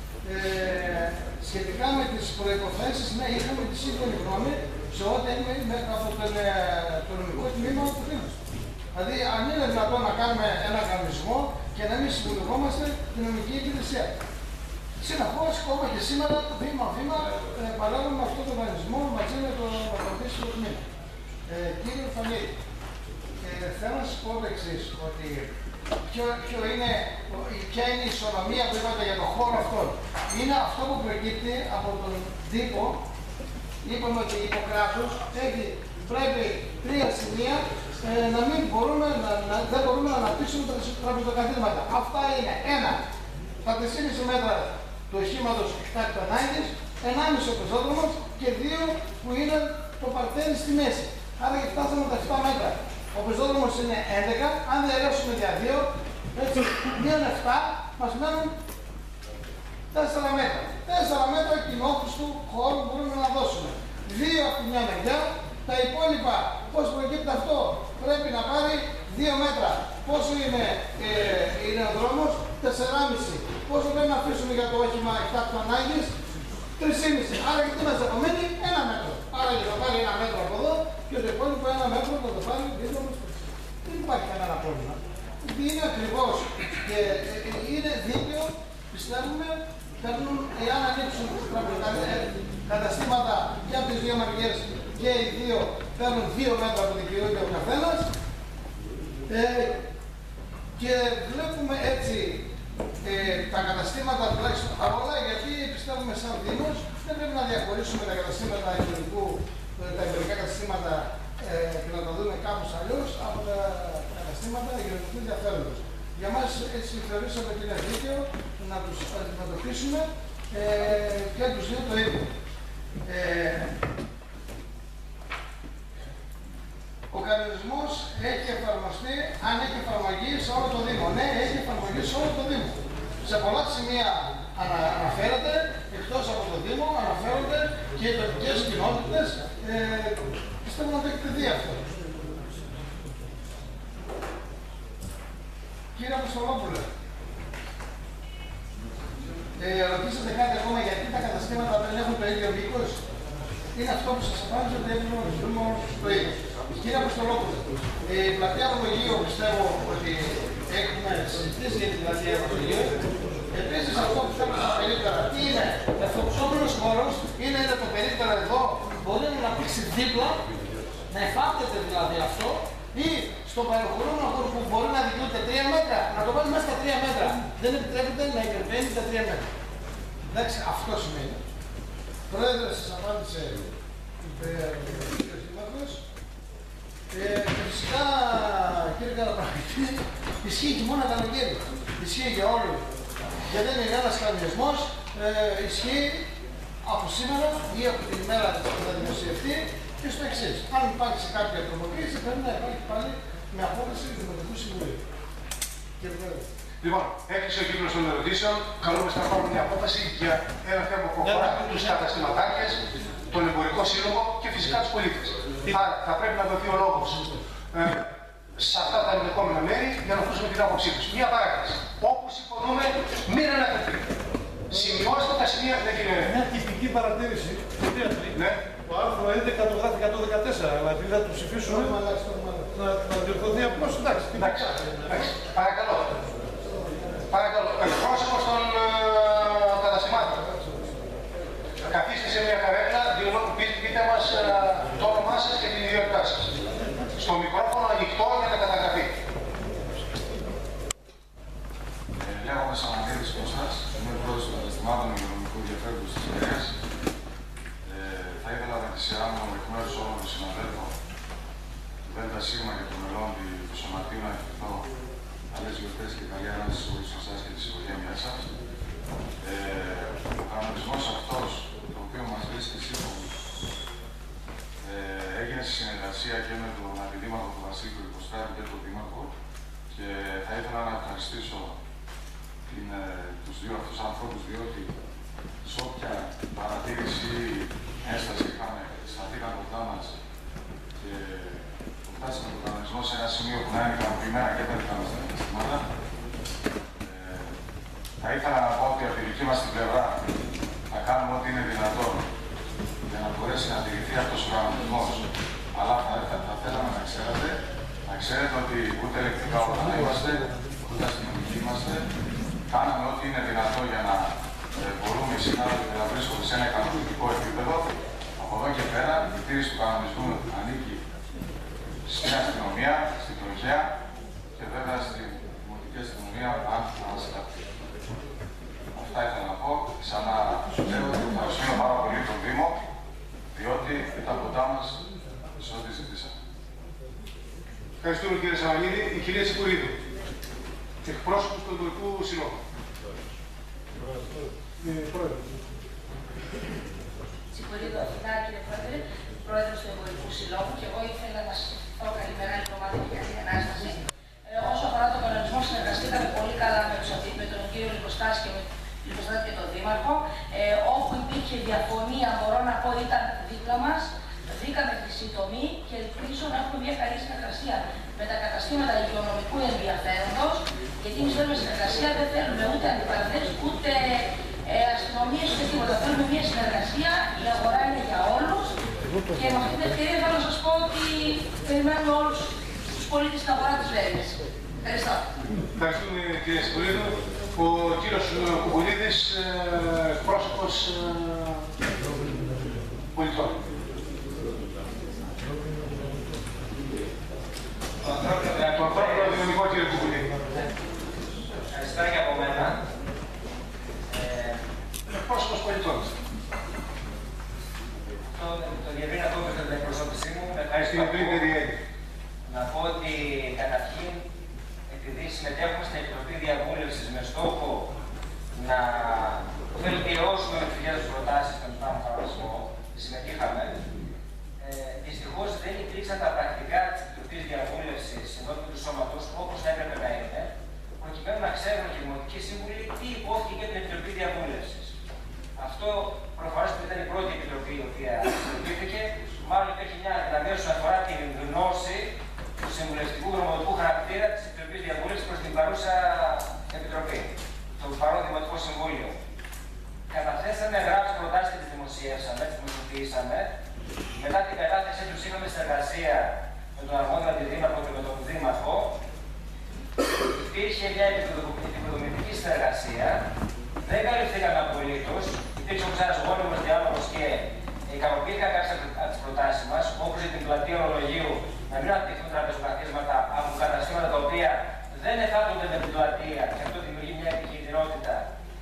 ε, σχετικά με τις προϋποθέσεις, ναι, είχαμε τη σύμφωνη γνώμη σε ό,τι έγινε από το, το νομικό τμήμα του Δήμου. Δηλαδή, αν είναι δυνατόν να κάνουμε ένα κανονισμό και να μην συμβουλευόμαστε την νομική υπηρεσία. Συνεχώς, ακόμα και σήμερα, βήμα-βήμα, ε, παλεύουμε με αυτόν τον κανονισμό μαζί με το αντίστοιχο τμήμα. Ε, κύριε Φανίδη, ε, θέλω να σας πω το εξής, ότι ποιο, ποιο είναι, ποια είναι η ισονομία που είπατε για τον χώρο αυτόν. Είναι αυτό που προκύπτει από τον τύπο. Είπαμε ότι η Ιπποκράτους έχει, πρέπει τρία σημεία ε, να μην μπορούμε, να, να, δεν μπορούμε να αναπτύξουμε τα τραπεζοκαθίσματα. Αυτά είναι ένα, τα τεσσάρων μέτρα του οχήματος εκτάκτου ανάγκης, ενάμιση ο πεζόδρομος και δύο που είναι το παρτέρι στη μέση. Άρα και φτάσαμε τα επτά μέτρα. Ο πεζόδρομος είναι έντεκα, αν διαιρέσουμε για δύο, έτσι, μείον επτά, μας μένουν τέσσερα μέτρα. τέσσερα μέτρα κοινόχρηστου χώρου μπορούμε να δώσουμε. Δύο από τη μια μεριά, τα υπόλοιπα, πώς προκύπτει αυτό, πρέπει να πάρει δύο μέτρα. Πόσο είναι, ε, είναι ο δρόμος, τεσσεράμισι. Πόσο πρέπει να αφήσουμε για το όχημα εκτάκτου ανάγκης, τρία κόμμα πέντε. Άρα και τι μας απομένει, ένα μέτρο. Άρα και θα πάρει ένα μέτρο από εδώ και το υπόλοιπο ένα μέτρο θα το πάρει δύο μέτρα. Δεν υπάρχει κανένα πρόβλημα. Είναι ακριβώς και ε, είναι δίκαιο, πιστεύουμε, παίρνουν, εάν ανοίξουν καταστήματα και από τις δύο μαριές και οι δύο παίρνουν δύο μέτρα που δικαιούται ο καθένας. Ε, και βλέπουμε έτσι ε, τα καταστήματα τουλάχιστον παρόλα, γιατί πιστεύουμε σαν Δήμος δεν πρέπει να διαχωρίσουμε τα καταστήματα κοινωνικού, τα εμπορικά καταστήματα ε, και να τα δούμε κάπως αλλιώς από τα καταστήματα κοινωνικού ενδιαφέροντος. Για μας έτσι θεωρήσαμε ότι είναι δίκαιο να τους αντιμετωπίσουμε ε, και τους δύο το ίδιο. Ε, ο κανονισμός έχει εφαρμοστεί, αν έχει εφαρμογή σε όλο το Δήμο. Ναι, έχει εφαρμογή σε όλο το Δήμο. Σε πολλά σημεία ανα, αναφέρεται, εκτός από το Δήμο, αναφέρονται και οι τοπικές κοινότητες. Ε, πιστεύω να το έχετε δει αυτό. Κύριε Αποστολόπουλε, ε, ρωτήσατε κάτι ακόμα γιατί τα καταστήματα δεν έχουν το ίδιο μήκος. Είναι αυτό που σας απάντησα ότι έχουμε το ίδιο. Κύριε Αποστολόπουλε, η ε, πλατεία Ρολογίου πιστεύω ότι έχουμε συζητήσει για την πλατεία Ρολογίου. Επίσης αυτό που θέλουμε στα περίπτερα, τι είναι, ευθοξόμενος χώρος, είναι, είναι το περίπτερα εδώ, μπορεί να αναπτύξει δίπλα, να εφάπτεται δηλαδή αυτό, ή στο παρεχωρούμενο χώρο που μπορεί να δικαιούται τρία μέτρα, να το βάλει μέσα στα τρία μέτρα. Δεν επιτρέπεται να υπερβαίνει τα τρία μέτρα. Εντάξει, αυτό σημαίνει. Πρόεδρε, σας απάντησε ο κ. Δήμαρχος. Ε, και φυσικά, κύριε Καραπραγητή, ισχύει και μόνο καλοκαίρι. Ισχύει για όλους. Γιατί δεν είναι ένας κανονισμός, ε, ισχύει από σήμερα ή από την ημέρα που θα δημοσιευτεί και στο εξής. Αν υπάρξει κάποια τρομοκρίση, πρέπει να υπάρχει πάλι με απόφαση του Δημοτικού Συμβουλίου. Λοιπόν, έκλεισε ο κύκλος των ερωτήσεων. Καλούμαστε να πάρουμε μια απόφαση για ένα θέμα που αφορά τους καταστηματάρχες, τον εμπορικό σύλλογο και φυσικά τους πολίτες. Άρα θα πρέπει να δοθεί ο λόγος ε, σε αυτά τα ενδεχόμενα μέρη για να ακούσουμε την άποψή τους. Μια παράκληση. Όπου συμφωνούμε, μην αναφερθεί. Σημειώστε τα σημεία, ναι κύριε. Μια τυπική παρατήρηση. Ναι. Το άρθρο έντεκα το γράφει εκατόν δεκατέσσερα, αλλά επειδή θα το ψηφίσουμε να, να διορθωθεί απλώς. Εντάξει, εντάξει, εντάξει. Παρακαλώ. Παρακαλώ. Εκπρόσωπος των ε, καταστημάτων. Καθίστε σε μια καρέκλα, πείτε μας ε, το όνομά σας και την ιδιότητά σας. Στο μικρόφωνο ανοιχτό για να καταγραφεί. Ε, Λέγομαι Σαμαντήρης Κώστας, είμαι πρόεδρος των καταστημάτων υγειονομικού ενδιαφέροντος της Βέρειας. Θα ήθελα με τη σειρά μου εκ μέρους όλων των συναδέλφων του ΔΣ και των μελών του Σωματείου να ευχηθώ καλές γιορτές και καλή ανάσταση σε όλους εσάς και τις οικογένειές σας. Ε, ο κανονισμός αυτός, το οποίο μας βρίσκει σύμφωνοι, ε, έγινε στη συνεργασία και με τον Αντιδήμαρχο του Βασίλειου Υποστάρη και τον Δήμαρχο και θα ήθελα να ευχαριστήσω την, ε, τους δύο αυτούς ανθρώπους, διότι σε όποια παρατήρηση ένσταση είχαμε, σταθήκαν κοντά μας και φτάσαμε τον κανονισμό σε ένα σημείο που να είναι ικανοποιημένα και τα δικά μας τα καταστήματα. Ε, θα ήθελα να πω ότι από τη δική μας την πλευρά θα κάνουμε ό,τι είναι δυνατόν για να μπορέσει να τηρηθεί αυτός ο κανονισμός. Αλλά θα, θα, θα θέλαμε να ξέρετε, να ξέρετε ότι ούτε ελεκτικά όργανα είμαστε, ούτε αστυνομικοί είμαστε. Κάναμε ό,τι είναι δυνατό για να ε, μπορούμε οι συνάδελφοι να βρίσκονται σε ένα ικανοποιητικό επίπεδο. Από εδώ και πέρα, η τήρηση του κανονισμού ανήκει στην αστυνομία, στην τροχέα και βέβαια στην δημοτική αστυνομία, αν μας καταφέρει. Αυτά ήθελα να πω. Ξανά λέω ότι ευχαριστούμε πάρα πολύ τον Δήμο, διότι ήταν κοντά μας σε ό,τι ζητήσαμε. Ευχαριστούμε κύριε Σαμανίδη. Η κυρία Σικουρίδου, εκπρόσωπος του Εμπορικού Συλλόγου. Συγχωρείτε, Αθηνά, κύριε Πρόεδρε, Πρόεδρος του Εμπορικού Συλλόγου, και εγώ ήθελα να σας πω καλή μεγάλη εβδομάδα και καλή ανάσταση. Ε, όσο αφορά τον κανονισμό, συνεργαστήκαμε πολύ καλά με, τους, με τον κύριο Λιποστάση και με Λιποστάση και τον Δήμαρχο. Ε, όπου υπήρχε διαφωνία, μπορώ να πω, ήταν δίπλα μας. Βρήκαμε χρυσή τομή και ελπίζω να έχουμε μια καλή συνεργασία με τα καταστήματα υγειονομικού ενδιαφέροντος, γιατί εμείς θέλουμε συνεργασία, δεν θέλουμε ούτε αντιπαραθέσεις, ούτε ε, αστυνομίες, ούτε τίποτα. Θέλουμε μια συνεργασία, η αγορά είναι για όλους και με αυτή την ευκαιρία θέλω να σας πω ότι περιμένουμε όλους τους πολίτες στην αγορά της Βέρειας. Ευχαριστώ. Ευχαριστούμε κύριε Σικουρίδου. Ο κύριος Κουκουλίδης, πρόσωπος πολιτών. Το ανθρώπινο δυναμικό, κύριε Κουκουλίδη. Καλησπέρα και από μένα. Πρόσωπος πολιτών. Το διευρύνω αυτό με την εκπροσώπησή μου. Ευχαριστώ. Να πω ότι καταρχήν, επειδή συμμετέχουμε στην Επιτροπή Διαβούλευσης με στόχο να βελτιώσουμε με τις προτάσεις των πάνω κανονισμό, συμμετείχαμε. Ε, Δυστυχώς δεν υπήρξαν τα πρακτικά της Επιτροπής Διαβούλευσης ενώπιον του Σώματος όπως θα έπρεπε να είναι, προκειμένου να ξέρουν και οι Δημοτικοί Σύμβουλοι τι υπόθηκε για την Επιτροπή Διαβούλευσης. Αυτό προφανώς ήταν η πρώτη επιτροπή η οποία δημιουργήθηκε. Μάλλον υπήρχε μια δηλαδή όσον αφορά την γνώση του συμβουλευτικού γνωμοδοτικού χαρακτήρα της Επιτροπής Διαβούλευσης προς την παρούσα επιτροπή, το παρόν Δημοτικό Συμβούλιο. Καταθέσαμε γράψεις προτάσεις και τις δημοσιεύσαμε, τις δημοσιοποιήσαμε. Μετά την κατάθεσή τους είχαμε συνεργασία με τον αρμόδιο αντιδήμαρχο και με τον δήμαρχο. Υπήρχε μια επικοδομητική συνεργασία. Δεν καλυφθήκαμε απολύτως. Υπήρξε όμως ένας γόνιμος διάλογος και ικανοποιήθηκαν κάποιες από τις προτάσεις μας, όπως για την πλατεία ορολογίου να μην αναπτυχθούν τραπεζοκαθίσματα από καταστήματα τα οποία δεν εφάπτονται με την πλατεία και αυτό δημιουργεί μια επικίνδυνοτητα.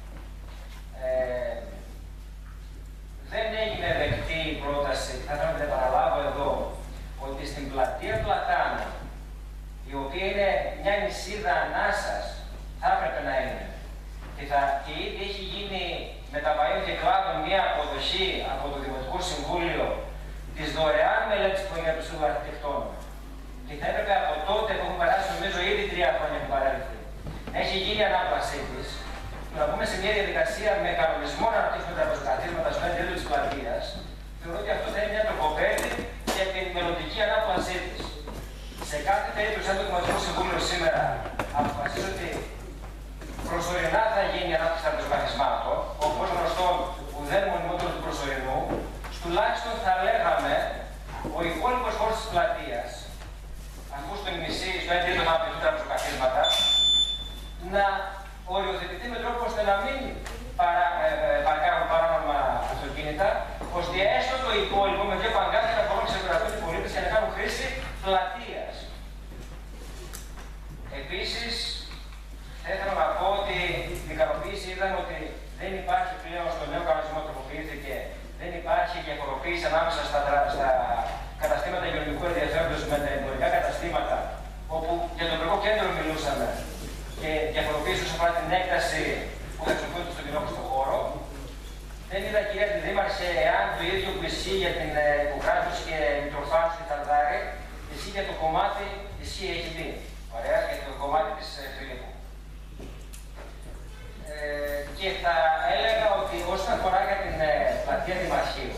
Ε, δεν έγινε δεκτή η πρόταση, θα ήθελα να την επαναλάβω εδώ, ότι στην πλατεία Πλατάνου, η οποία είναι μια νησίδα ανάσας, θα έπρεπε να είναι. Και, θα, και ήδη έχει γίνει μεταβαίων και κλάδων μια αποδοχή από το Δημοτικό Συμβούλιο της δωρεάν μελέτης που έγινε από το Σύλλογο Αρχιτεκτόνων. Και θα έπρεπε από τότε που έχουν περάσει, νομίζω, ήδη τρία χρόνια που παρέλθει, έχει γίνει η ανάπλασή της. Να μπούμε σε μια διαδικασία με κανονισμό να αναπτύξουμε τα τραπεζοκαθίσματα στο έντελο της πλατείας, θεωρώ ότι αυτό θα είναι μια τροχοπέδη για την μελλοντική ανάπλασή της. Σε κάθε περίπτωση, αν το Δημοτικό Συμβούλιο σήμερα αποφασίσει ότι προσωρινά θα γίνει η ανάπτυξη τραπεζοκαθισμάτων, όπως γνωστόν που δεν είναι μονιμότερο του προσωρινού, τουλάχιστον θα λέγαμε ο υπόλοιπος χώρος της πλατείας, αφού στο νησί, στο έντελο θα αναπτυχθούν τραπεζοκαθίσματα, να οριοθετηθεί με τρόπο ώστε να μην παρα, ε, παρκάρουν παράνομα αυτοκίνητα, ώστε έστω το υπόλοιπο με δύο παγκάκια να μπορούν να ξεπεραστούν οι πολίτες για να κάνουν χρήση πλατείας. Επίσης, θα ήθελα να πω ότι η ικανοποίηση είδαμε ότι δεν υπάρχει πλέον στο νέο κανονισμό που τροποποιήθηκε, δεν υπάρχει διαφοροποίηση ανάμεσα στα, στα καταστήματα υγειονομικού ενδιαφέροντος με τα εμπορικά καταστήματα, όπου για το εμπορικό κέντρο μιλούσαμε και διαφοροποίηση όσον αφορά την έκταση που θα χρησιμοποιούνται στον κοινό στον χώρο. Δεν είδα, κυρία τη Δήμαρχε, εάν το ίδιο που ισχύει για την Κουκράτους και Μητροφάνους και Θαλδάρη, ισχύει για το κομμάτι, ισχύει, έχει μπει. Ωραία, για το κομμάτι της Φιλίππου. Ε, και θα έλεγα ότι όσον αφορά για την ε, πλατεία Δημαρχείου,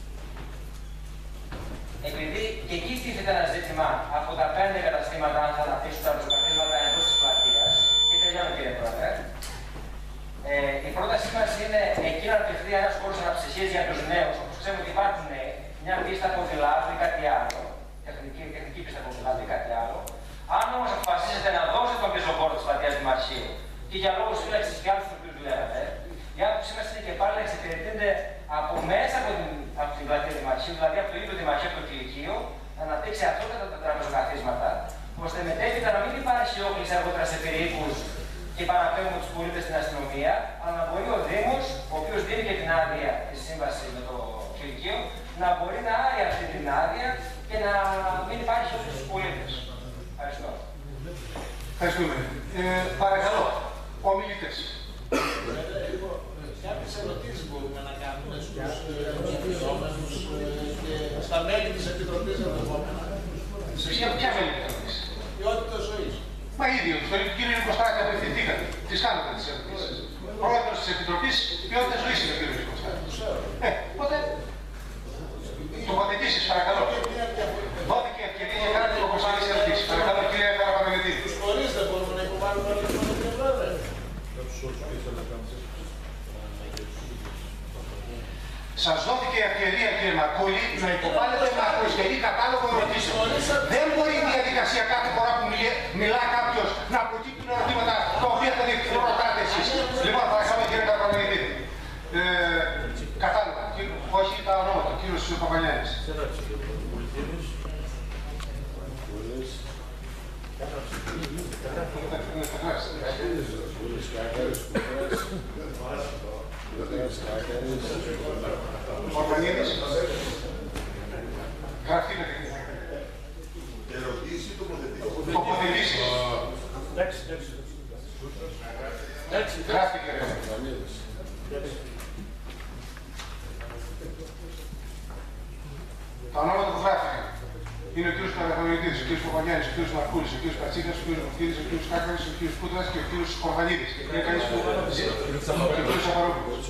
επειδή και εκεί τίθεται ένα ζήτημα από τα πέντε καταστήματα, αν θα αναπτύξουν τα τραπεζοκαθίσματα εντός της πλατείας, και τελειώνω, κύριε Πρόεδρε. Ε, η πρότασή μας είναι εκεί να αναπτυχθεί ένας χώρος αναψυχής για τους νέους, όπως ξέρουμε ότι υπάρχουν νέοι, μια πίστα ποδηλάτου ή κάτι άλλο, τεχνική, τεχνική πίστα ποδηλάτου ή κάτι άλλο. Αν όμως αποφασίσετε να δώσετε τον πίσω χώρο της πλατείας Δημαρχείου και για λόγους φύλαξης και άλλους του οποίους δουλεύετε, η άποψή μας είναι και πάλι να εξυπηρετείτε από μέσα από την, από την πλατεία Δημαρχείου, δηλαδή από το ίδιο Δημαρχείο από το Κηλικείο, να αναπτύξει αυτό τα τραπεζοκαθίσματα, ώστε μετέπειτα να μην υπάρχει όχληση αργότερα σε περιοίκους και παραπέμπουν τους πολίτες στην αστυνομία, αλλά να μπορεί ο Δήμος, ο οποίος δίνει και την άδεια τη σύμβαση με το Κηλικείο, να μπορεί να άρει αυτή την άδεια και να μην υπάρχει όχληση στους πολίτες. Ευχαριστώ. Ευχαριστούμε. Ε, παρακαλώ, ομιλητές. Κάποιες ερωτήσεις μπορούμε να κάνουμε στους ερωτηθόμενους και στα μέλη της Επιτροπής ενδεχόμενα. Σε ποια μέλη της Επιτροπής? Ποιότητα ζωής. Μα ήδη, στον κύριο Νικοστάκη απευθυνθήκατε. Τις κάνατε τις ερωτήσεις. Πρόεδρος της Επιτροπής Ποιότητας Ζωής είναι ο κύριος Νικοστάκη. Ε, οπότε, τοποθετήσεις, παρακαλώ. Δόθηκε ευκαιρία για κάτι τοποθετήσεις ερωτήσεις. Παρακαλώ, κύριε Καραπαναγετή. Τους φορείς δεν μπορούμε να υποβάλουμε όλες τις κύριε Πρόεδρε. Σας δόθηκε η ευκαιρία, κύριε Μαρκούλη, να υποβάλλετε ένα ακροϊστελή κατάλογο ερωτήσεων. Δεν μπορεί η διαδικασία κάθε φορά που μιλά κάποιος να προκύπτουν ερωτήματα τα οποία θα ρωτάτε εσείς. Λοιπόν, παρακαλώ, κύριε Καραπαναγετή. Ε, κατάλογα. Όχι τα ονόματα. Κύριος Παπανιάνης. Ορφανίδης. Γραφτείτε. Ερωτήσεις ή τοποθετήσεις? Τοποθετήσεις. Γράφτηκε. Τα ονόματα που γράφτηκαν είναι ο κ. Καραπαναγετής, ο κ. Παπαγιάννης, ο κ. Μαρκούλης, ο κ. Κατσίκας, ο κ. Μοφτίδης, ο κ. Κάκαρης, ο κ. Κούτρας και ο κ. Κορβανίδης. Είναι κανείς που ζει. Και ο κ. Σαπαρόπουλος.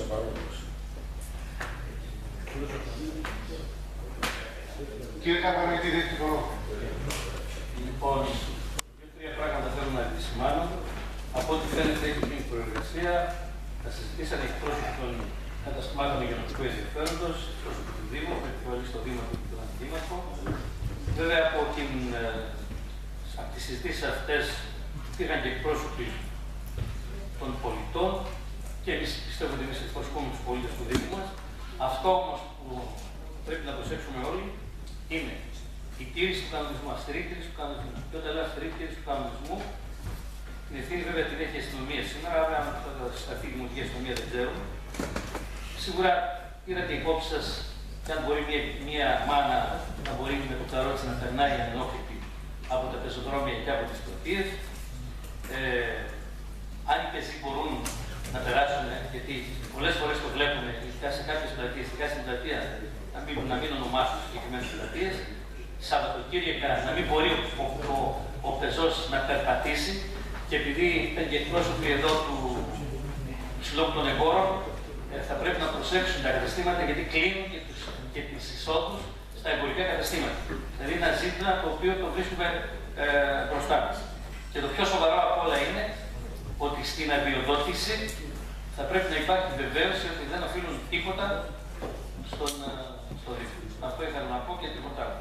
Κύριε Καραπαναγετή, δέχεται το λόγο. Λοιπόν, δύο-τρία πράγματα θέλω να επισημάνω. Από ό,τι φαίνεται έχει γίνει προεργασία. Θα συζητήσατε εκπρόσωποι των καταστημάτων υγειονομικού ενδιαφέροντος, εκπρόσωποι του Δήμου, με επιβολή στο Δήμο και τον Αντίδημαρχο. Βέβαια, από, την, από τις συζητήσεις αυτές πήγαν και εκπρόσωποι των πολιτών και εμείς πιστεύω ότι εμείς εκπροσωπούμε τους πολίτες του Δήμου μας. Αυτό όμως που πρέπει να προσέξουμε όλοι είναι η τήρηση του κανονισμού, αστρίτηρης του κανονισμού. Και όταν λέω αστρίτηρης του κανονισμού, την ευθύνη βέβαια την έχει η αστυνομία σήμερα, αλλά αν θα σταθεί η δημοτική αστυνομία δεν ξέρουμε. Σίγουρα πήρατε υπόψη σας και αν μπορεί μια, μια μάνα να μπορεί με το ψαρό της να περνάει ανενόχλητη από τα πεζοδρόμια και από τις πλατείες. Ε, αν οι πεζοί μπορούν να περάσουν, γιατί πολλές φορές το βλέπουμε, ειδικά σε κάποιες πλατείες, ειδικά στην πλατεία να μην, να μην ονομάσουν συγκεκριμένες πλατείες, Σαββατοκύριακα να μην μπορεί ο, ο, ο πεζός να περπατήσει, και επειδή ήταν και εκπρόσωποι εδώ του Συλλόγου των Εμπόρων, ε, θα πρέπει να προσέξουν τα καταστήματα, γιατί κλείνουν και, τους, και τις εισόδους στα εμπορικά καταστήματα. Δηλαδή ένα ζήτημα το οποίο το βρίσκουμε ε, μπροστά μας. Και το πιο σοβαρό από όλα είναι ότι στην αδειοδότηση θα πρέπει να υπάρχει βεβαίωση ότι δεν οφείλουν τίποτα στον, στο δίκτυο. Αυτό ήθελα να πω και τίποτα άλλο.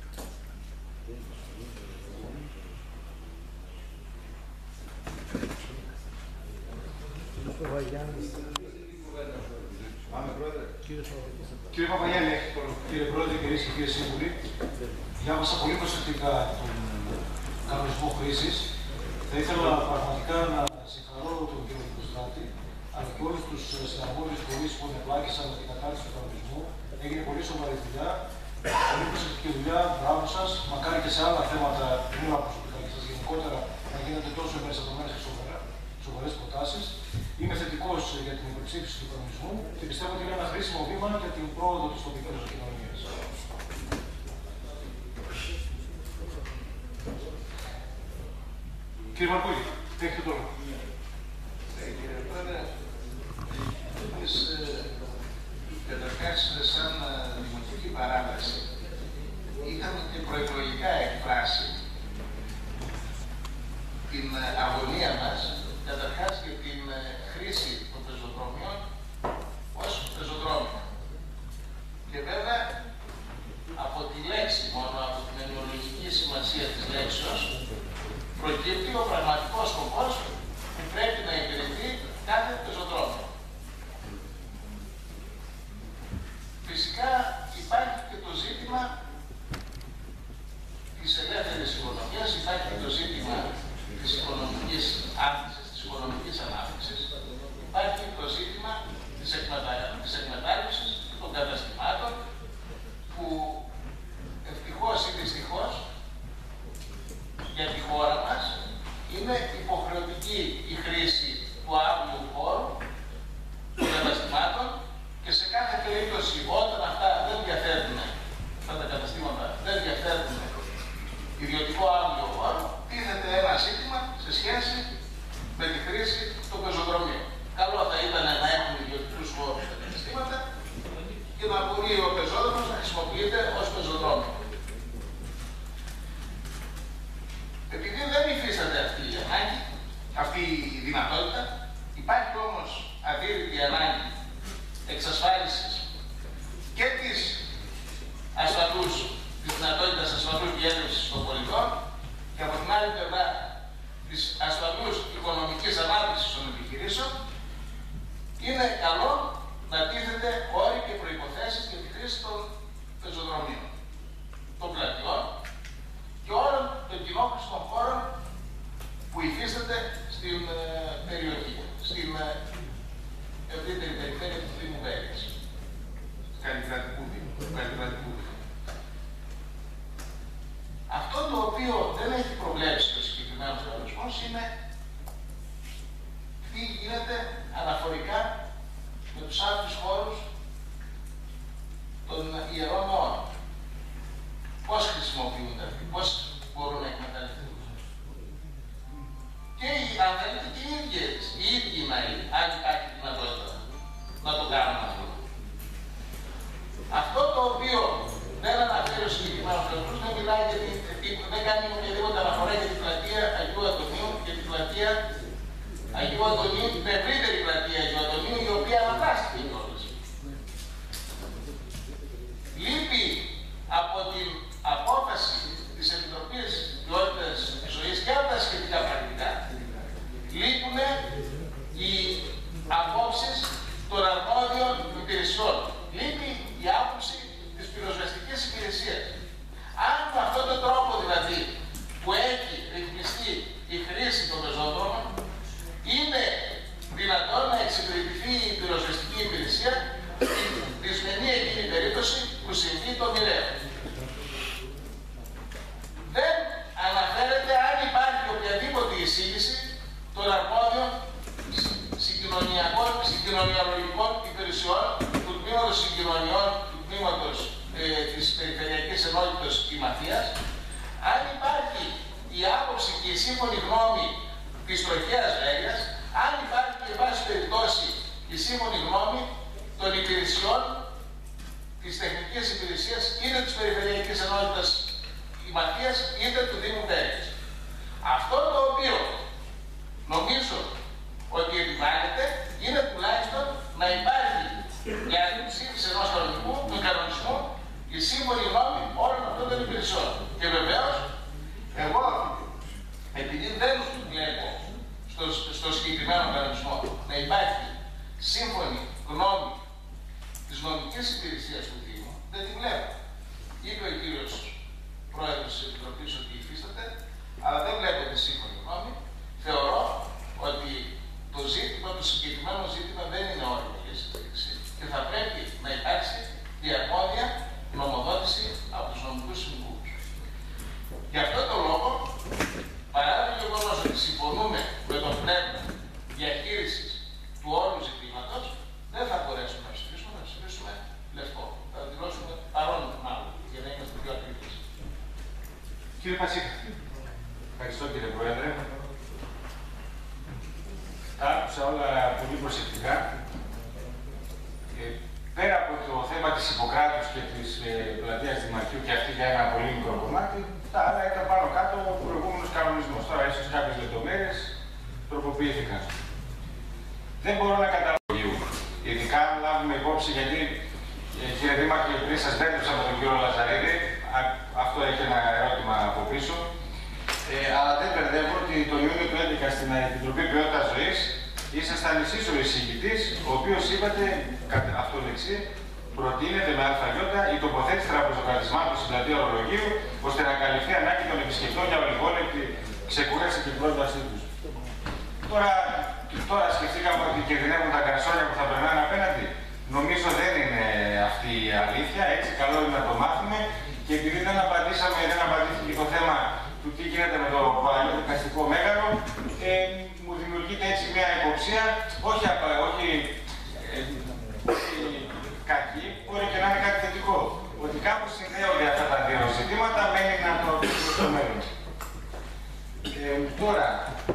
Κύριε Παπαγιάννη, κύριε Πρόεδρε, κυρίες και κύριοι σύμβουλοι, διάβασα πολύ προσεκτικά τον κανονισμό χρήσης. Θα ήθελα πραγματικά να συγχαρώ τον κύριο Κωστράτη, αλλά και όλους τους συναρμόδιους φορείς που ενεπλάκησαν με την κατάρτιση του κανονισμού. Έγινε πολύ σοβαρή δουλειά, πολύ προσεκτική δουλειά. Μπράβο σας. Μακάρι και σε άλλα θέματα, πριν από προσωπικά και σας γενικότερα, να γίνετε τόσο εμπεριστατωμένες και σοβαρές προτάσεις. Είμαι θετικός για την υπερψήφιση του κανονισμού και πιστεύω ότι είναι ένα χρήσιμο βήμα για την πρόοδο της τοπικής κοινωνίας. Κύριε Μαρκούλη, έχετε το λόγο. Κύριε Πρόεδρε, εμείς καταρχάς σαν δημοτική παράδοση είχαμε και προεκλογικά εκφράσει την αγωνία μας, καταρχάς για την χρήση των πεζοδρόμιων ως πεζοδρόμια. Και βέβαια από τη λέξη, μόνο από την ενοιολογική σημασία της λέξεως, προκύπτει ο πραγματικός σκοπός που πρέπει να υπηρετεί κάθε πεζοδρόμιο. Φυσικά υπάρχει και το ζήτημα της ελεύθερης οικονομίας, υπάρχει και το ζήτημα της οικονομικής άνθησης, της οικονομικής ανάπτυξης, υπάρχει και το ζήτημα της, εκμετα... της εκμετάλλευσης των καταστημάτων, που ευτυχώς ή δυστυχώς για τη χώρα μας είναι υποχρεωτική η χρήση του άδειου χώρου των καταστημάτων, και σε κάθε περίπτωση όταν αυτά δεν διαθέτουν, αυτά τα καταστήματα δεν διαθέτουν ιδιωτικό άδειο χώρο, τίθεται ένα ζήτημα σε σχέση με τη χρήση των πεζοδρομίων. Καλό θα ήταν να έχουν ιδιωτικούς χώρους τα καταστήματα και να μπορεί ο πεζόδρομος να χρησιμοποιείται ως πεζοδρόμιο. Επειδή δεν υφίσταται αυτή η ανάγκη, αυτή η δυνατότητα, υπάρχει όμως αδύρυτη ανάγκη εξασφάλισης και της ασφαλούς, της δυνατότητας ασφαλούς διέλευσης των πολιτών, και από την άλλη πλευρά της ασφαλούς οικονομικής ανάπτυξης των επιχειρήσεων, είναι καλό να τίθεται όροι και προϋποθέσεις για τη χρήση των πεζοδρομίων, των πλατιών και όλων των κοινόχρηστων χώρων που υφίσταται στην ε, περιοχή, στην ε, ευρύτερη περιφέρεια του Δήμου Βέρειας, του Καλλικρατικού Δήμου, του Καλλικρατικού Δήμου. Αυτό το οποίο δεν έχει προβλέψει ο συγκεκριμένος κανονισμός είναι τι γίνεται αναφορικά με τους άλλους χώρους των ιερών όρων. Πώς χρησιμοποιούνται αυτοί, πώς μπορούν να εκμεταλλευτούν. Και αν θέλετε και οι ίδιες, οι ίδιοι να είναι, αν υπάρχει δυνατότητα να το κάνουν αυτό. Αυτό το οποίο δεν αναφέρει ο συγκεκριμένος κανονισμός, δεν μιλάει για την, δεν κάνει οποιαδήποτε αναφορά για την πλατεία Αγίου Αντωνίου και την πλατεία Αγίου Αντωνίου, την ευρύτερη πλατεία Αγίου Αντωνίου, η οποία ανατάστηκε κιόλας. Λείπει από την απόφαση της Επιτροπής Ποιότητας Ζωής και από τα σχετικά πρακτικά, λείπουν οι απόψεις των αρμόδιων υπηρεσιών. Λείπει η άποψη της πυροσβεστικής υπηρεσίας. Αν με αυτόν τον τρόπο δηλαδή που έχει ρυθμιστεί η χρήση των πεζόδρομων, είναι δυνατόν να εξυπηρετηθεί η πυροσβεστική υπηρεσία Αν υπάρχει η άποψη και η σύμφωνη γνώμη της τροχαίας Βέγγιας, αν υπάρχει και βάση περιπτώσει η σύμφωνη γνώμη των υπηρεσιών της τεχνικής υπηρεσίας είτε της Περιφερειακής Ενότητας Ηματίας είτε του Δήμου Βέγγιας. Αυτό το οποίο νομίζω ότι επιβάλλεται είναι τουλάχιστον να υπάρχει για την ψήφιση ενός κανονισμού, του κανονισμού, η σύμφωνη γνώμη όλων αυτών των υπηρεσιών. Και βεβαίως, εγώ, επειδή δεν βλέπω στο, στο συγκεκριμένο κανονισμό να υπάρχει σύμφωνη γνώμη της νομικής υπηρεσίας του Δήμου, δεν τη βλέπω. Είπε ο κύριος Πρόεδρος της Επιτροπής ότι υφίσταται, αλλά δεν βλέπω τη σύμφωνη γνώμη. Θεωρώ ότι το ζήτημα, το συγκεκριμένο ζήτημα δεν είναι όριμο για συζήτηση και θα πρέπει να υπάρξει διαρμόδια νομοδότηση από τους νομικούς συμβούλους. Γι' αυτό το λόγο, παρά το γεγονός ότι συμφωνούμε με το πνεύμα διαχείρισης του όλου ζητήματος, δεν θα μπορέσουμε να ψηφίσουμε, να ψηφίσουμε λευκό. Θα δηλώσουμε παρόν μάλλον, για να είμαστε πιο ακριβείς. Κύριε Πατσίκα. Ευχαριστώ κύριε Πρόεδρε. Άκουσα όλα πολύ προσεκτικά. Ε, πέρα από το θέμα της Ιπποκράτους και της ε, πλατείας Δημαρχείου και αυτή για ένα πολύ μικρό κομμάτι, τα άλλα ήταν πάνω κάτω ο προηγούμενος κανονισμός. Τώρα ίσως κάποιες λεπτομέρειες τροποποιήθηκαν. Δεν μπορώ να καταλάβω, ειδικά αν λάβουμε υπόψη, γιατί ε, κύριε Δήμαρχε, επειδή σας μπέρδεψα με τον κύριο Λαζαρίδη, α, αυτό έχει ένα ερώτημα από πίσω. Ε, αλλά δεν μπερδεύω ότι τον Ιούνιο του έντεκα στην Επιτροπή Ποιότητας Ζωής ήσασταν εσείς ο εισηγητής, ο οποίος είπατε, αυτολεξή, προτείνεται με αλφαγιώτα η τοποθέτηση τραπεζοκρατισμάτων στην πλατεία Ορολογίου, ώστε να καλυφθεί ανάγκη των επισκεπτών για ολιγόλεπτη ξεκούραση και πρόσβασή τους. Τώρα, τώρα σκεφτήκαμε ότι κινδυνεύουν τα καρσόνια που θα περνάνε απέναντι. Νομίζω δεν είναι αυτή η αλήθεια, έτσι καλό είναι να το μάθουμε και επειδή δεν απαντήσαμε, δεν απαντήθηκε το θέμα του τι γίνεται με το παλαιό δικαστικό μέγαρο, ε, μου δημιουργείται έτσι μια υποψία, όχι, όχι, ε, όχι κακή, μπορεί και να είναι κάτι θετικό. Ότι κάπου συνδέονται αυτά τα δύο ζητήματα, μένει να το δούμε στο μέλλον. Ε, τώρα,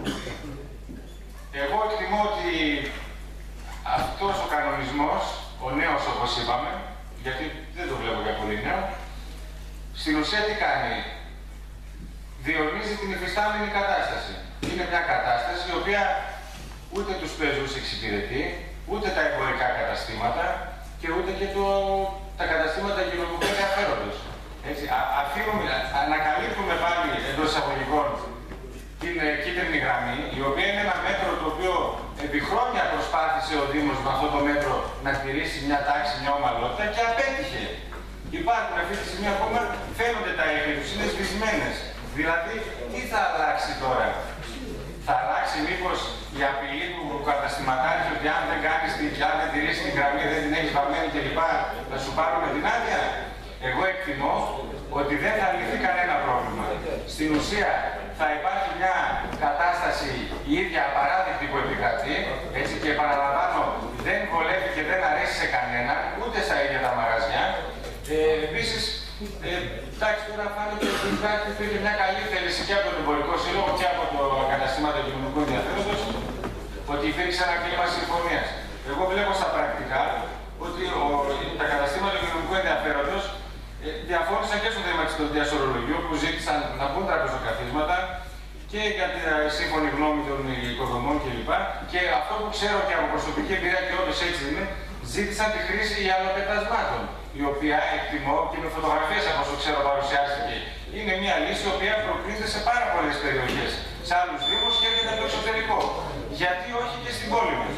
εγώ εκτιμώ ότι αυτός ο κανονισμός, ο νέος όπως είπαμε, γιατί δεν το βλέπω για πολύ νέο, στην ουσία τι κάνει? Διορίζει την υφιστάμενη κατάσταση. Είναι μια κατάσταση η οποία ούτε τους πεζούς εξυπηρετεί, ούτε τα εμπορικά καταστήματα και ούτε και το, τα καταστήματα κοινωνικού ενδιαφέροντος. Έτσι, α, αφήνουμε, ανακαλύπτουμε πάλι εντός εισαγωγικών την ε, κίτρινη γραμμή, η οποία είναι ένα μέτρο το οποίο επί χρόνια προσπάθησε ο Δήμος με αυτό το μέτρο να τηρήσει μια τάξη, μια ομαλότητα και απέτυχε. Υπάρχουν αυτή τη στιγμή ακόμα, φαίνονται τα ίχνη τους, είναι σβησμένες. Δηλαδή, τι θα αλλάξει τώρα? Θα αλλάξει μήπως η απειλή του καταστηματάρχη ότι αν δεν κάνεις την και αν δεν τηρήσεις την γραμμή, δεν την έχεις βαμμένη κλπ. Θα σου πάρουμε την άδεια? Εγώ εκτιμώ ότι δεν θα λυθεί κανένα πρόβλημα. Στην ουσία θα υπάρχει μια κατάσταση η ίδια απαράδεκτη που επικρατεί, έτσι, και επαναλαμβάνω, δεν βολεύει και δεν αρέσει σε κανένα, ούτε στα ίδια τα μαγαζιά. Ε, επίσης, ε, εντάξει, τώρα φάνηκε ότι υπήρχε μια καλή θέληση και από τον Εμπορικό Σύλλογο και από το καταστήματα κοινωνικού ενδιαφέροντος ότι υπήρξε ένα κλίμα συμφωνίας. Εγώ βλέπω στα πρακτικά ότι ο, τα καταστήματα κοινωνικού ενδιαφέροντος ε, διαφώνησαν και στο θέμα της πλατείας Ορολογίου που ζήτησαν να μπουν τραπεζοκαθίσματα και για τη σύμφωνη γνώμη των οικοδομών κλπ. Και αυτό που ξέρω και από προσωπική εμπειρία και όντως έτσι είναι, ζήτησαν τη χρήση ιαλοπετασμάτων, η οποία εκτιμώ και με φωτογραφίες από όσο ξέρω παρουσιάστηκε. Είναι μια λύση η οποία προκρίνεται σε πάρα πολλές περιοχές, σε άλλους δήμους και έρχεται από το εξωτερικό. Γιατί όχι και στην πόλη μας?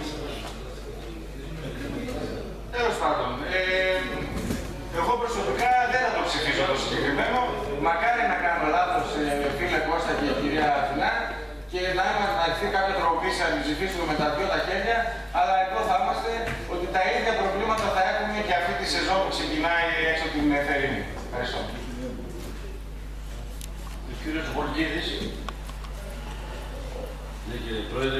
Τέλος πάντων, ε, εγώ προσωπικά δεν θα το ψηφίσω το συγκεκριμένο. Μακάρι να κάνω λάθος, ε, φίλε Κώστα και κυρία Αθηνά, και να έρθει κάποια τροποποίηση να την ψηφίσουμε με τα δυο τα χέρια, αλλά εδώ θα είμαστε ότι τα ίδια προβλήματα θα έχουμε και αυτή τη σεζόν που ξεκινάει έξω την θερινή. Ευχαριστώ. Ο κύριος Γοργίδης. Ναι, κύριε Πρόεδρε,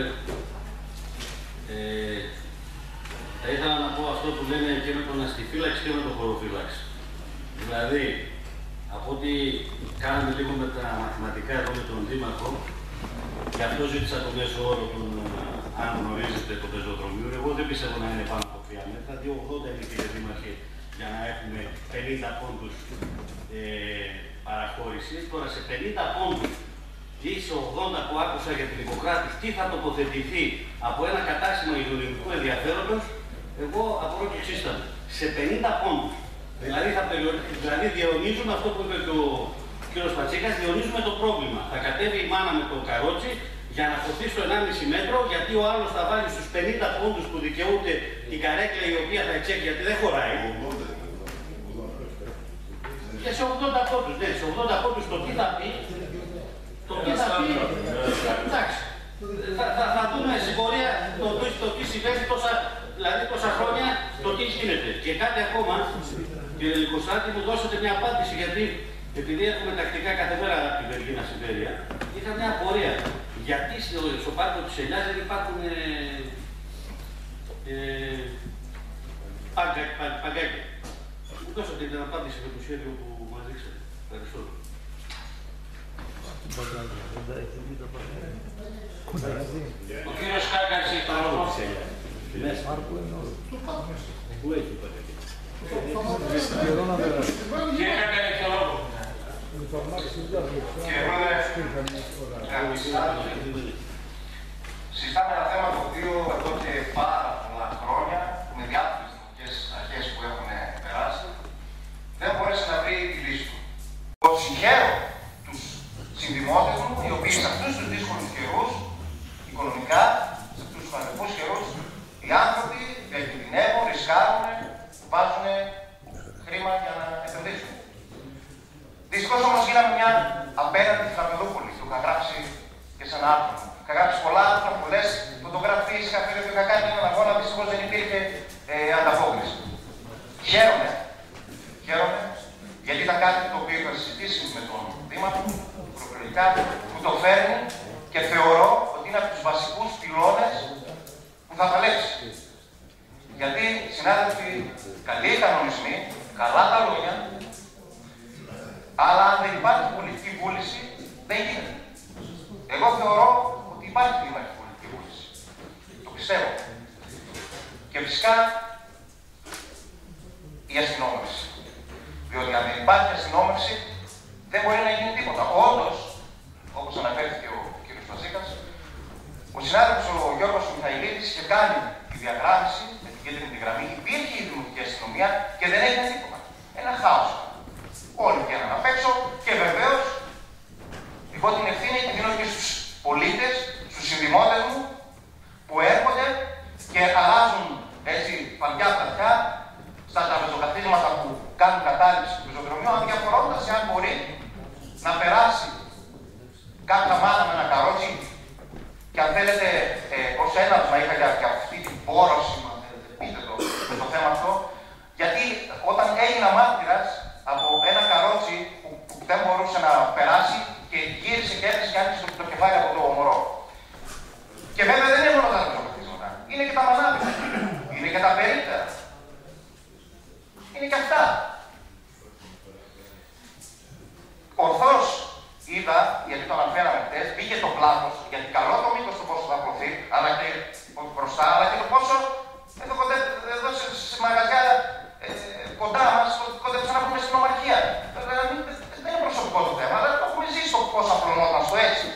ε, θα ήθελα να πω αυτό που λένε και με τον αστιφύλαξη και με τον χωροφύλαξη. Δηλαδή, Από ό,τι κάναμε λίγο με τα μαθηματικά εδώ με τον Δήμαρχο, γι' αυτό ζήτησα το μέσο όρο του, αν γνωρίζετε, το πεζοδρομίου. Εγώ δεν πιστεύω να είναι πάνω από τρία μέτρα. δύο ογδόντα είναι, κύριε Δήμαρχε, για να έχουμε πενήντα πόντους ε, παραχώρηση. Τώρα σε πενήντα πόντους ή σε ογδόντα που άκουσα για την Ιπποκράτη, τι θα τοποθετηθεί από ένα κατάστημα υγειονομικού ενδιαφέροντος, εγώ απορώ το σύστημα. Σε πενήντα πόντους. Δηλαδή, θα περιορι... δηλαδή διαιωνίζουμε αυτό που είπε και ο κ. Πατσίκας, διαιωνίζουμε το πρόβλημα. Θα κατέβει η μάνα με το καρότσι για να χωθεί στο ενάμιση μέτρο, γιατί ο άλλος θα βάλει στους πενήντα πόντους που δικαιούται η καρέκλα η οποία θα εξέχει, γιατί δεν χωράει. Και σε ογδόντα πόντους, ναι, σε ογδόντα πόντους το τι θα πει, το τι θα πει, εντάξει. Θα, θα, θα δούμε στην πορεία το, το, το τι συμβαίνει τόσα, δηλαδή τόσα χρόνια, το τι γίνεται. Και κάτι ακόμα, κύριε Λικοστράτη, μου δώσατε μια απάντηση, γιατί επειδή έχουμε τακτικά κάθε μέρα από την Βεργίνα Σιβέρια, είχα μια απορία. Γιατί στο, στο πάρκο της Ελιάς δεν υπάρχουν ε, ε, παγκάκια. Μου δώσατε την απάντηση με το σχέδιο που μας δείξατε. Ευχαριστώ. Ο κύριος Κάκας έχει το λόγο. Πού έχει παγκάκια. Κύριε Κάκα, έχει το λόγο. Κύριε Πρόεδρε, συζητάμε ένα θέμα το οποίο εδώ και πάρα πολλά χρόνια, με διάφορες δημοτικές αρχές που έχουν περάσει, δεν μπόρεσε να βρει τη λύση του. Συγχαίρω τους συνδημότες μου, οι οποίοι σε αυτούς τους δύσκολους καιρούς, οικονομικά, σε αυτούς τους πανεπούς καιρούς, οι άνθρωποι διακινδυνεύουν, ρισκάρουν, βάζουν χρήμα για να επενδύσουν. Δυστυχώς όμως γίναμε μια απέναντι Φλαμεδούπολη, το είχα γράψει και σε ένα άρθρο. Είχα γράψει πολλά άρθρα, πολλές φωτογραφίες, είχα πει ότι είχα κάνει έναν αγώνα, δυστυχώς δεν υπήρχε ε, ανταπόκριση. Χαίρομαι, χαίρομαι, γιατί ήταν κάτι το οποίο είχα συζητήσει με τον Δήμαρχο, προεκλογικά, που το φέρνει και θεωρώ ότι είναι από τους βασικούς πυλώνες που θα παλέψει. Γιατί, συνάδελφοι, καλοί οι κανονισμοί, καλά τα λόγια, αλλά αν δεν υπάρχει πολιτική βούληση, δεν γίνεται. Εγώ θεωρώ ότι υπάρχει κλίμακη πολιτική βούληση. Το πιστεύω. Και φυσικά η αστυνόμευση. Διότι αν δεν υπάρχει αστυνόμευση, δεν μπορεί να γίνει τίποτα. Όντως, όπως αναφέρθηκε ο κ. Πατσίκας, ο συνάδελφος ο Γιώργος Μιχαηλίδης είχε κάνει τη διαγράμμιση με την κέντρινη γραμμή. Υπήρχε η δημοτική αστυνομία και δεν έγινε τίποτα. Ένα χάος. Όλοι βγαίνουν απ' έξω και βεβαίως εγώ την ευθύνη την δίνω και στους πολίτες, στους συνδημότες μου που έρχονται και αλλάζουν έτσι παλιά πλατιά στα τραπεζοκαθίσματα που κάνουν κατάληψη του πεζοδρομίου, αδιαφορώντας αν μπορεί να περάσει κάποια μάνα με ένα καρότσι και αν θέλετε ε, ως έναυσμα είχα για, για αυτή την πόρωση, αν θέλετε, πείτε το, το θέμα αυτό, γιατί όταν έγινα μάρτυρας από ένα καρότσι που, που δεν μπορούσε να περάσει και γύρισε και έπεσε και άνοιξε το, το κεφάλι από το μωρό. Και βέβαια δεν είναι μόνο τα τραπεζοκαθίσματα, είναι και τα μανάβια, είναι και τα περίπτερα. Είναι και αυτά. Ορθώς είδα, γιατί το αναφέραμε χτες, πήγε το πλάτος, γιατί καλό το μήκος το πόσο θα απλωθεί, αλλά και μπροστά, αλλά και το πόσο εδώ, εδώ σε, σε μαγαζιά ε, κοντά μας, κοντά να πούμε στην ομαρχία. Δηλαδή, δεν είναι προσωπικό το θέμα, αλλά το έχουμε ζήσει το πώς απλωνόταν στο έτσι.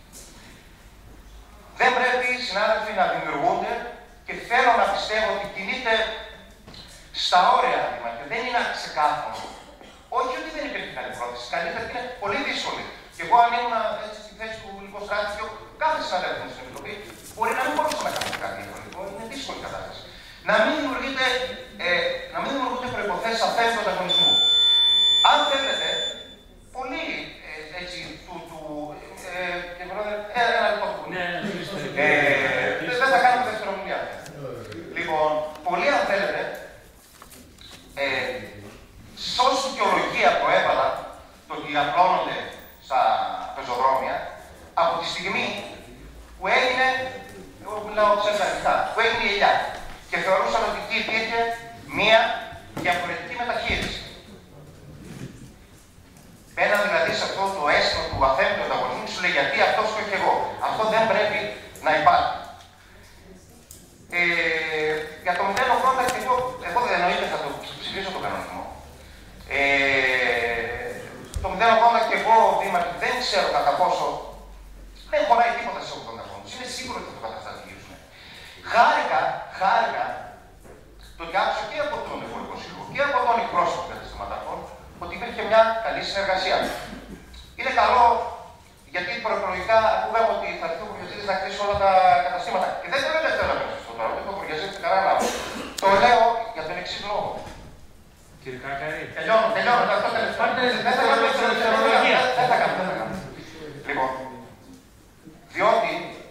Δεν πρέπει οι συνάδελφοι να δημιουργούνται και θέλω να πιστεύω ότι κινείται στα όρια, δεν είναι ξεκάθαρο. Όχι ότι δεν υπήρχε καλή πρόθεση, καλύτερα είναι πολύ δύσκολη. Και εγώ αν ήμουν έτσι στη θέση του Λικοστράτη και κάθε συναδέλφου στην Επιτροπή, μπορεί να μην μπορούσε να κάνει κάτι διαφορετικό, είναι δύσκολη κατάσταση. Να μην δημιουργείται, ε, να μην δημιουργούνται προϋποθέσεις αφαίρετου ανταγωνισμού. Αν θέλετε, πολύ ε, έτσι του. του ε, και πρόεδρε, ένα λεπτό που ε, δεν θα κάνουμε δευτερομιλία. Λοιπόν, πολύ αν θέλετε, ε, ως δικαιολογία που έβαλα το ότι απλώνονται στα πεζοδρόμια από τη στιγμή που έγινε, εγώ μιλάω ξέρετε ανοιχτά, που έγινε η ελιά και θεωρούσαν ότι εκεί υπήρχε μία διαφορετική μεταχείριση. Μπαίνα δηλαδή σε αυτό το αίσθημα του αθέμητου ανταγωνισμού και σου λέει γιατί αυτός και όχι εγώ. Αυτό δεν πρέπει να υπάρχει. Ε, για το μηδέν ογδόντα και εγώ, εγώ δεν εννοείται θα το ψηφίσω τον κανονισμό. Ε, το μηδέν ογδόντα και εγώ, Δήμαρχε, δεν ξέρω κατά πόσο δεν χωράει τίποτα σε ογδόντα πόντους. Είναι σίγουρο ότι θα το καταστατηγήσουμε. Χάρηκα, χάρηκα το ότι άκουσα και από τον Εφορικό Σύλλογο και από τον εκπρόσωπο των καταστηματάρχων ότι υπήρχε μια καλή συνεργασία. Είναι καλό γιατί προεκλογικά ακούγαμε ότι θα έρθει ο Υπουργιοζήτης να κλείσει όλα τα καταστήματα. Και δεν το λέω τελευταίο να πέσει αυτό τώρα, ούτε ο Υπουργιοζήτης κανένα άλλο. Το λέω για τον εξής λόγο. Κύριε Κάκαρη. Τελειώνω, τελειώνω. Αυτό τελευταίο. Δεν θα κάνω εξορολογία. Δεν θα κάνω, δεν θα κάνω. Λοιπόν, διότι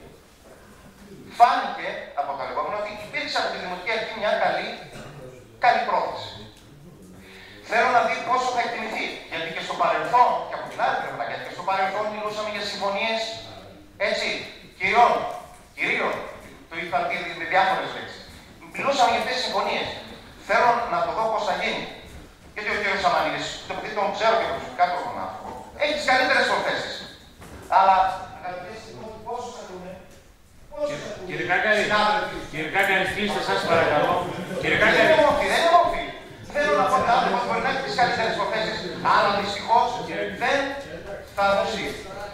φάνηκε από το λεγόμενο ότι υπήρξε από τη Δημοτική Αρχή μια καλή, καλή πρόθεση. Θέλω να δει πόσο θα εκτιμηθεί. Γιατί και στο παρελθόν, και από την άλλη πλευρά, γιατί και στο παρελθόν μιλούσαμε για συμφωνίες έτσι, κυριών, κυρίων, το είχα πει με διάφορες λέξεις. Μιλούσαμε για αυτές τις συμφωνίες. Θέλω να το δω πώς θα γίνει. Γιατί ο κ. Σαμανίδης, το παιδί τον ξέρω και προσωπικά τον άνθρωπο, έχει τις καλύτερες προθέσεις. Αλλά, αγαπητές συγγνώμη, πόσο θα δούμε. Κύριε Κάκαρη, κύριε Κάκαρη, κλείστε σας παρακαλώ. Κύριε Δεν Κάκαρη. είναι μόρφη, δεν είναι μόρφη. Θέλω να πω ότι ο άνθρωπος μπορεί να έχει τις καλύτερες προθέσεις, αλλά δυστυχώς δεν θα δώσει.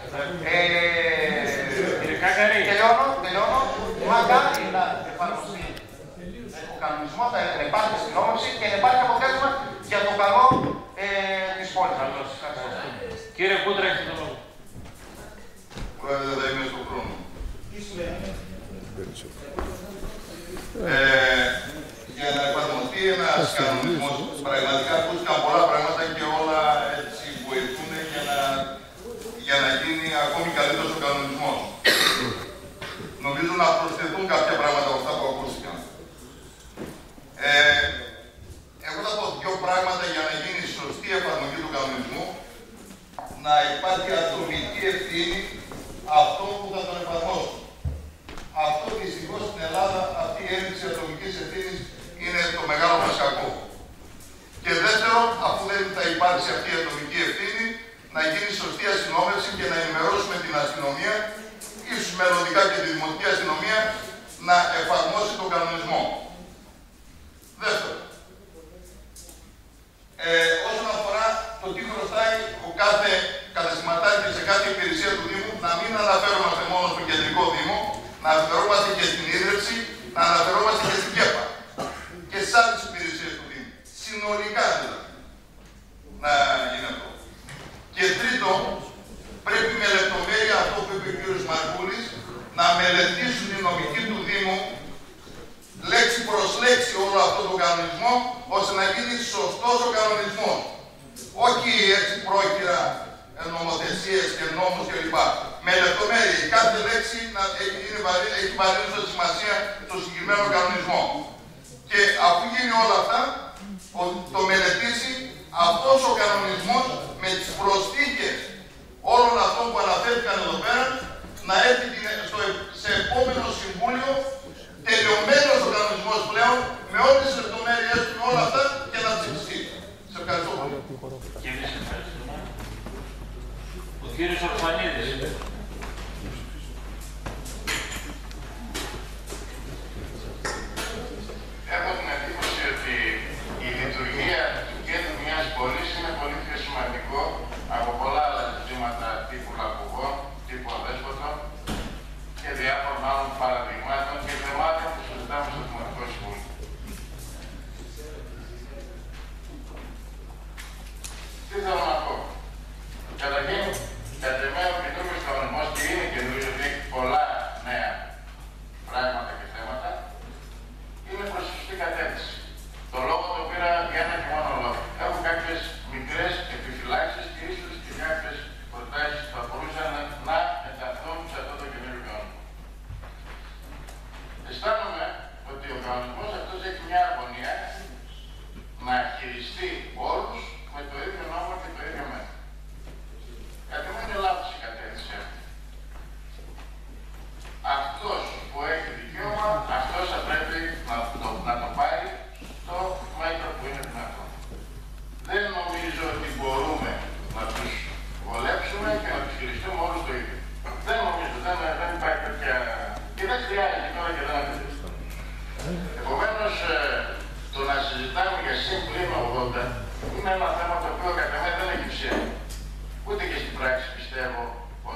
Κύριε Κάκαρη. Τελειώνω, τελειώνω. Μακάρι να εφαρμοστεί ο κανονισμός, να υπάρχει συνόμευση και να υπάρχει αποτέλεσμα για το καλό της πόλης. Κύριε Κούτρα, έχετε το λόγο. Πρόεδρε, θα είμαι στον χρόνο. Ε, για να εφαρμοστεί ένας κανονισμός, πραγματικά ακούστηκαν πολλά πράγματα και όλα έτσι βοηθούν για να, για να γίνει ακόμη καλύτερος ο κανονισμός. Νομίζω να προσθεθούν κάποια πράγματα από αυτά που ακούστηκαν. Ε, εγώ θα πω δύο πράγματα για να γίνει σωστή εφαρμογή του κανονισμού. Να υπάρχει ατομική ευθύνη αυτό που θα τον εφαρμόσουν. Αυτό δυστυχώς στην Ελλάδα, αυτή η έννοια της ατομικής ευθύνης είναι το μεγάλο μας κακό. Και δεύτερον, αφού δεν θα υπάρξει αυτή η ατομική ευθύνη, να γίνει σωστή αστυνόμευση και να ενημερώσουμε την αστυνομία, ίσως μελλοντικά και τη δημοτική αστυνομία, να εφαρμόσει τον κανονισμό. Δεύτερον, ε, όσον αφορά το τι χρωστάει ο κάθε καταστηματάρχης σε κάθε υπηρεσία του Δήμου, να μην αναφερόμαστε μόνο στο κεντρικό Δήμο, να αναφερόμαστε και στην ίδρυψη, να αναφερόμαστε και στην ΚΕΠΑ και στις άλλες υπηρεσίες του Δήμου. Συνολικά δηλαδή να γίνει αυτό. Και τρίτο, πρέπει με λεπτομέρεια αυτό που είπε ο κ. Μαρκούλης να μελετήσουν οι νομικοί του Δήμου λέξη προς λέξη όλο αυτό το κανονισμό, ώστε να γίνει σωστός ο κανονισμός. Όχι έτσι πρόχειρα νομοθεσίες και νόμους κλπ. Με λεπτομέρεια. Η κάθε λέξη να έχει, είναι βαρύ, έχει βαρύνουσα σημασία στο συγκεκριμένο κανονισμό. Και αφού γίνει όλα αυτά, ο, το μελετήσει αυτός ο κανονισμός με τις προσθήκες όλων αυτών που αναφέρθηκαν εδώ πέρα, να έρθει στο, σε επόμενο συμβούλιο τελειωμένος ο κανονισμός πλέον, με όλες τις λεπτομέρειες του, με όλα αυτά και να ψηφιστεί. Σε ευχαριστώ πολύ. Και εμείς ευχαριστούμε. Ο κύριος Ορφανίδης. Έχω την εντύπωση ότι η λειτουργία του κέντρου μιας πόλης είναι πολύ πιο σημαντικό από πολλά άλλα ζητήματα τύπου Λακκουβό, τύπου Αδέσποτο και διάφορων άλλων παραδειγμάτων και θεμάτων που συζητάμε στο Δημοτικό Συμβούλιο. Τι θέλω να πω. Καταρχήν, κατά εμένα ο καινούργιος κανονισμός και είναι καινούργιος, ότι έχει πολλά νέα πράγματα και θέματα, είναι προς τη σωστή κατεύθυνση. Το λόγο το πήρα για ένα και μόνο λόγο. Έχω κάποιες μικρές επιφυλάξεις και ίσως και κάποιες προτάσεις που θα μπορούσαν να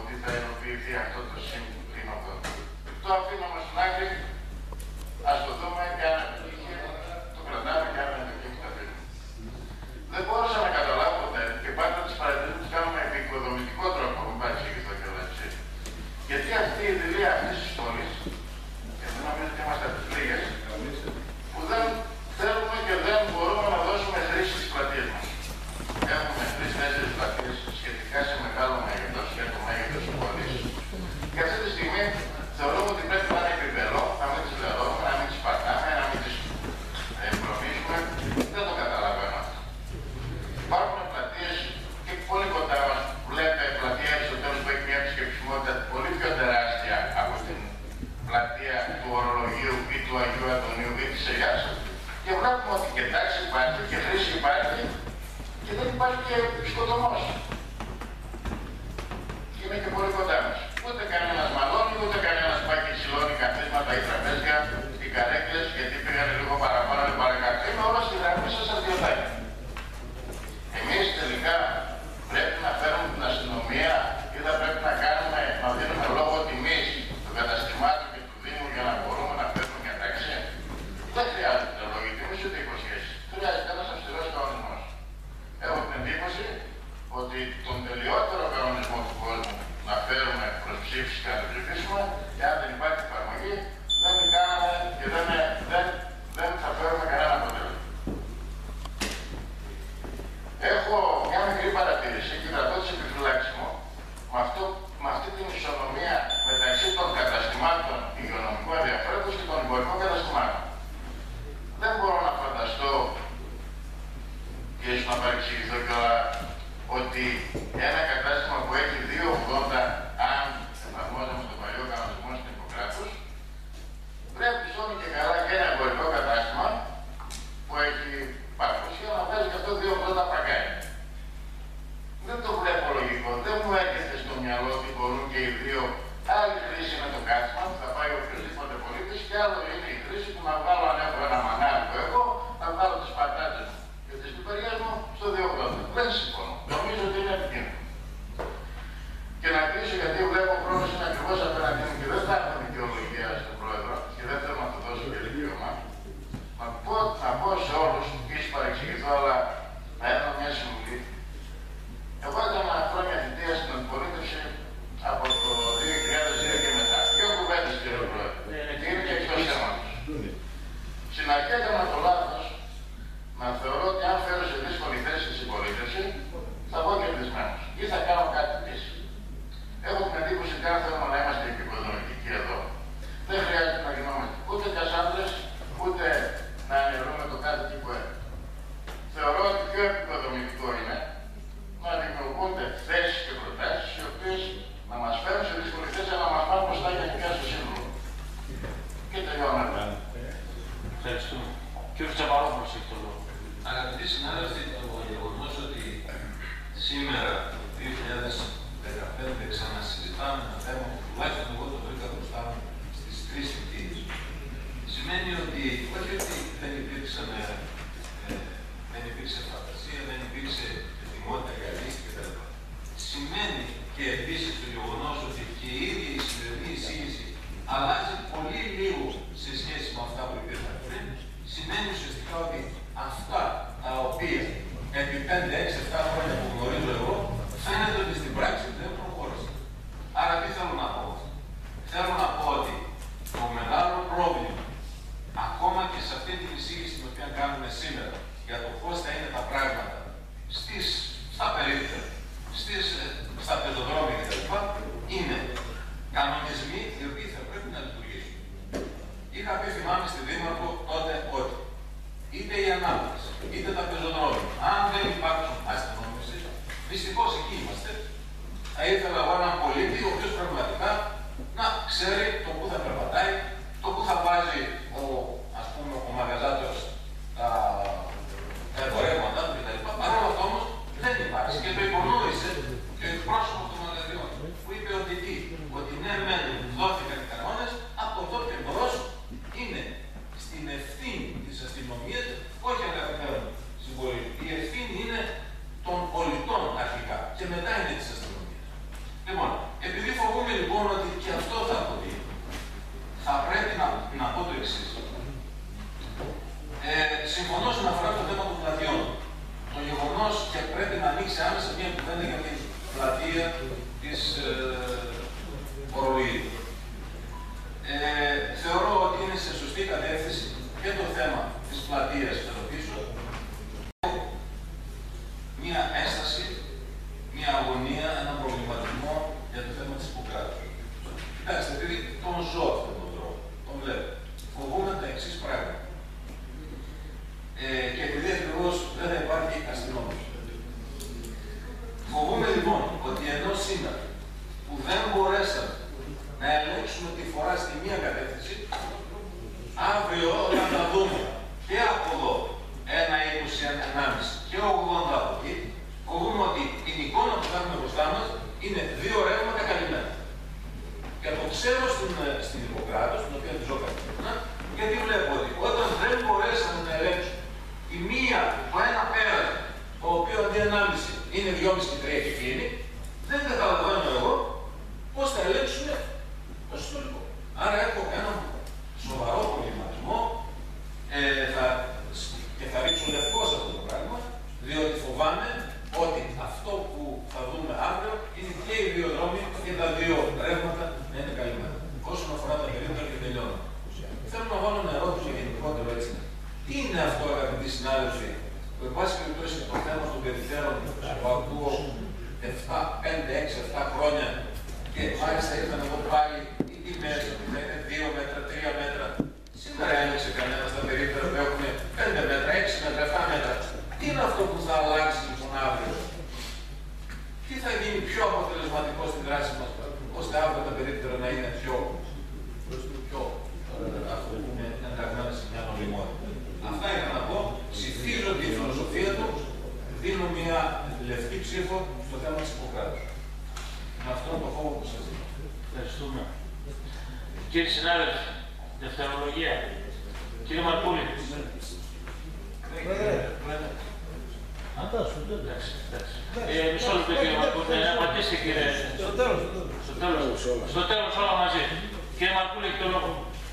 ότι θα υλοποιηθεί αυτό το σύνολο. Το αφήνω όμως στην άκρη, ας το δούμε και αν επιτύχει, το κρατάμε και αν δεν επιτύχει το αφήνουμε. Δεν μπορούσα να καταλάβω ποτέ και πάντα τις παρατηρήσεις που κάνουμε με οικοδομητικό τρόπο, μην παρεξηγηθώ κιόλας έτσι. Γιατί αυτή η δηλία αυτής της πόλης, και δεν νομίζω ότι είμαστε από τις λίγες, που δεν θέλουμε και δεν μπορούμε να δώσουμε χρήση στις πλατείες μας. Έχουμε τρεις-τέσσερις πλατείες σχετικά σε μεγάλο μέγεθος για το μέγεθος της πόλης. Και αυτή τη στιγμή θεωρούμε ότι πρέπει να είναι επιπελό, να μην τις λερώνουμε, να μην τις πατάμε, να μην τις ε, προμήσουμε. Δεν το καταλαβαίνω αυτό. Υπάρχουν πλατείες και πολύ κοντά μας που λέτε πλατεία Αριστοτέλους που έχει μια επισκεψιμότητα πολύ πιο τεράστια από την πλατεία του Ορολογίου ή του Αγίου Αντωνίου ή της Αιγιάς. Και βλέπουμε ότι και τάξη υπάρχει και χρήση υπάρχει και δεν υπάρχει και σκοτωμός. Και είναι και πολύ κοντά μας. Ούτε κανένας μαλώνει, ούτε κανένας πάει και σιλώνει καθίσματα ή τραπέζια ή καρέκλες, γιατί πήγανε λίγο παραπάνω ή παρακάτω. Είναι όλα στη γραμμή σας αρτιωτάκια. Εμείς τελικά πρέπει να φέρουμε την αστυνομία ή θα πρέπει να κάνουμε, να δίνουμε λόγο τιμής των καταστημάτων και του Δήμου για να μπορούμε να φέρουμε μια τάξη. Δεν χρειάζεται λόγο τιμής ούτε υποσχέσεις. Χρειάζεται ένας αυστηρός κανονισμός. Έχω την εντύπωση ότι τον τελειότερο κανονισμό του κόσμου να φέρουμε προς ψήφιση και να το ψηφίσουμε, και αν δεν υπάρχει εφαρμογή, δεν κάνουμε και δεν, δεν, δεν θα φέρουμε κανένα αποτέλεσμα. Έχω μια μικρή παρατήρηση και κρατώ της επιφυλάξης μου με, αυτό, με αυτή την ισονομία μεταξύ των καταστημάτων υγειονομικού ενδιαφέροντος και των εμπορικών καταστημάτων. Δεν μπορώ να φανταστώ, και ίσως να παρεξηγηθώ κιόλα, ότι ένα κατάστημα που έχει δύο ογδόντα, αν εφαρμόζαμε στον παλιό κανονισμό στην Ιπποκράτους, πρέπει σώνει και καλά και ένα εμπορικό κατάστημα που έχει παρουσία να βγάζει και αυτό δύο ογδόντα παγκάρια. Δεν το βλέπω λογικό. Δεν μου έρχεται στο μυαλό ότι μπορούν και οι δύο. Άλλη χρήση είναι το κάθισμα που θα πάει οποιοδήποτε πολίτης, και άλλο είναι η χρήση που να βγάλω, αν έχω ένα μανάρι που έχω, να βγάλω τις πατάτες μου και τις πιπεριές μου στο δύο ογδόντα. Δεν συμφωνώ. Νομίζω ότι είναι επικίνδυνο. Και να κλείσω, γιατί βλέπω ο χρόνος είναι ακριβώς απέναντί μου και δεν θα έχω δικαιολογία στον Πρόεδρο και δεν θέλω να το δώσω και δικαίωμα. Να πω, να πω σε όλους, ίσως παρεξηγηθώ, αλλά να έρθω μια συμβουλή. Εγώ έκανα χρόνια θητεία στην αντιπολίτευση από το δύο χιλιάδες δύο και μετά. Δύο κουβέντες, κύριε Πρόεδρε. Και είναι και εκτός θέματος. Στην αρχή έκανα το λάθος να θεωρώ ότι αν φέρω σε δύσκολη θέση στην συμπολίτευση, θα βγω κερδισμένος ή θα κάνω κάτι πίσω. Έχω την εντύπωση ότι αν θέλουμε να είμαστε επικοδομητικοί εδώ, δεν χρειάζεται να γινόμαστε ούτε κασάντρες, ούτε να ενεργούμε το κάθε τι που έχουμε. Θεωρώ ότι πιο επικοδομητικό είναι να δημιουργούνται θέσεις και προτάσεις οι οποίες να μας φέρουν σε δύσκολη θέση, αλλά να μας πάνε μπροστά γενικά στο σύνολο. Και τελειώνουμε. Ευχαριστούμε. Κύριε Τσαπαρόπουλος, έχει το λόγο. Αγαπητοί συνάδελφοι, το γεγονός ότι σήμερα, το δύο χιλιάδες δεκαπέντε, ξανασυζητάμε ένα θέμα που τουλάχιστον εγώ το βρήκα μπροστά μου στις τρεις θητείες, σημαίνει ότι όχι ότι δεν υπήρξαν, ε, δεν υπήρξε φαντασία, δεν υπήρξε ετοιμότητα για λύση κτλ. Σημαίνει και επίσης το γεγονός ότι και η ίδια η σημερινή εισήγηση αλλάζει πολύ λίγο σε σχέση με αυτά που υπήρχαν πριν. Σημαίνει ουσιαστικά ότι αυτά τα οποία επί πέντε, έξι, επτά χρόνια που γνωρίζω εγώ, φαίνεται ότι στην πράξη δεν προχώρησαν. Άρα τι θέλω να πω? Θέλω να πω ότι το μεγάλο πρόβλημα, ακόμα και σε αυτή την εισήγηση την οποία κάνουμε σήμερα, για το πώς θα είναι τα πράγματα στις, στα περίπτερα, στις, στα πεζοδρόμια κτλ. Είναι κανονισμοί οι οποίοι θα πρέπει να λειτουργήσουν. Είχα πει, θυμάμαι στη Δήμαρχο τότε ότι είτε η ανάπτυξη, είτε τα πεζοδρόμια, αν δεν υπάρξουν αστυνόμευση, δυστυχώς εκεί είμαστε. Θα ήθελα εγώ έναν πολίτη ο οποίος πραγματικά να ξέρει το πού θα περπατάει, το πού θα βάζει ο, ας πούμε, ο μαγαζάτος τα εμπορεύματά του κτλ. Παρ' όλα αυτά όμως δεν υπάρχει και το υπονόησε και ο εκπρόσωπος των μαγαζιών που είπε ότι τι, ότι ναι, μένουν συμφωνώ όσον αφορά το θέμα των πλατιών. Το γεγονός και πρέπει να ανοίξει άμεσα μια κουβέντα για την πλατεία της ε, Ορολογίου. Ε, θεωρώ ότι είναι σε σωστή κατεύθυνση και το θέμα της πλατείας εδώ πίσω. Μια ένσταση, μια αγωνία, έναν προβληματισμό για το θέμα της Ιπποκράτους. Κοιτάξτε, επειδή τον ζω αυτόν τον τρόπο, τον βλέπω. Φοβούμαι τα εξής πράγματα. Ε, και επειδή ακριβώς δεν θα υπάρχει αστυνόμος. Φοβούμαι λοιπόν ότι ενώ σήμερα που δεν μπορέσαμε να ελέγξουμε τη φορά στη μία κατεύθυνση, αύριο όταν θα δούμε και από εδώ ένα είκοσι ενάμιση και ογδόντα από εκεί, φοβούμαι ότι την εικόνα που θα έχουμε μπροστά μας είναι δύο ρεύματα καλυμμένα. Και το ξέρω στην, στην Ιπποκράτους, την οποία τη ζω καθημερινά, γιατί βλέπω ότι όταν δεν μπορέσαμε να ελέγξουμε η μία, το ένα πέρασμα, το οποίο αντί ενάμιση είναι δυόμιση και τρία έχει γίνει, δεν καταλαβαίνω εγώ πώς θα ελέγξουμε το συνολικό. Άρα έχω ένα σοβαρό προβληματισμό ε, θα, και θα ρίξω λευκό σε αυτό το πράγμα, διότι φοβάμαι ότι αυτό που θα δούμε αύριο είναι και οι δύο δρόμοι και τα δύο ρεύματα να είναι καλυμμένα. Όσον αφορά τα περίπτωση και τελειώνω. Θέλω να βάλω ένα ερώτημα γενικότερο έτσι. Τι είναι αυτό, αγαπητοί συνάδελφοι, που εν πάση περιπτώσει το θέμα των περιφέρων που ακούω πέντε, έξι, επτά χρόνια και μάλιστα ήρθαν εδώ πάλι οι τιμές που είναι δύο μέτρα, τρία μέτρα. Σήμερα έλεξε κανένα στα περίπτερα που έχουν πέντε μέτρα, έξι μέτρα, επτά μέτρα. Τι είναι αυτό που θα αλλάξει λοιπόν αύριο? Τι θα γίνει πιο αποτελεσματικό στη δράση μας, ώστε αύριο τα περίπτερα να είναι πιο, πιο αυτό που είναι ενταγμένα σε μια νομιμότητα. Αυτά είχα να πω. Ψηφίζω τη φιλοσοφία του, δίνω μια λευκή ψήφο στο θέμα της Ιπποκράτους. Με αυτόν τον φόβο που σας δίνω. Ευχαριστούμε. Κύριε συνάδελφε, δευτερολογία. Κύριε Μαρκούλη. Μισό λεπτό κύριε Μαρκούλη, να απαντήσετε κύριε. Στο τέλος. Στο τέλος όλα μαζί. Κύριε Μαρκούλη, έχει το λόγο.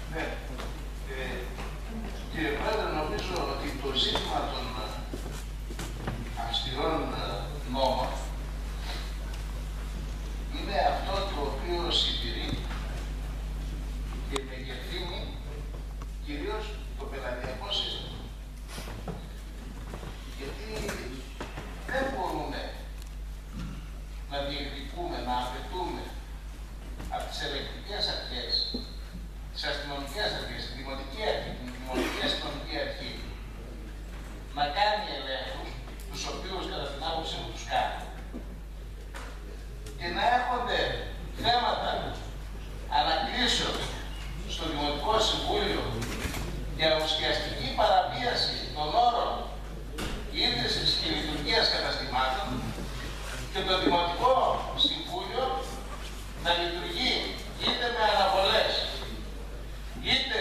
Κύριε Πρόεδρε, νομίζω ότι το ζήτημα των αυστηρών νόμων είναι αυτό το οποίο συντηρεί και μεγεθύνει κυρίως το πελατειακό σύστημα. Γιατί δεν μπορούμε να διεκδικούμε, να απαιτούμε από τις ελεκτρικές αρχές, τις αστυνομικές αρχές, τη δημοτική αρχή, την δημοτική αστυνομική αρχή, να κάνει ελέγχους, τους οποίους κατά την άποψή μου τους κάνει, και να έρχονται θέματα ανακρίσεων στο Δημοτικό Συμβούλιο για ουσιαστική παραβίαση των όρων ίδρυσης και λειτουργίας καταστημάτων και το Δημοτικό Συμβούλιο να λειτουργεί είτε με αναβολές, είτε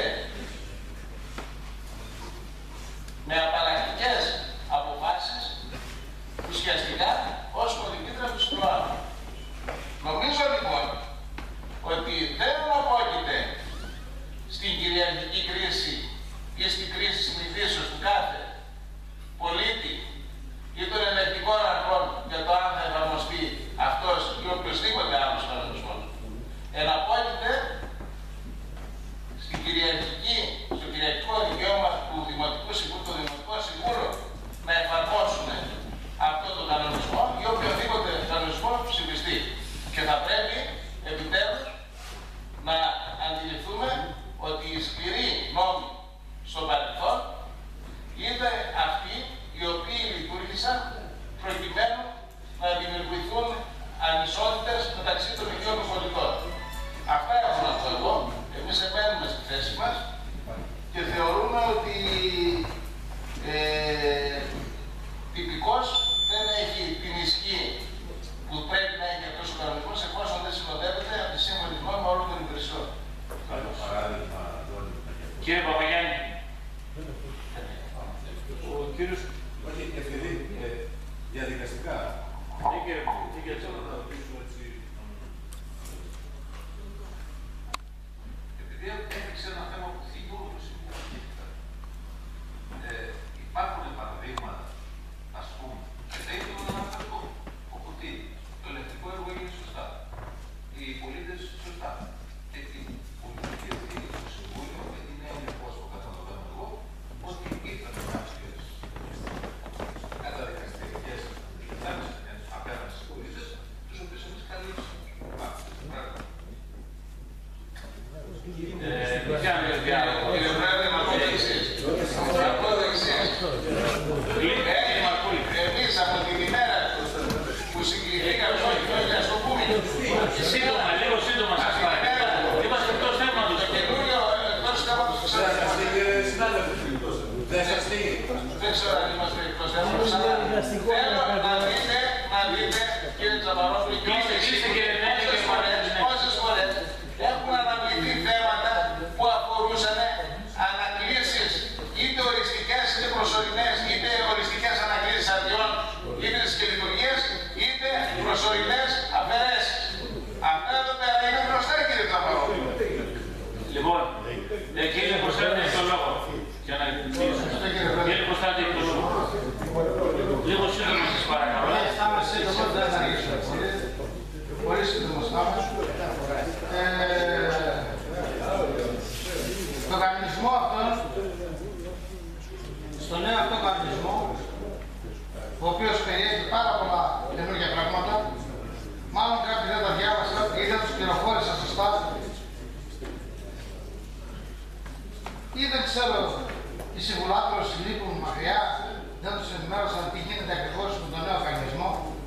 με απαλλακτικές αποφάσεις, ουσιαστικά ως κωδικήτρα του συλλόγου. Νομίζω λοιπόν ότι δεν απόκειται στην κυριαρχική κρίση ή στην κρίση συνηθίσεως του κάθε πολίτη ή των ελεκτικών αρχών για το αν θα εφαρμοστεί αυτός ή οποιοσδήποτε άλλος κανονισμός. Εναπόκειται στην κυριαρχική, στο κυριαρχικό δικαίωμα του Δημοτικού Συμβούλου, του Δημοτικού Συμβούλου να εφαρμόσουν αυτό το κανονισμό ή οποιοδήποτε κανονισμό ψηφιστεί. Και θα πρέπει επιτέλους να αντιληφθούμε ότι οι σκληροί νόμοι στο παρελθόν είναι αυτοί οι οποίοι λειτουργήσαν προκειμένου να δημιουργηθούν ανισότητες μεταξύ των ίδιων των πολιτών. Αυτά έχω να πω εγώ. Εμείς εμένουμε στη θέση μας και θεωρούμε ότι ε, τυπικώς δεν έχει την ισχύ που πρέπει να έχει αυτός ο κανονισμός εφόσον δεν συνοδεύεται από τη σύμφωνη γνώμη όλων των υπηρεσιών. Κύριε Παπαγιάννη. Ο κύριος, όχι, επειδή ε, διαδικαστικά. Ναι, κύριε Παπαγιάννη. Θέλω να ρωτήσω έτσι. Επειδή έδειξε ένα θέμα που θίγει όλο το Συμβούλιο. Ε, Δεν κάνουμε διάλογο. Κύριε Πρόεδρε, να πω το εξής. Να πω το εξής. Εμείς από την ημέρα που συγκληθήκαμε όλοι χρόνια στο πούμε. Σύντομα, λίγο σύντομα σας παρακαλώ. Είμαστε εκτός θέματος. Το καινούριο εκτός θέματος που σας δεν ξέρω αν είμαστε εκτός θέματος. Θέλω να δείτε, να δείτε, κύριε Τσαπαρόπουλο, και πόσες φορές έχουν αναβληθεί θέματα που αφορούσαν ανακλήσεις είτε οριστικές είτε προσωρινές, είτε οριστικές ανακλήσεις αδειών, είτε και λειτουργίες, είτε προσωρινές αφαιρέσεις. Αυτά εδώ πέρα είναι μπροστά, κύριε Τσαπαρόπουλο. Λοιπόν, ε, κύριε Κωνσταντίνο, έχει το λόγο. Για να κλείσουμε. Κύριε Κωνσταντίνο, έχει το λόγο. Λίγο σύντομα σας παρακαλώ. Χωρίς σύντομος θάμος. Το κανονισμό αυτόν, στο νέο αυτό κανονισμό, ο οποίος περιέχει πάρα πολλά καινούργια πράγματα, μάλλον κάποιοι δεν τα διάβασαν ή δεν τους πληροφόρησα σωστά, ή δεν ξέρω, οι συμβουλάτορες λείπουν μακριά, δεν τους ενημέρωσαν τι γίνεται ακριβώς με τον νέο κανονισμό.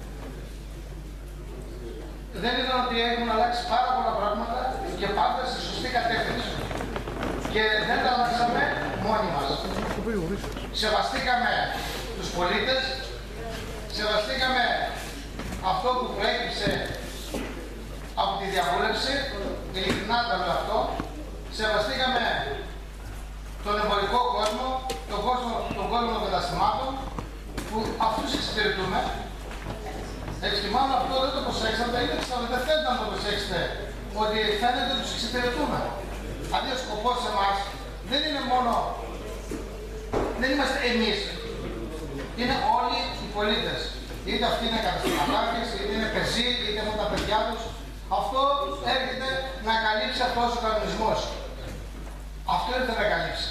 Δεν είδαν ότι έχουν αλλάξει πάρα πολλά πράγματα και πάντα στη σωστή κατεύθυνση. Και δεν τα αλλάξαμε μόνοι μας. Σεβαστήκαμε τους πολίτες, σεβαστήκαμε αυτό που προέκυψε από τη διαβούλευση, ειλικρινά το λέω αυτό, σεβαστήκαμε τον εμπορικό κόσμο, τον κόσμο, τον κόσμο των καταστημάτων, που αυτούς εξυπηρετούμε. Έτσι και μάλλον αυτό δεν το προσέξατε, είτε δεν θέλετε να το προσέξετε, ότι φαίνεται ότι τους εξυπηρετούμε. Δηλαδή ο σκοπός σε εμάς δεν είναι μόνο, δεν είμαστε εμείς, είναι όλοι οι πολίτες. Είτε αυτοί είναι καταστηματάρχες, είτε είναι πεζοί, είτε έχουν τα παιδιά τους. Αυτό έρχεται να καλύψει αυτός ο κανονισμός. Αυτό έρχεται να καλύψει.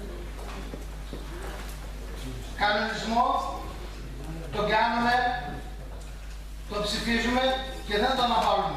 Κανονισμό τον κάνουμε, τον ψηφίζουμε και δεν τον αναβάλουμε.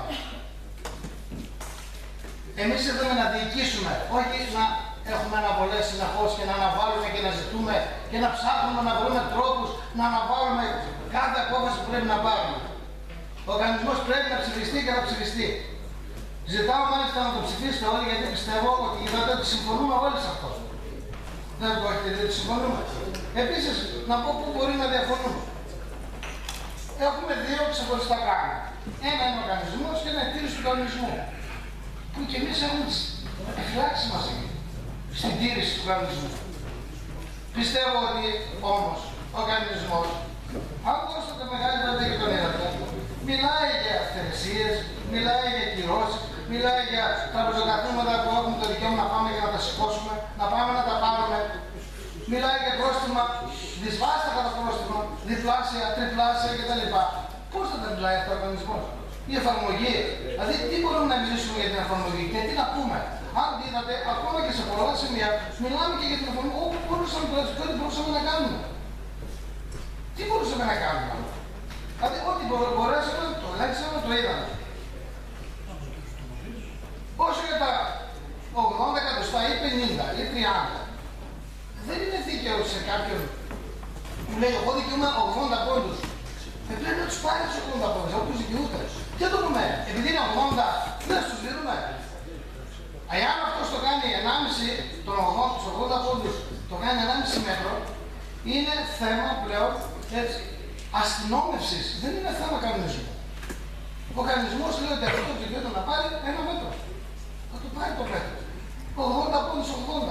Εμείς ήρθαμε να διοικήσουμε, όχι να έχουμε αναβολές συνεχώς και να αναβάλουμε και να ζητούμε και να ψάχνουμε να βρούμε τρόπους να αναβάλουμε κάθε απόφαση που πρέπει να πάρουμε. Ο οργανισμός πρέπει να ψηφιστεί και να ψηφιστεί. Ζητάω μάλιστα να το ψηφίσετε όλοι, γιατί πιστεύω ότι είδατε ότι συμφωνούμε όλοι σε αυτό. Δεν το έχετε δει ότι συμφωνούμε. Επίσης, να πω πού μπορεί να διαφωνούμε. Έχουμε δύο ξεχωριστά πράγματα. Ένα είναι ο οργανισμός και ένα εκτήρηση του κανονισμού. Που και εμείς έχουμε τις επιφυλάξεις μας εκεί, στην τήρηση του κανονισμού. Πιστεύω ότι όμως ο οργανισμός, αν δώσετε μεγάλη βέβαια και τον είδατε, μιλάει για αυθαιρεσίες, μιλάει για κυρώσεις, μιλάει για τραπεζοκαθήματα που έχουμε το δικαίωμα να πάμε για να τα σηκώσουμε, να πάμε να τα πάρουμε. Μιλάει για πρόστιμα, δυσβάστατα τα πρόστιμα, διπλάσια, τριπλάσια κτλ. Πώς θα τα μιλάει αυτό ο οργανισμός? Η εφαρμογή. Δηλαδή, τι μπορούμε να μιλήσουμε για την εφαρμογή και τι να πούμε. Αν είδατε, ακόμα και σε πολλά σημεία, μιλάμε και για την εφαρμογή. Όπου μπορούσαμε, ό,τι μπορούσαμε να κάνουμε. Τι μπορούσαμε να κάνουμε? Δηλαδή, ό,τι μπορέσαμε, το λέξαμε, το είδαμε. Όσο για τα ογδόντα εκατοστά ή πενήντα ή τριάντα, δεν είναι δίκαιο σε κάποιον που λέει: εγώ δικαιούμαι ογδόντα πόντους. Ε, πρέπει να τους πάρει τους ογδόντα πόντους, από τους δικαιούται. Και το πούμε, επειδή είναι ογδόντα, δεν τους δίνουμε. Εάν αυτός το κάνει ενάμιση, τον ογδόντα, τους ογδόντα πόντους, το κάνει ενάμιση μέτρο, είναι θέμα πλέον έτσι, αστυνόμευσης, δεν είναι θέμα κανονισμού. Ο κανονισμός λέει ότι αυτό το δικαιούται να πάρει ένα μέτρο. Θα το πάρει το μέτρο. ογδόντα πόντους, ογδόντα.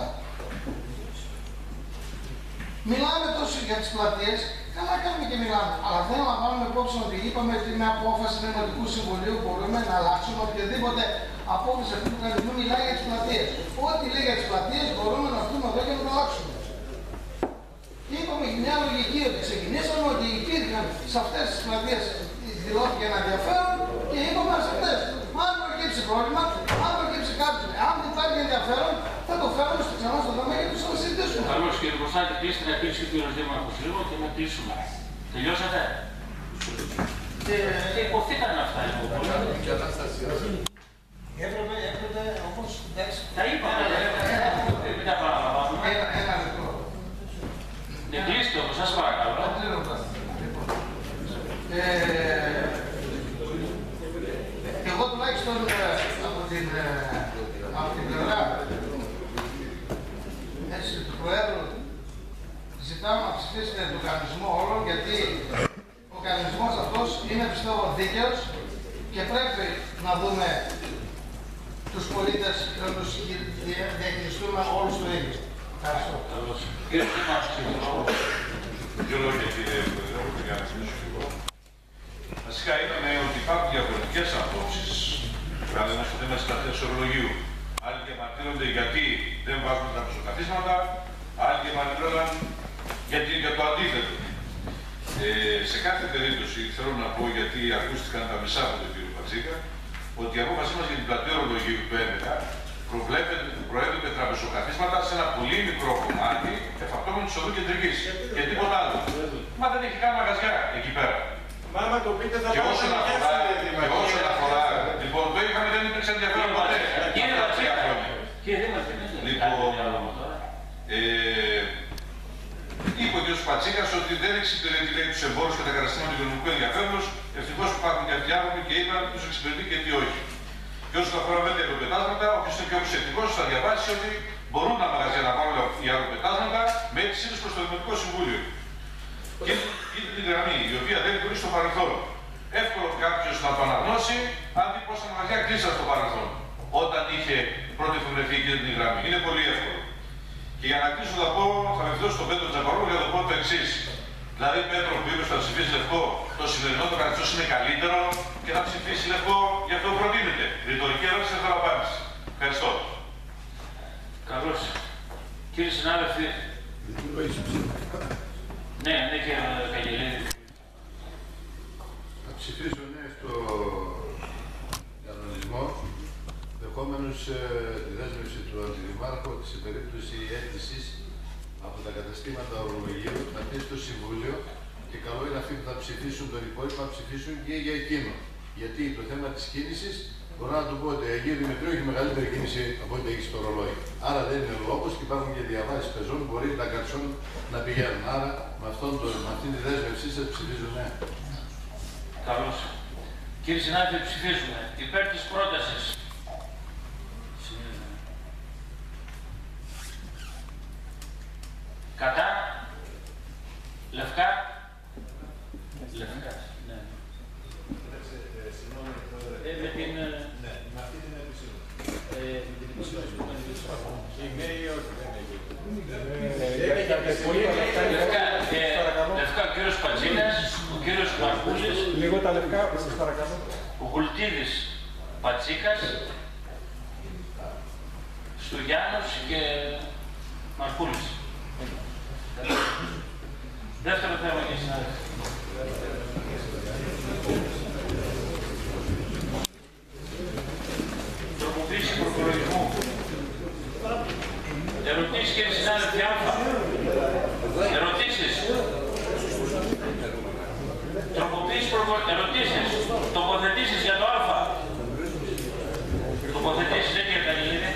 Μιλάμε τόσο για τις πλατείες, καλά κάνουμε και μιλάμε. Αλλά δεν λαμβάνουμε υπόψη ότι είπαμε ότι με απόφαση του Δημοτικού Συμβουλίου μπορούμε να αλλάξουμε οποιαδήποτε απόφαση αυτού του κανονισμού μιλάει για τις πλατείες. Ό,τι λέει για τις πλατείες μπορούμε να έρθουμε εδώ και να το αλλάξουμε. Είπαμε μια λογική ότι ξεκινήσαμε ότι υπήρχαν σε αυτές τις πλατείες δηλώθηκε ένα ενδιαφέρον και είπαμε σε αυτές. Μα αν προκύψει πρόβλημα, αν προκύψει κάποιο, αν δεν υπάρχει ενδιαφέρον, θα το φέρουμε στο ξανά στο δώμα για να το συζητήσουμε. Καλώς κύριε Κωνσταντίνο, κλείστε να κλείσει και ο κύριος Δήμαρχος λίγο και να κλείσουμε. Τελειώσατε. Και υποθήκανε αυτά. Έπρεπε, έπρεπε όμως, εντάξει. Θα τουλάχιστον από την, από την πλευρά του Προέδρου ζητάμε να ψηφίσετε τον κανονισμό όλων, γιατί ο κανονισμός αυτός είναι, πιστεύω, δίκαιος και πρέπει να δούμε τους πολίτες και να τους διαχειριστούμε όλους το ίδιο. Ευχαριστώ. Κύριε Σιμάσκη, δύο λόγια κύριε Πρόεδρε, για να κλείσω και εγώ. Βασικά είδαμε ότι υπάρχουν διαφορετικές απόψεις, παραδείγματος στο θέμα της ορολογίου. Άλλοι διαμαρτύρονται γιατί δεν βάζουν τα πισωκαθίσματα, άλλοι διαμαρτύρονταν γιατί για το αντίθετο. Ε, σε κάθε περίπτωση θέλω να πω, γιατί ακούστηκαν τα μισά από τον κύριο Πατσίκα, ότι η απόφασή μας για την πλατεία ορολογίου του έντεκα προέβλεπε τραπεζοκαθίσματα σε ένα πολύ μικρό κομμάτι εφαπτώμενο της οδού κεντρικής και τίποτα άλλο. Μα δεν έχει καν μαγαζιά εκεί πέρα. Μα άμα το πείτε θα και όσον αφορά, και όσον αφορά, λοιπόν, το είχαμε, δεν υπήρξε ενδιαφέρον ποτέ. Λοιπόν, ε, είπε ο κ. Πατσίκας ότι δεν εξυπηρετεί, λέει, τους εμπόρους και τα καταστήματα του οικονομικού ενδιαφέροντος. Ευτυχώς που υπάρχουν και αυτοί οι άνθρωποι και είπαν τους εξυπηρετεί και τι όχι. Και όσον αφορά με τα αεροπετάσματα, όποιος είναι πιο προσεκτικός θα διαβάσει ότι μπορούν τα μαγαζιά να πάρουν οι αεροπετάσματα με αίτησή τους προς το Δημοτικό Συμβούλιο. Και είναι την γραμμή η οποία δεν λειτουργεί στο παρελθόν. Εύκολο κάποιος να το αναγνώσει αν δει πόσα μαγαζιά κλείσαν στο παρελθόν. Όταν είχε πρώτη φωνευτεί εκείνη την γραμμή. Είναι πολύ εύκολο. Και για να κλείσω θα πω, θα με φτιώσω στον Πέτρο Τζαπαρόλου για να το πω το εξής. Δηλαδή, Πέτρο, που είπε θα ψηφίσει λευκό, το σημερινό το καθεστώς είναι καλύτερο και θα ψηφίσει λευκό για αυτό που προτείνεται. Ρητορική ερώτηση, δεν θέλω απάντηση. Ευχαριστώ. Καλώς. Κύριε συνάδελφοι. Ναι, ναι, κύριε Καγγελίδη. Θα ψηφίσω ναι στο κανονισμό, δεχόμενος ε, τη δέσμευση του Αντιδημάρχου ότι σε περίπτωση αίτησης από τα καταστήματα ορολογίου θα πει στο Συμβούλιο και καλό είναι αυτοί που θα ψηφίσουν τον υπόλοιπο να ψηφίσουν και για εκείνο. Γιατί το θέμα της κίνησης μπορώ να του πω ότι η Αγία Δημητρίου έχει μεγαλύτερη κίνηση από ό,τι έχει στο ρολόι. Άρα δεν είναι λόγος και υπάρχουν και διαβάσεις πεζών που μπορεί τα καρσόν να πηγαίνουν. Άρα με, αυτόν το, με αυτήν τη δέσμευσή σας ψηφίζω ναι. Καλώς. Κύριε συνάδελφοι, ψηφίζουμε υπέρ της πρότασης. Κατά. Λευκά. Λευκά. Ναι. Ε, με την... Ναι, με αυτή την επισήμωση. Λευκά ο κύριος Πατσίνας, ο κύριος Μαρκούλης, λίγο τα λευκά, σας παρακαλώ. Ο Γουλτίδης Πατσίκας, Στουγιάννος και Μαρκούλης. Δεύτερο θέμα, κύριε συνάδελφε. Τροποποίηση προπολογισμού. Ερωτήσεις, κύριε συνάδελφε, Α. Ερωτήσεις. Τροποποίηση προπολογισμού. Ερωτήσεις. Τοποθετήσεις για το Α. Τοποθετήσεις, δεν κύριε Καγγελίδη.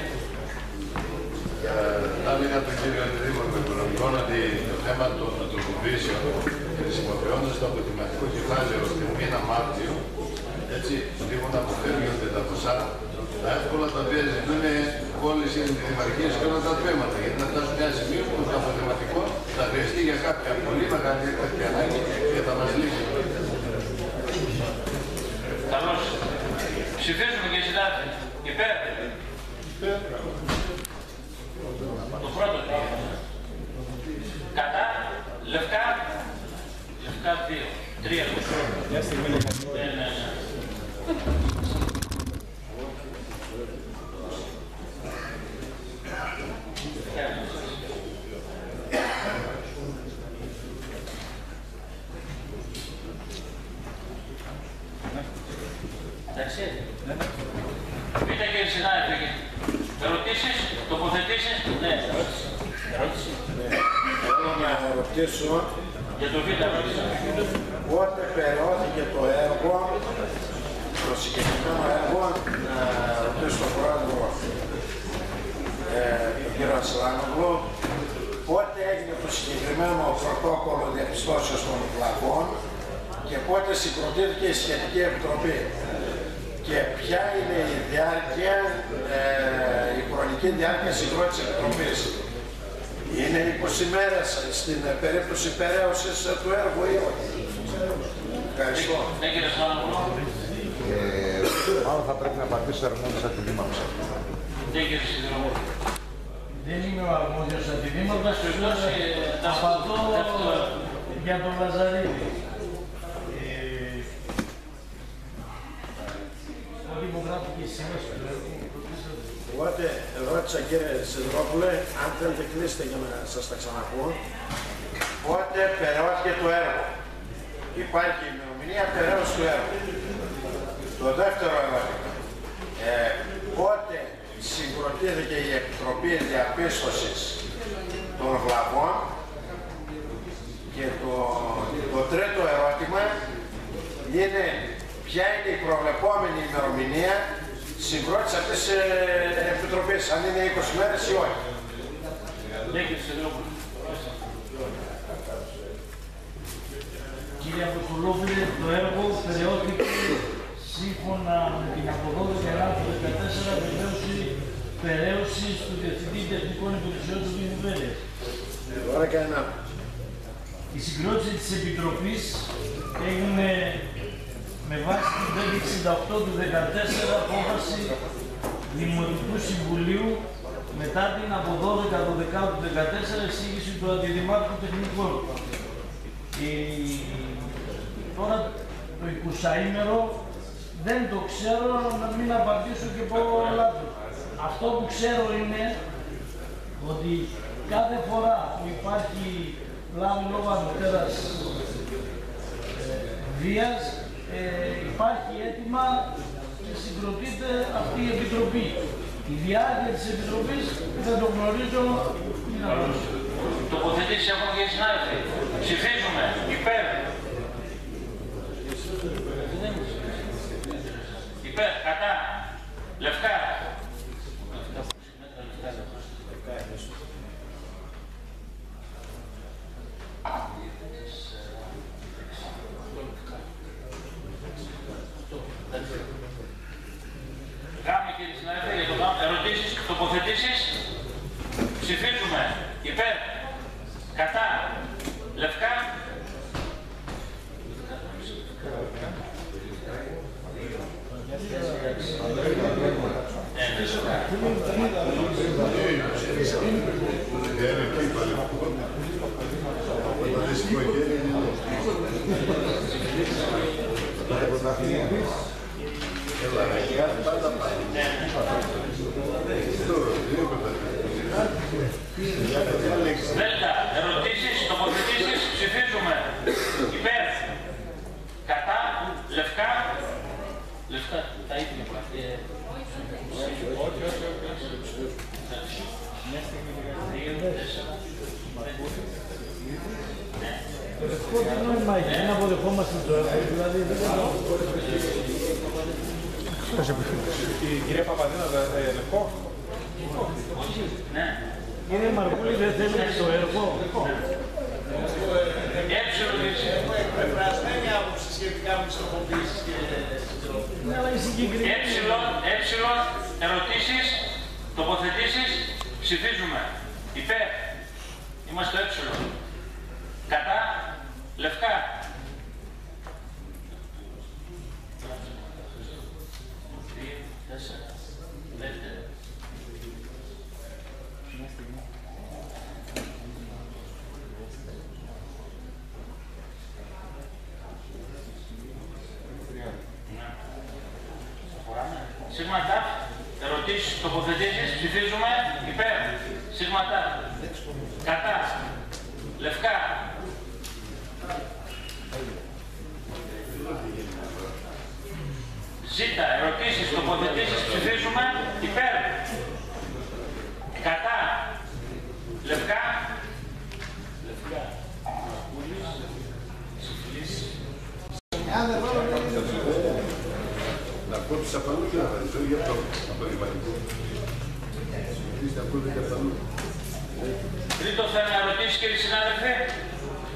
Θα έλεγα τον κύριο Αντιδήμαρχο Οικονομικών ότι το θέμα των τροποποιήσεων χρησιμοποιώντας το αποτιμητικό κεφάλαιο στην μήνα Μάρτιο, έτσι, λίγο να αποφεύγονται τα ποσά, τα εύκολα τα οποία ζητούν όλες οι δημαρχίες και όλα τα τμήματα. Γιατί να φτάσουν μια σημείο που το αποτιμητικό θα χρειαστεί για κάποια πολύ μεγάλη έκτακτη ανάγκη και θα μας λύσει. Καλώς. Ψηφίζουμε, κύριε συνάδελφε. Υπέρ. Το πρώτο τμήμα. Κατά, λευκά, λευκά δύο. Τρία. Μια στιγμή. Ναι, ναι, ναι. Εντάξει. Πείτε, κύριε συνάδελφε, ερωτήσεις, τοποθετήσεις, ναι. Ερώτηση. Θέλω να ρωτήσω για το β' ερώτηση. Πότε περαιώθηκε το έργο, το συγκεκριμένο έργο, να ρωτήσω τον πρόεδρο, ε, τον κύριο Ασλάνογλου, πότε έγινε το συγκεκριμένο πρωτόκολλο διαπιστώσεως των βλαβών και πότε συγκροτήθηκε η σχετική επιτροπή. και ποια είναι η διάρκεια, ε, η χρονική διάρκεια συγκρότησης επιτροπής. Είναι είκοσι μέρες στην περίπτωση περαίωσης του έργου ή όχι? Ευχαριστώ. Μάλλον θα πρέπει να απαντήσει ο αρμόδιος αντιδήμαρχος. Δεν είμαι ο αρμόδιος αντιδήμαρχος, απαντώ για τον Λαζαρίδη. Ό,τι υπογράφηκε η σύμβαση του έργου. Οπότε ρώτησα κύριε Σιδηρόπουλε, αν θέλετε κλείστε για να σας τα ξαναπώ, πότε περαιώθηκε το έργο. Υπάρχει η ημερομηνία περαίωση του έργου. Το δεύτερο ερώτημα, ε, πότε συγκροτήθηκε η Επιτροπή Διαπίστωσης των Βλαβών, και το, το τρίτο ερώτημα είναι ποια είναι η προβλεπόμενη ημερομηνία συγκρότηση αυτής της ε, Επιτροπής, αν είναι είκοσι μέρες ή όχι. Κύριε Αποστολόπουλε, το έργο περαιώθηκε σύμφωνα με την από δώδεκα δεκατέσσερα βεβαίωση περαίωσης του Διευθυντή Τεχνικών Υπηρεσιών του Δήμου Βέλειας. Τώρα κανένα. Η συγκρότηση της Επιτροπής έγινε με βάση την πεντακόσια εξήντα οκτώ του δεκατέσσερα απόφαση Δημοτικού Συμβουλίου μετά την από δώδεκα δώδεκα του δεκατέσσερα εισήγηση του Αντιδημάρχου Τεχνικών. Η... Τώρα το εικοσαήμερο δεν το ξέρω, να μην απαντήσω και πω λάθος. Αυτό που ξέρω είναι ότι κάθε φορά που υπάρχει λάβει λόγω ανωτέρας ε, βίας, ε, υπάρχει αίτημα και συγκροτείται αυτή η Επιτροπή. Η διάρκεια της Επιτροπής δεν το γνωρίζω, μην απαντήσω. Τοποθετήσεις έχουν και οι συνάδελφοι. Ψηφίζουμε υπέρ. Υπέρ, κατά, λευκά. Γάμοι κύριε συνάδελφοι, για το γάμο. Ερωτήσεις, τοποθετήσεις. Ψηφίζουμε υπέρ, κατά, λευκά. Δέλτα, ερωτήσεις, τοποθετήσεις, ψηφίζουμε υπέρ, κατά, λευκά. Λευκά, τα ίδια. Όχι, όχι, όχι. Το λευκό τι νόημα έχει, δεν αποδεχόμαστε το έργο, δηλαδή δεν μπορώ. Η κυρία Παπαδίνα, λευκό. Ναι. Κύριε Μαρκούλη, δεν θέλετε το έργο. Έχω εκφρασμένη άποψη σχετικά με τις τροποποιήσεις και Έψιλον, ερωτήσεις, τοποθετήσεις, ψηφίζουμε. Υπέρ, είμαστε το έψιλον. Κατά, λευκά. Δύο, τέσσερα, πέντε. Σίγματα, ερωτήσεις, τοποθετήσεις, ψηφίζουμε υπέρ. Σίγματα, κατά, λευκά. Ζήτα, ερωτήσεις, τοποθετήσεις, ψηφίζουμε υπέρ. Κατά, λευκά. Λευκά. Να πω τους απαλούς και να βαριζώ για το απορριματικό. Είστε ακούτε και απαλού. Τρίτο θέμα ερωτήσεις κύριοι συνάδελφοι.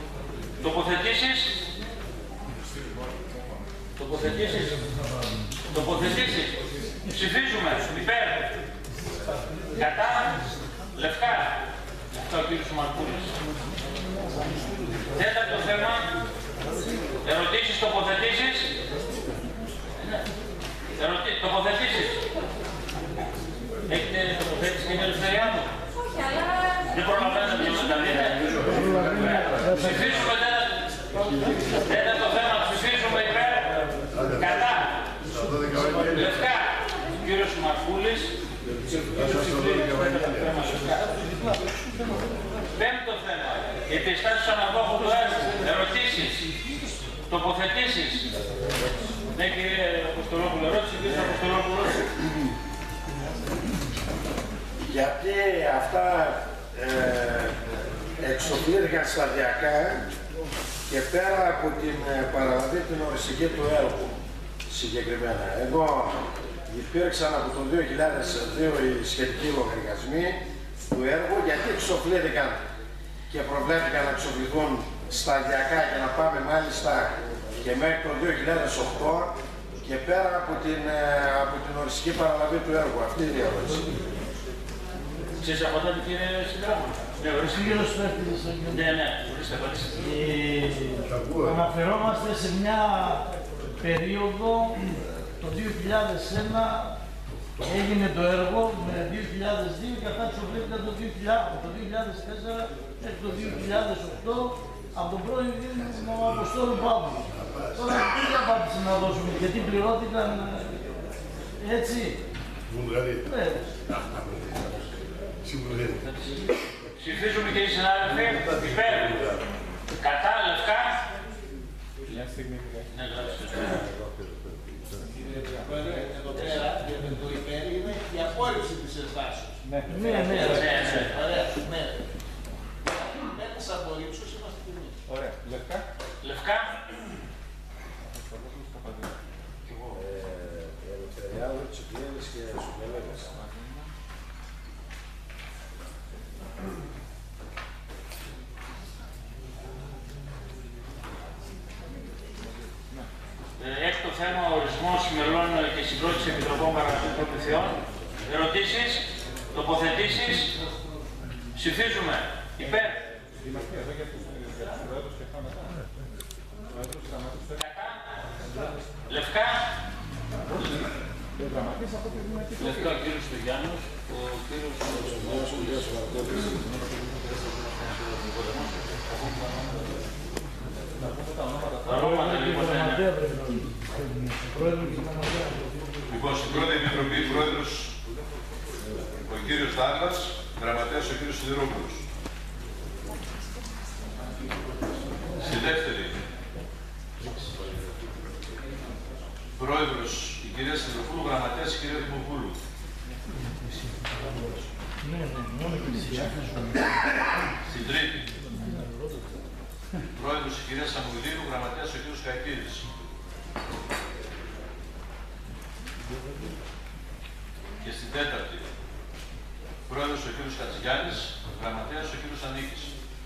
Τοποθετήσεις. Τοποθετήσεις. Τοποθετήσεις. Ψηφίζουμε. Υπέρ. Κατά. Λευκά. Αυτό ο κύριος Μαρκούλης. Τέταρτο θέμα. Ερωτήσεις, τοποθετήσεις. Ερωτη... Τοποθετήσεις. Έχετε τοποθέτηση και με ελευθεριά μου. Όχι, αλλά... Δεν προλαβαίνετε να τα δείτε. Ψηφίζουμε τέταρτο θέμα. Ψηφίζουμε υπέρ. Κατά. Λευκά. Κύριος Μαρκούλης. Πέμπτο θέμα. Επιστάσεις αναδόχου του έργου. Ερωτήσεις. Τοποθετήσεις. Ναι, κύριε Αποστολόπουλο, ερώτηση, κύριε Αποστολόπουλο. Γιατί αυτά ε, εξοφλήθηκαν σταδιακά και πέρα από την ε, παραλαβή την οριστική του έργου συγκεκριμένα. Εδώ υπήρξαν από το δύο χιλιάδες δύο οι σχετικοί λογαριασμοί του έργου, γιατί εξοφλήθηκαν και προβλέπηκαν να εξοφληθούν σταδιακά για να πάμε μάλιστα και μέχρι το δύο χιλιάδες οκτώ και πέρα από την, από την οριστική παραλαβή του έργου. Αυτή είναι η ερώτηση. Ξέρεις από τότε κύριε Σιδράμου. Ναι, ορίστε. Ναι, ναι, ορίστε, ορίστε. Αναφερόμαστε σε μια περίοδο, το δύο χιλιάδες ένα έγινε το έργο με δύο χιλιάδες δύο και αυτά εξοφλήθηκαν το δύο χιλιάδες τέσσερα μέχρι το δύο χιλιάδες οκτώ από τον πρώην Δήμο Αποστόλου Παύλου. Τώρα τι απάντηση να δώσουμε, γιατί πληρώθηκαν έτσι. Ναι. Ψηφίζουμε και οι συνάδελφοι. Υπέρ. Κατά, λευκά. Κύριε Πρόεδρε, εδώ πέρα το υπέρ είναι η απόρριψη της ενστάσεως. Ναι, ναι, ναι. Ωραία, ναι. Μέχρι της απορρίψεως είμαστε και εμείς. Ωραία. Λευκά. Λευκά. Ελευθεριάδο, Τσικλίνης και Σουμελέγας. Έκτο θέμα, ορισμός μελών και συγκρότηση επιτροπών παραγωγικών προμηθειών. Ερωτήσεις, τοποθετήσεις. Ψηφίζουμε. Υπέρ. Κατά. Λευκά. Λευκά ο κύριος Στογιάννος, ο κύριος τα ονόματα λοιπόν είναι. Λοιπόν, στην πρώτη επιτροπή πρόεδρος ο κύριος Δάγλας, γραμματέας ο κύριος Σιδηρόπουλος. Στη δεύτερη πρόεδρος η κυρία Σιδηροπούλου, γραμματέας η κυρία Δημοπούλου. Στην τρίτη πρόεδρος η κυρία Σαμουηλίδου, γραμματέας ο κύριος Καϊκίδης. Και στην τέταρτη πρόεδρος ο κύριος Χατζηγιάννης, γραμματέας ο κύριος Ανίκης.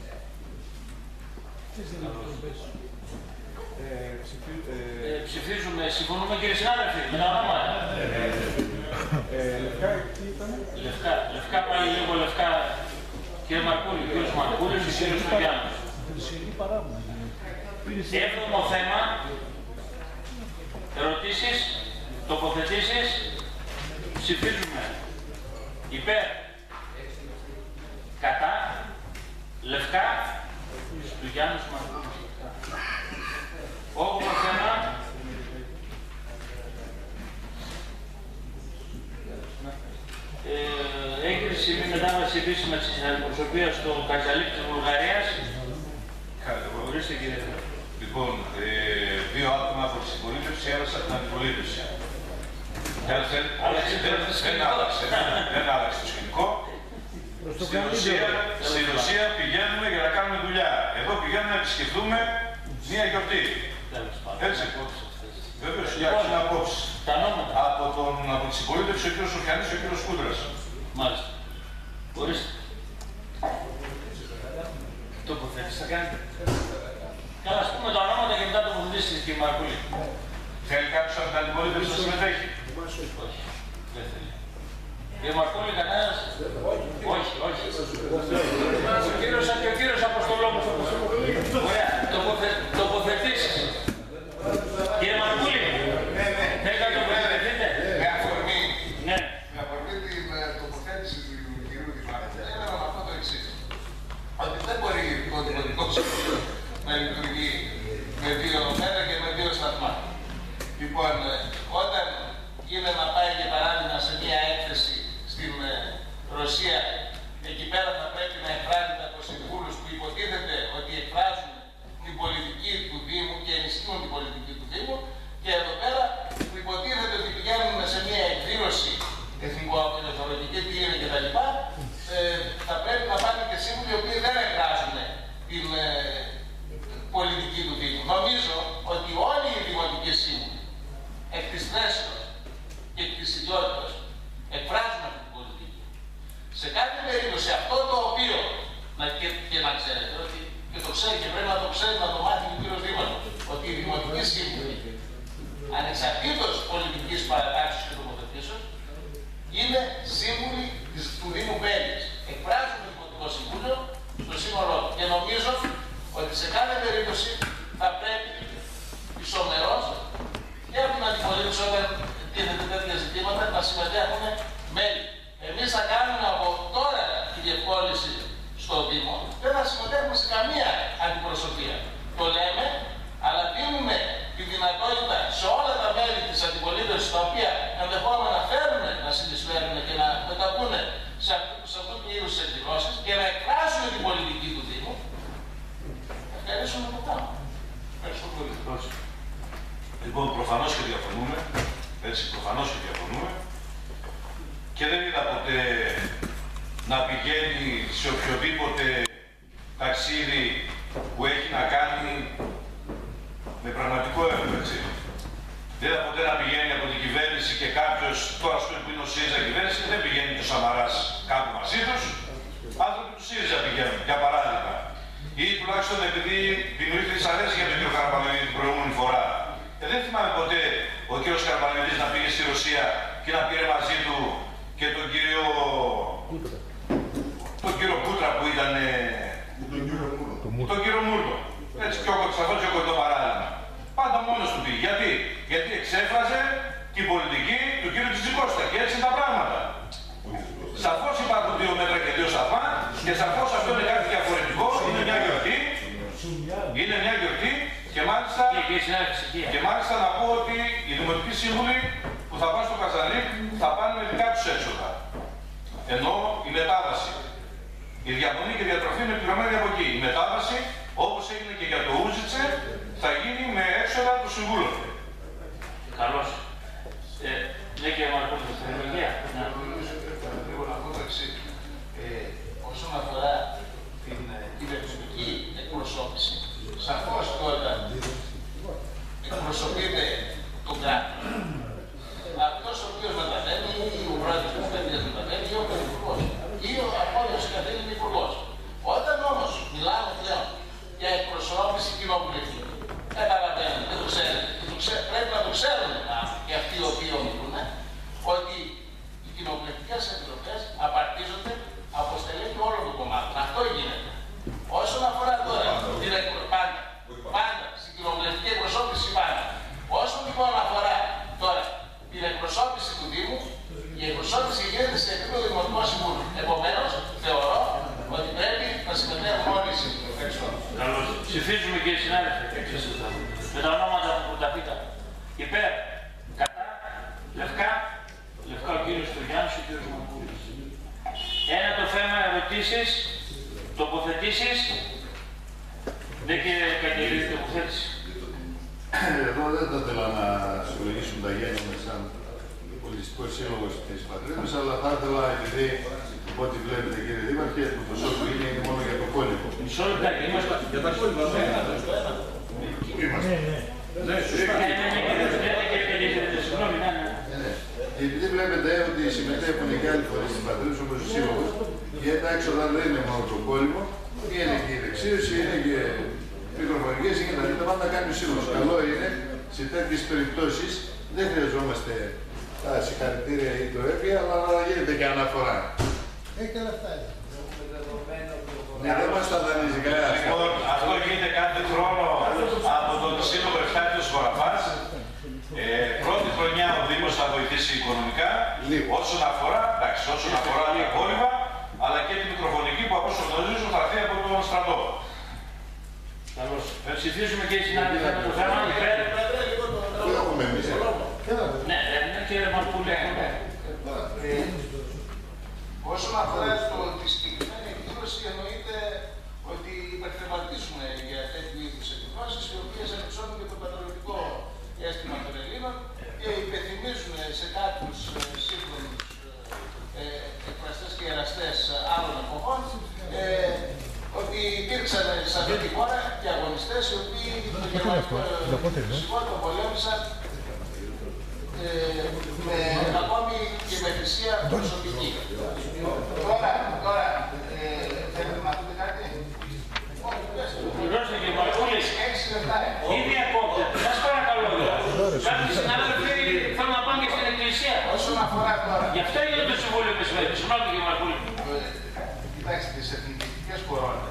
Ε, ε, ψηφίζουμε, συμφωνούμε κύριε συνάδελφοι, με τα ονόματα. Λευκά, τι ήταν? Λευκά, λευκά πάλι λίγο λευκά. Κύριε Μαρκούλη, ο κύριος Μαρκούλης, ο κύριος Στογιάννης. Έβδομο θέμα, ερωτήσεις, τοποθετήσεις, ψηφίζουμε. Υπέρ, κατά, λευκά, Στογιάννης Μαρκούλης. Όγδοο θέμα, ε, έγκριση μη μετάβαση επίσημα της αντιπροσωπείας στο Κατσαλίκ της Βουλγαρίας. Ορίστε κύριε. Λοιπόν, ε, δύο άτομα από τη συμπολίτευση έδωσαν την αντιπολίτευση. Δεν άλλαξε, δεν άλλαξε το σκηνικό. Στην ουσία, στην ουσία πηγαίνουμε για να κάνουμε δουλειά. Εδώ πηγαίνουμε να επισκεφτούμε μία γιορτή. Έτσι. Βέβαιως, για την απόψη. Από, τον, από τη συμπολίτευση ο κ. Σοφιανής και ο κ. Κούντρας. Μάλιστα. Ορίστε. Τοποθέτηση θα κάνετε. Καλά, ας πούμε τα ονόματα και μετά τοποθετήσεις, κύριε Μαρκούλη. Θέλει κάποιος από την αντιπολίτευση να συμμετέχει. Όχι. Δεν θέλει. Κύριε Μαρκούλη, κανένας. Όχι, όχι. Ο κύριος και ο κύριος Αποστολόπουλος. Ωραία. Τοποθετήσεις. Κύριε Μαρκούλη, θέλετε να τοποθετηθείτε. Με αφορμή, ναι. με αφορμή την τοποθέτηση του κυρίου Δημάρχου, έλεγα με αυτό το εξής. Ότι δεν μπορεί το Δημοτικό Συμβούλιο να λειτουργεί με δύο μέτρα και με δύο σταθμά. Λοιπόν, όταν είναι να πάει για παράδειγμα σε μια έκθεση στην Ρωσία, εκεί πέρα θα πρέπει να εκφράζεται από συμβούλους που υποτίθεται ότι εκφράζουν την πολιτική του Δήμου και ενισχύουν την πολιτική του Δήμου, και εδώ πέρα που υποτίθεται ότι πηγαίνουν σε μια εκδήλωση εθνικοαπελευθερωτική, τι είναι κτλ. Ε, θα πρέπει να πάνε και σύμβουλοι οι οποίοι δεν εκφράζουν την ε, πολιτική του Δήμου. Νομίζω ότι όλοι οι δημοτικοί σύμβουλοι εκ της θέσεως και εκ της ιδιότητας εκφράζουν αυτή την πολιτική. Σε κάθε περίπτωση αυτό το οποίο, να, και, και να ξέρετε, ότι, και το ξέρει και πρέπει να το ξέρει, να το μάθει ο κύριος Δήμαρχος, ότι οι δημοτικοί σύμβουλοι, ανεξαρτήτως πολιτικής παρατάξης και τοποθετήσεως, είναι σύμβουλοι του Δήμου Βέλγης. Εκφράζουν το Δημοτικό Συμβούλιο στο σύνολό του. Και νομίζω ότι σε κάθε περίπτωση θα πρέπει ισομερώς και από την αντιπολίτευση όταν τίθεται τέτοια ζητήματα να συμμετέχουν μέλη. Εμείς θα κάνουμε από τώρα τη διευκόλυνση στο Δήμο, δεν θα συμμετέχουμε σε καμία αντιπροσωπεία. Το λέμε, αλλά δίνουμε τη δυνατότητα σε όλα τα μέλη της αντιπολίτευσης, τα οποία ενδεχόμενα θέλουν να συνεισφέρουν και να μεταβούν σε, σε αυτού του είδους τις εκδηλώσεις και να εκφράσουν την πολιτική του Δήμου. Ευχαριστούμε το πράγμα. Ευχαριστώ πολύ. Λοιπόν, προφανώς και διαφωνούμε. Έτσι, προφανώς και διαφωνούμε. Και δεν είδα ποτέ να πηγαίνει σε οποιοδήποτε ταξίδι που έχει να κάνει με πραγματικό έργο, έτσι. Δεν είδα ποτέ να πηγαίνει από την κυβέρνηση και κάποιος, τώρα ας πούμε που είναι ο ΣΥΡΙΖΑ κυβέρνηση, δεν πηγαίνει και ο Σαμαράς κάπου μαζί τους. Άνθρωποι του ΣΥΡΙΖΑ πηγαίνουν, για παράδειγμα. Ή τουλάχιστον επειδή δημιουργείται δυσαρέσκεια για τον κύριο Καραπαναγιώτη την προηγούμενη φορά. Ε, δεν θυμάμαι ποτέ ο κύριος Καραπαναγιώτης να πήγε στη Ρωσία και να πήρε μαζί του και τον κύριο... τον κύριο Κούτρα που ήταν... τον κύριο Μούρτο. Τον κύριο Μούρτο. Έτσι, πιο σαφώς και κοντό παράδειγμα. Πάντα μόνος του πήγε. Γιατί? Γιατί εξέφραζε την πολιτική του κύριου Τσιτζικώστα. Και έτσι είναι τα πράγματα. Σαφώς υπάρχουν δύο μέτρα και δύο σταθμά και σαφώς αυτό είναι κάτι διαφορετικό. Είναι μια γιορτή. Είναι μια γιορτή και μάλιστα, και μάλιστα να πω ότι οι δημοτικοί σύμβουλοι που θα πάνε στο Καζανίκ θα πάνε με δικά τους έξοδα. Ενώ η μετάβαση, η διαμονή και η διατροφή είναι πληρωμένη από εκεί. Η μετάβαση, όπως έγινε και για το Ούζιτσε, θα γίνει με έξοδα του Συμβούλου. Καλώς. Ε, ναι, κύριε Μαρκούλη, στην Ελληνική. Λίγο να πω το εξής. Όσον αφορά την κυβερνητική εκπροσώπηση, σαφώς τώρα εκπροσωπείται το κράτος. Αυτός ο οποίος μεταβαίνει, ή ο πρόεδρος της Πέτριας μεταβαίνει, ή ο πρωθυπουργός, ή ο απόλυτος καθήλυν υπουργός. Όταν όμως μιλάμε πλέον για εκπροσώπηση κοινοβουλευτική, καταλαβαίνετε, δεν το ξέρετε, το ξέρετε, πρέπει να το ξέρουν και αυτοί οι οποίοι ομιλούν, ότι οι κοινοβουλευτικές επιτροπές απαρτίζονται από στελέχη όλων των κομμάτων. Αυτό γίνεται. Όσον αφορά τώρα την πάντα, πάντα στην κοινοβουλευτική εκπροσώπηση πάντα. Όσον λοιπόν αφορά τώρα την εκπροσώπηση του Δήμου, η εκπροσώπηση γίνεται σε επίπεδο Δημοτικού Συμβούλου. Επομένως, θεωρώ ότι πρέπει να συμμετέχουν όλοι οι σύμβουλοι. Ευχαριστώ. Καλώς. Ψηφίζουμε, κύριε συνάδελφε, με τα ονόματα που προταθήκατε. Υπέρ, κατά, λευκά, λευκά ο κύριος Στογιάννης και ο κύριος Μαρκούλης. Ένα το θέμα ερωτήσεις, τοποθετήσεις. Ναι, κύριε Καγγελίδη, τοποθέτηση. Εδώ δεν θα ήθελα να συλλογίσουν τα γένια με σαν πολιτιστικό σύλλογο της Πατρίδας, αλλά θα ήθελα, επειδή ό,τι βλέπετε κύριε Δήμαρχε, το ποσό που είναι είναι μόνο για το κόλυμπο. Μισό λεπτά, είμαστε για τα κόλυμπα. Είμαστε. Ναι, επειδή βλέπετε ότι συμμετέχουν και άλλοι φορείς της Πατρίδας, όπως ο Σύλλογος, και τα έξοδα δεν είναι μόνο το κόλυμπο, είναι και η δεξίωση, είναι και μικροφωνικές, είναι τα πάντα να κάνει ο Σύλλογος. Καλό είναι σε τέτοιες περιπτώσεις δεν χρειαζόμαστε τα συγχαρητήρια ή το έβγε, αλλά να γίνεται και αναφορά. Έχει και λεφτά. Ναι, δεν μας τα δανείζει κανένα. Λοιπόν, αυτό γίνεται κάθε χρόνο από τον Σύλλογο Εφτάτιος Χωραφάς. Ε, πρώτη χρονιά ο Δήμος θα βοηθήσει οικονομικά, όσον αφορά, εντάξει, όσον αφορά τα κόρυβα, αλλά και τη μικροφωνική που από όσο γνωρίζω θα έρθει από τον στρατό. Καλώς. Θα ψηφίσουμε και οι συνάδελφοι με το θέμα. Τι έχουμε εμείς. Ναι, ναι, κύριε Μαρκούλη. Όσον αφορά το, τη συγκεκριμένη εκδήλωση, εννοείται ότι υπερθεματίζουμε για τέτοιου είδους εκδηλώσεις, οι οποίες ανυψώνουν και το πατριωτικό αίσθημα των Ελλήνων και υπενθυμίζουν σε κάποιους σύγχρονους ε, εκφραστές και εραστές άλλων εποχών ε, ότι υπήρξαν σε αυτή τη χώρα και αγωνιστές οι οποίοι το γερμανικό φυσικό τον πολέμησαν ε, με ακόμη και με θυσία προσωπική. Τώρα, τώρα, ε, θέλετε να πείτε κάτι? Ρώστε και Μαρκούλης, ήδη ακόπτεται. Σας παρακαλώ. Κάποιοι συνάδελφοι θέλουν να πάνε και στην εκκλησία. Όσον αφορά τώρα. Γι' αυτό είναι το Συμβούλιο Επισφαίρου. Συγγνώμη κύριε Μαρκούλη. Κοιτάξτε, τις εθνικές κορώνες.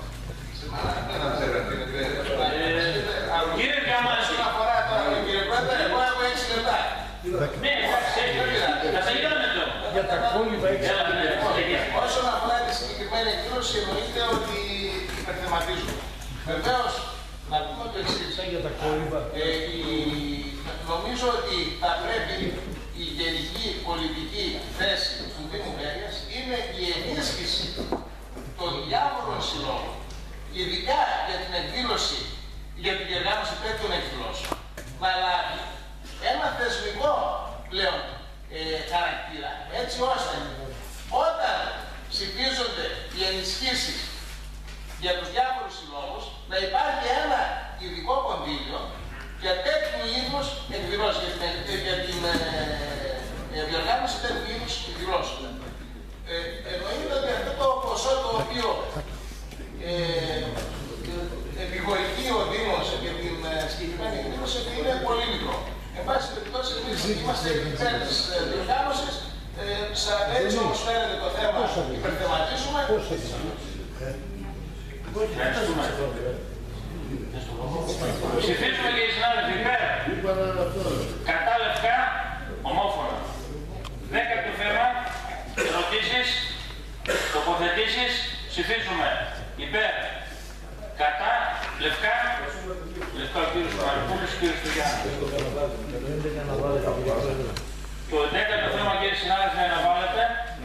Κύριε Διαμάντη. Όσον αφορά τώρα, κύριε Πρόεδρε, εγώ έχω έξι λεπτά. Ναι, εντάξει, θα τελειώνουμε τώρα. Για τα κόλληβα έξι λεπτά. Όσον αφορά τη συγκεκριμένη εκδήλωση, εννοείται ότι υπερθεματίζουμε. Βεβαίως, να πούμε το εξής. Ε, η, νομίζω ότι θα πρέπει η γενική πολιτική θέση του Δήμου Βέρειας είναι η ενίσχυση των διάφορων συλλόγων, ειδικά για την εκδήλωση, για την διοργάνωση τέτοιων εκδηλώσεων, να λάβει ένα θεσμικό πλέον ε, χαρακτήρα, έτσι ώστε όταν ψηφίζονται οι ενισχύσεις για τους διάφορους συλλόγους, να υπάρχει ένα ειδικό κονδύλιο για τέτοιου είδους εκδηλώσεις, για την, για την ε, ε, διοργάνωση τέτοιου είδους εκδηλώσεων. Ε, εννοείται ότι αυτό το ποσό το οποίο ε, επιχορηγεί ο Δήμος για την ε, συγκεκριμένη εκδήλωση είναι πολύ μικρό. Εν πάση περιπτώσει, εμείς είμαστε υπέρ της ε, διοργάνωσης, ε, έτσι όπως φαίνεται το θέμα, υπερθεματίζουμε. Ψηφίσουμε και οι συνάδελφοι υπέρ. Κατά λευκά, ομόφωνα. Δέκατο θέμα, ερωτήσεις, τοποθετήσεις, ψηφίζουμε υπέρ. Κατά, λευκά, λευκά ο κύριος Μαρκούλης, ο κύριος Στογιάννης. Το δέκατο θέμα, κύριοι συνάδελφοι, αναβάλλεται.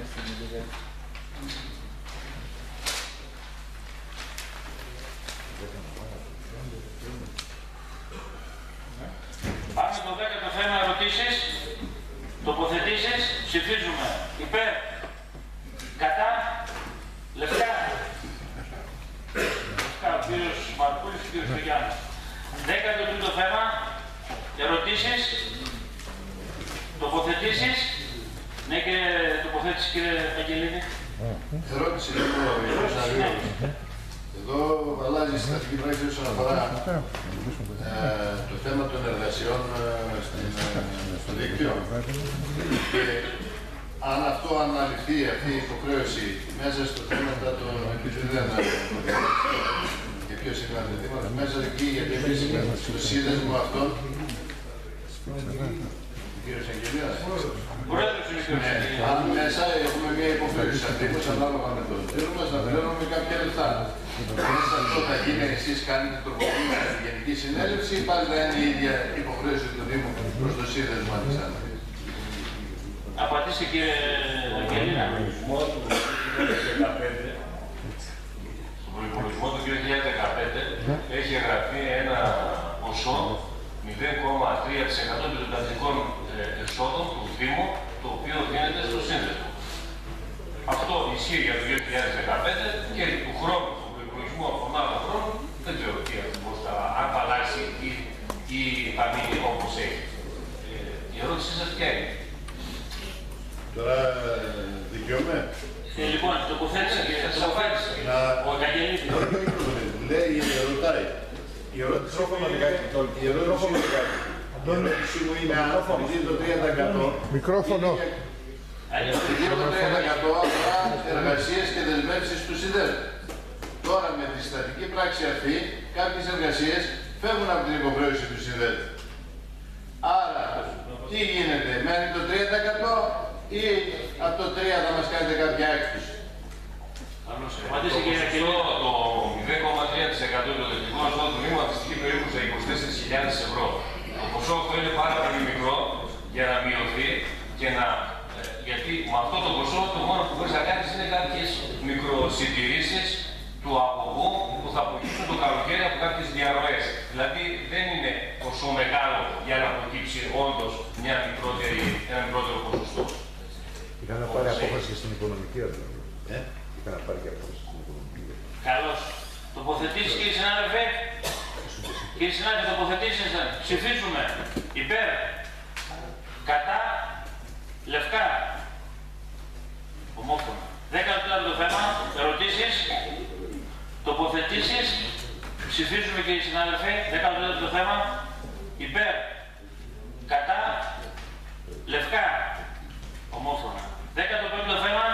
Πάμε το δέκατο θέμα, ερωτήσεις, τοποθετήσεις, ψηφίζουμε υπέρ, κατά, λευκά. Λευκά, ο κύριος Μαρκούλης και ο κύριος Στογιάννης. Δέκατο τρίτο θέμα, ερωτήσεις, τοποθετήσεις. Ναι και τοποθέτηση κύριε Αγγελίδη. Ερώτηση λίγο, εδώ αλλάζει η στατική πράξη όσον αφορά ε, το θέμα των εργασιών ε, στην, ε, στο δίκτυο. Και αν αυτό αναλυθεί, αυτή η υποχρέωση μέσα στο θέμα των επιζητών και πιο συχνά ζητήματα, μέσα εκεί γιατί εμείς στο σύνδεσμο αυτών. Κύριος Αγγελίας. Ναι, αν μέσα έχουμε μια υποχρέωση αντίκως ανάλογα με το δίκτυο μας να πληρώνουμε κάποια λεφτά. Μέσα αυτό θα γίνει, εσείς κάνετε τροπολογία στη Γενική Συνέλευση ή πάλι θα είναι η ίδια υποχρέωση του Δήμου προς το σύνδεσμα της Άννης. Απαντήστε κύριε Αγγελίνα. Στον προϋπολογισμό του δύο χιλιάδες δεκαπέντε έχει εγγραφεί ένα ποσό μηδέν κόμμα τρία τοις εκατό των κρατικών εσόδων του Δήμου, το οποίο δίνεται στο σύνδεσμο. Αυτό ισχύει για το δύο χιλιάδες δεκαπέντε και του χρόνου, του προϋπολογισμού από τον άλλο χρόνο, δεν ξέρω τι ακριβώς θα αλλάξει ή, ή θα μείνει όπως έχει. Ε, η ερώτησή σας ποια είναι? Τώρα δικαιωμέ. Ε, λοιπόν, τοποθέτηση και τοποθέτηση. Ο Αγγελίδης. Λέει, ρωτάει. Η ερώτηση Η ερώτηση μου είναι αν επειδή το τρία τοις εκατό Μικρόφωνο. επειδή το τρία τοις εκατό αφορά εργασίες και δεσμεύσεις του συνδέσμου. Τώρα με τη συστατική πράξη αυτή, κάποιες εργασίες φεύγουν από την υποχρέωση του συνδέσμου. Άρα, τι γίνεται, μένει το τρία τοις εκατό ή από το τρία θα μας κάνετε κάποια έκπτωση? Το μηδέν κόμμα τρία τοις εκατό του ελεκτρικού έσοδα του Δήμου αντιστοιχεί περίπου στα είκοσι τέσσερις χιλιάδες ευρώ. Το ποσό αυτό είναι πάρα πολύ μικρό για να μειωθεί και να. Γιατί με αυτό το ποσό το μόνο που μπορεί να κάνει είναι κάποιες μικροσυντηρήσεις του απογού που θα προκύψουν το καλοκαίρι από κάποιες διαρροές. Δηλαδή δεν είναι ποσό μεγάλο για να προκύψει όντως μια μικρότερη, ένα μικρότερο ποσοστό. Είχα να πάρει απόφαση στην οικονομική έρευνα. Ε? Είχα να πάρει και απόφαση στην οικονομική έρευνα. Καλώς. Τοποθετήσεις, κύριε συνάδελφε. Κύριε συνάδελφε, τοποθετήσεις. Ψηφίζουμε. Υπέρ. Κατά. Λευκά. Ομόφωνα. Δέκατο τέταρτο θέμα. Ερωτήσεις. Τοποθετήσεις. Ψηφίζουμε, κύριε συνάδελφε. Δέκατο τέταρτο θέμα. Υπέρ. Κατά. Λευκά. Ομόφωνα. Δέκατο πέμπτο θέμα.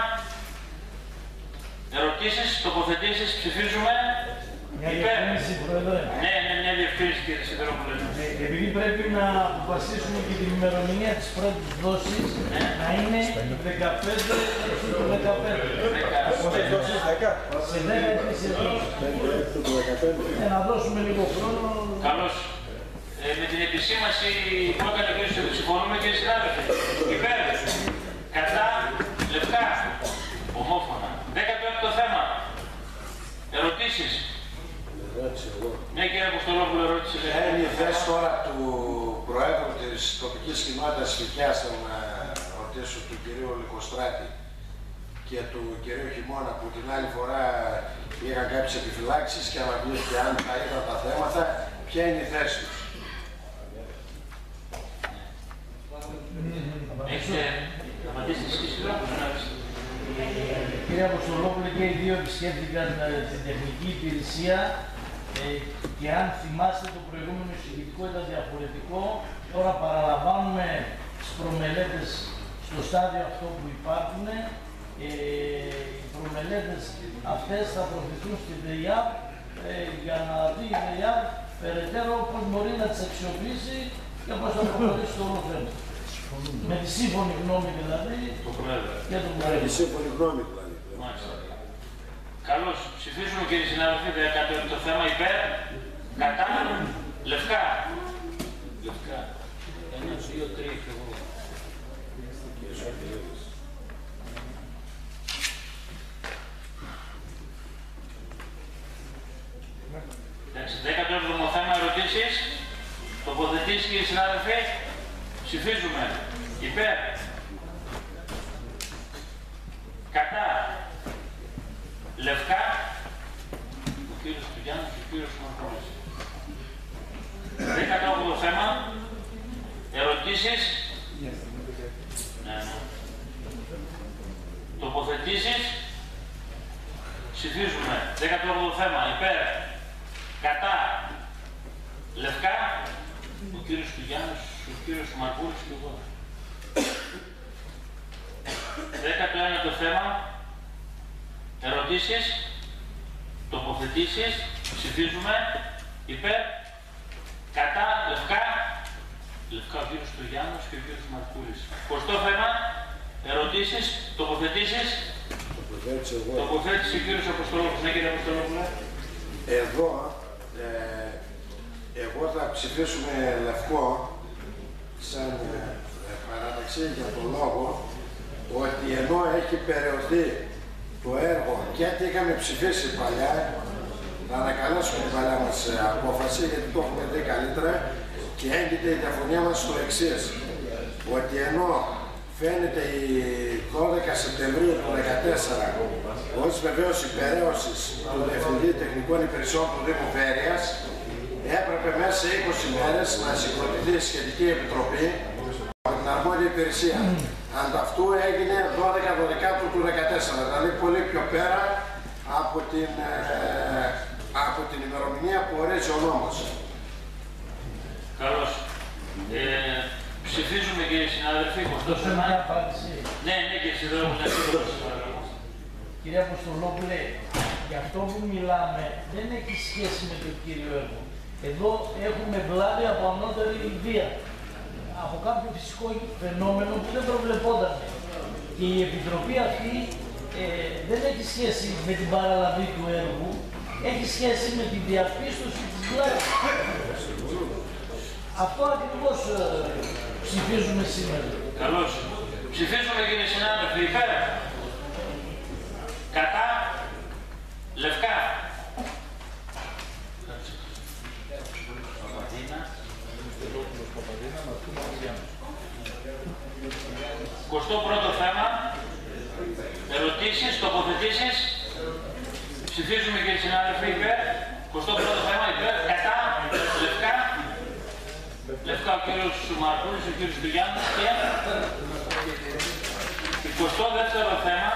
Ερωτήσεις, τοποθετήσεις, ψηφίζουμε. Μια Υπέρ. διευκρίνηση, Πρόεδρε. Ναι, ναι, μια διευκρίνηση, κύριε Σιδερόπουλε. Ε, επειδή πρέπει να αποφασίσουμε και την ημερομηνία της πρώτης δόσης ναι. να είναι δεκαπέντε του δεκαπέντε. Πόσες δόσεις, δέκα. Σε δέκα ετήσιες δόσεις. Ε, να δώσουμε λίγο χρόνο. Καλώς. Ε, με την επισήμαση που έκανε ο κ. Σιδερόπουλος, συμφωνούμε, κύριε συνάδελφε. Υπέρ. Κατά. Λευκά. Ομόφωνα. Δέκατο έκτο θέμα. Ερωτήσεις. Ναι, κύριε Αποστολόπουλο, ερώτηση. Ποια είναι η θέση τώρα του Προέδρου της τοπικής κοινότητας Φυκιάς, θα να ρωτήσω, του κυρίου Λυκοστράτη και του κυρίου Χειμώνα, που την άλλη φορά είχαν κάποιες επιφυλάξεις και αναβλήθηκε αν θα είδαν τα θέματα, ποια είναι η θέση τους? Έχετε απαντήσει εσείς, Κύριε Αποστολόπουλε, και οι δύο επισκέφθηκαν την τεχνική υπηρεσία ε, και αν θυμάστε το προηγούμενο εισηγητικό ήταν διαφορετικό. Τώρα παραλαμβάνουμε τις προμελέτες στο στάδιο αυτό που υπάρχουν. Ε, οι προμελέτες αυτές θα προωθηθούν στη ΔΕΙΑΠ ε, για να δει η ΔΕΙΑΠ περαιτέρω πώς μπορεί να τις αξιοποιήσει και πώς θα προχωρήσει το όλο θέμα. Με τη σύμφωνη γνώμη δηλαδή το Πρόεδρο. Και το Πρόεδρο. Με τη σύμφωνη γνώμη δηλαδή. Μάλιστα. Καλώς. Ψηφίζουμε, κύριε συνάδελφοι, δέκατο έκτο θέμα υπέρ. Κατά. Λευκά. Λευκά. Ένα, δύο, τρία και εγώ. Εντάξει, δέκατο έβδομο θέμα, ερωτήσεις. Τοποθετήσεις, κύριε συνάδελφοι. Ψηφίζουμε. Υπέρ. Κατά. Λευκά. Ο κύριος Τουγιάννης και ο κύριος Μαρκόλης. δέκατο όγδοο θέμα. Ερωτήσεις. Ναι, ναι. Τοποθετήσεις. Ψηφίζουμε. δέκατο όγδοο θέμα. Υπέρ. Κατά. Λευκά. Ο κύριος Τουγιάννης, ο κύριος Μαρκούλης και εγώ. Δέκατο ένατο θέμα. Ερωτήσεις. Τοποθετήσεις. Ψηφίζουμε. Υπέρ. Κατά. Λευκά. Λευκά ο κύριος Τουγιάννης και ο κύριος Μαρκούλης. Εικοστό θέμα. Ερωτήσεις. Τοποθετήσεις. Τοποθέτηση εγώ. Τοποθέτηση ο κύριος Αποστολόπουλος. Ναι, κύριε Αποστολόπουλο. Εδώ, ε, εγώ θα ψηφίσουμε λευκό σαν ε, παράταξη για τον λόγο ότι ενώ έχει περιοριστεί το έργο και τι είχαμε ψηφίσει παλιά, να ανακαλέσουμε την παλιά μας απόφαση γιατί το έχουμε δει καλύτερα και έγκυται η διαφωνία μας στο εξής, ότι ενώ φαίνεται η δώδεκα Σεπτεμβρίου του δύο χιλιάδες δεκατέσσερα ως βεβαίως υπεραίωσης του Διευθυντή Τεχνικών Υπηρεσιών του Δήμου Βέρειας, έπρεπε μέσα σε είκοσι μέρες να συγκροτηθεί η σχετική επιτροπή από την αρμόδια υπηρεσία. Ανταυτού έγινε δώδεκα δώδεκα του δύο χιλιάδες δεκατέσσερα, δηλαδή πολύ πιο πέρα από την, ε, από την ημερομηνία που ορίζει ο νόμος. Καλώς. Ε, ψηφίζουμε, κύριε συνάδελφοι, εικοστό θέμα. Ναι, ναι, και εσύ δεν μου Κύριε Αποστολόπουλε, για αυτό που μιλάμε δεν έχει σχέση με το κύριο έργο. Εδώ έχουμε βλάβη από ανώτερη βία, από κάποιο φυσικό φαινόμενο που δεν προβλεπόταν. Και η Επιτροπή αυτή ε, δεν έχει σχέση με την παραλαβή του έργου, έχει σχέση με τη διαπίστωση της βλάβης. Αυτό ακριβώς ε, ψηφίζουμε σήμερα. Καλώς. Ψηφίζουμε, κύριε συνάδελφοι, υπέρ. Κατά. Λευκά. εικοστό πρώτο θέμα. Ερωτήσεις, τοποθετήσεις. Ψηφίζουμε, κύριε συνάδελφοι, υπέρ. εικοστό πρώτο θέμα, υπέρ. Κατά. Λευκά. Λευκά ο κύριος Μαρκούλης, ο κύριος Τουγιάννης και εικοστό δεύτερο θέμα.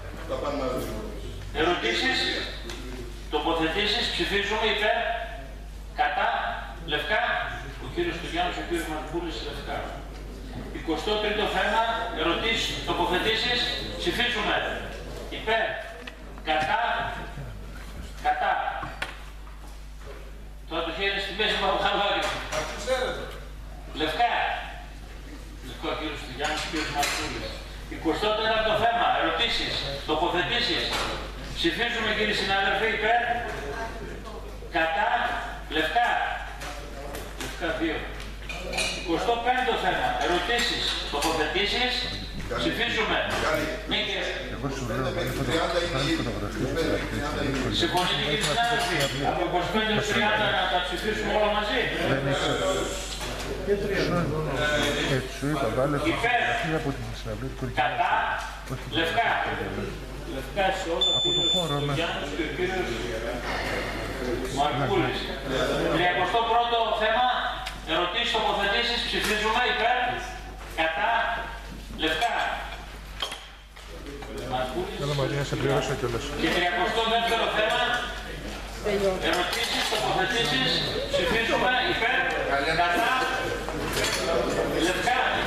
Ερωτήσεις, τοποθετήσεις, ψηφίζουμε υπέρ, κατά, λευκά, ο κύριος Τουγιάννης, ο κύριος Μαρκούλης, λευκά. εικοστό τρίτο θέμα, ερωτήσεις, τοποθετήσεις, ψηφίζουμε υπέρ, κατά, κατά. Τώρα το χέρι στην μέση από χαλβάκι. Λευκά. Λευκό ο κύριος Τουγιάννης, ο κύριος Μαρκούλης. εικοστό τέταρτο θέμα, ερωτήσεις, τοποθετήσεις. Ψηφίζουμε, κύριοι συνάδελφοι, υπέρ, κατά, λευκά. Λευκά δύο. εικοστό πέμπτο θέμα, ερωτήσεις, τοποθετήσεις. Ψηφίζουμε. Ναι, κύριε. Συμφωνείτε, κύριοι συνάδελφοι, από είκοσι πέντε έως τριάντα να τα ψηφίσουμε όλα μαζί. Υπέρ, κατά, λευκά. Λευκά σε όλα ο κύριος Γιάννης και ο κύριος Μαρκούλης. τριακοστό πρώτο θέμα, ερωτήσεις, τοποθετήσεις, ψηφίζουμε υπέρ, κατά, λευκά. Και τριακοστό δεύτερο θέμα, ερωτήσεις, τοποθετήσεις, ψηφίζουμε υπέρ, κατά, λευκά.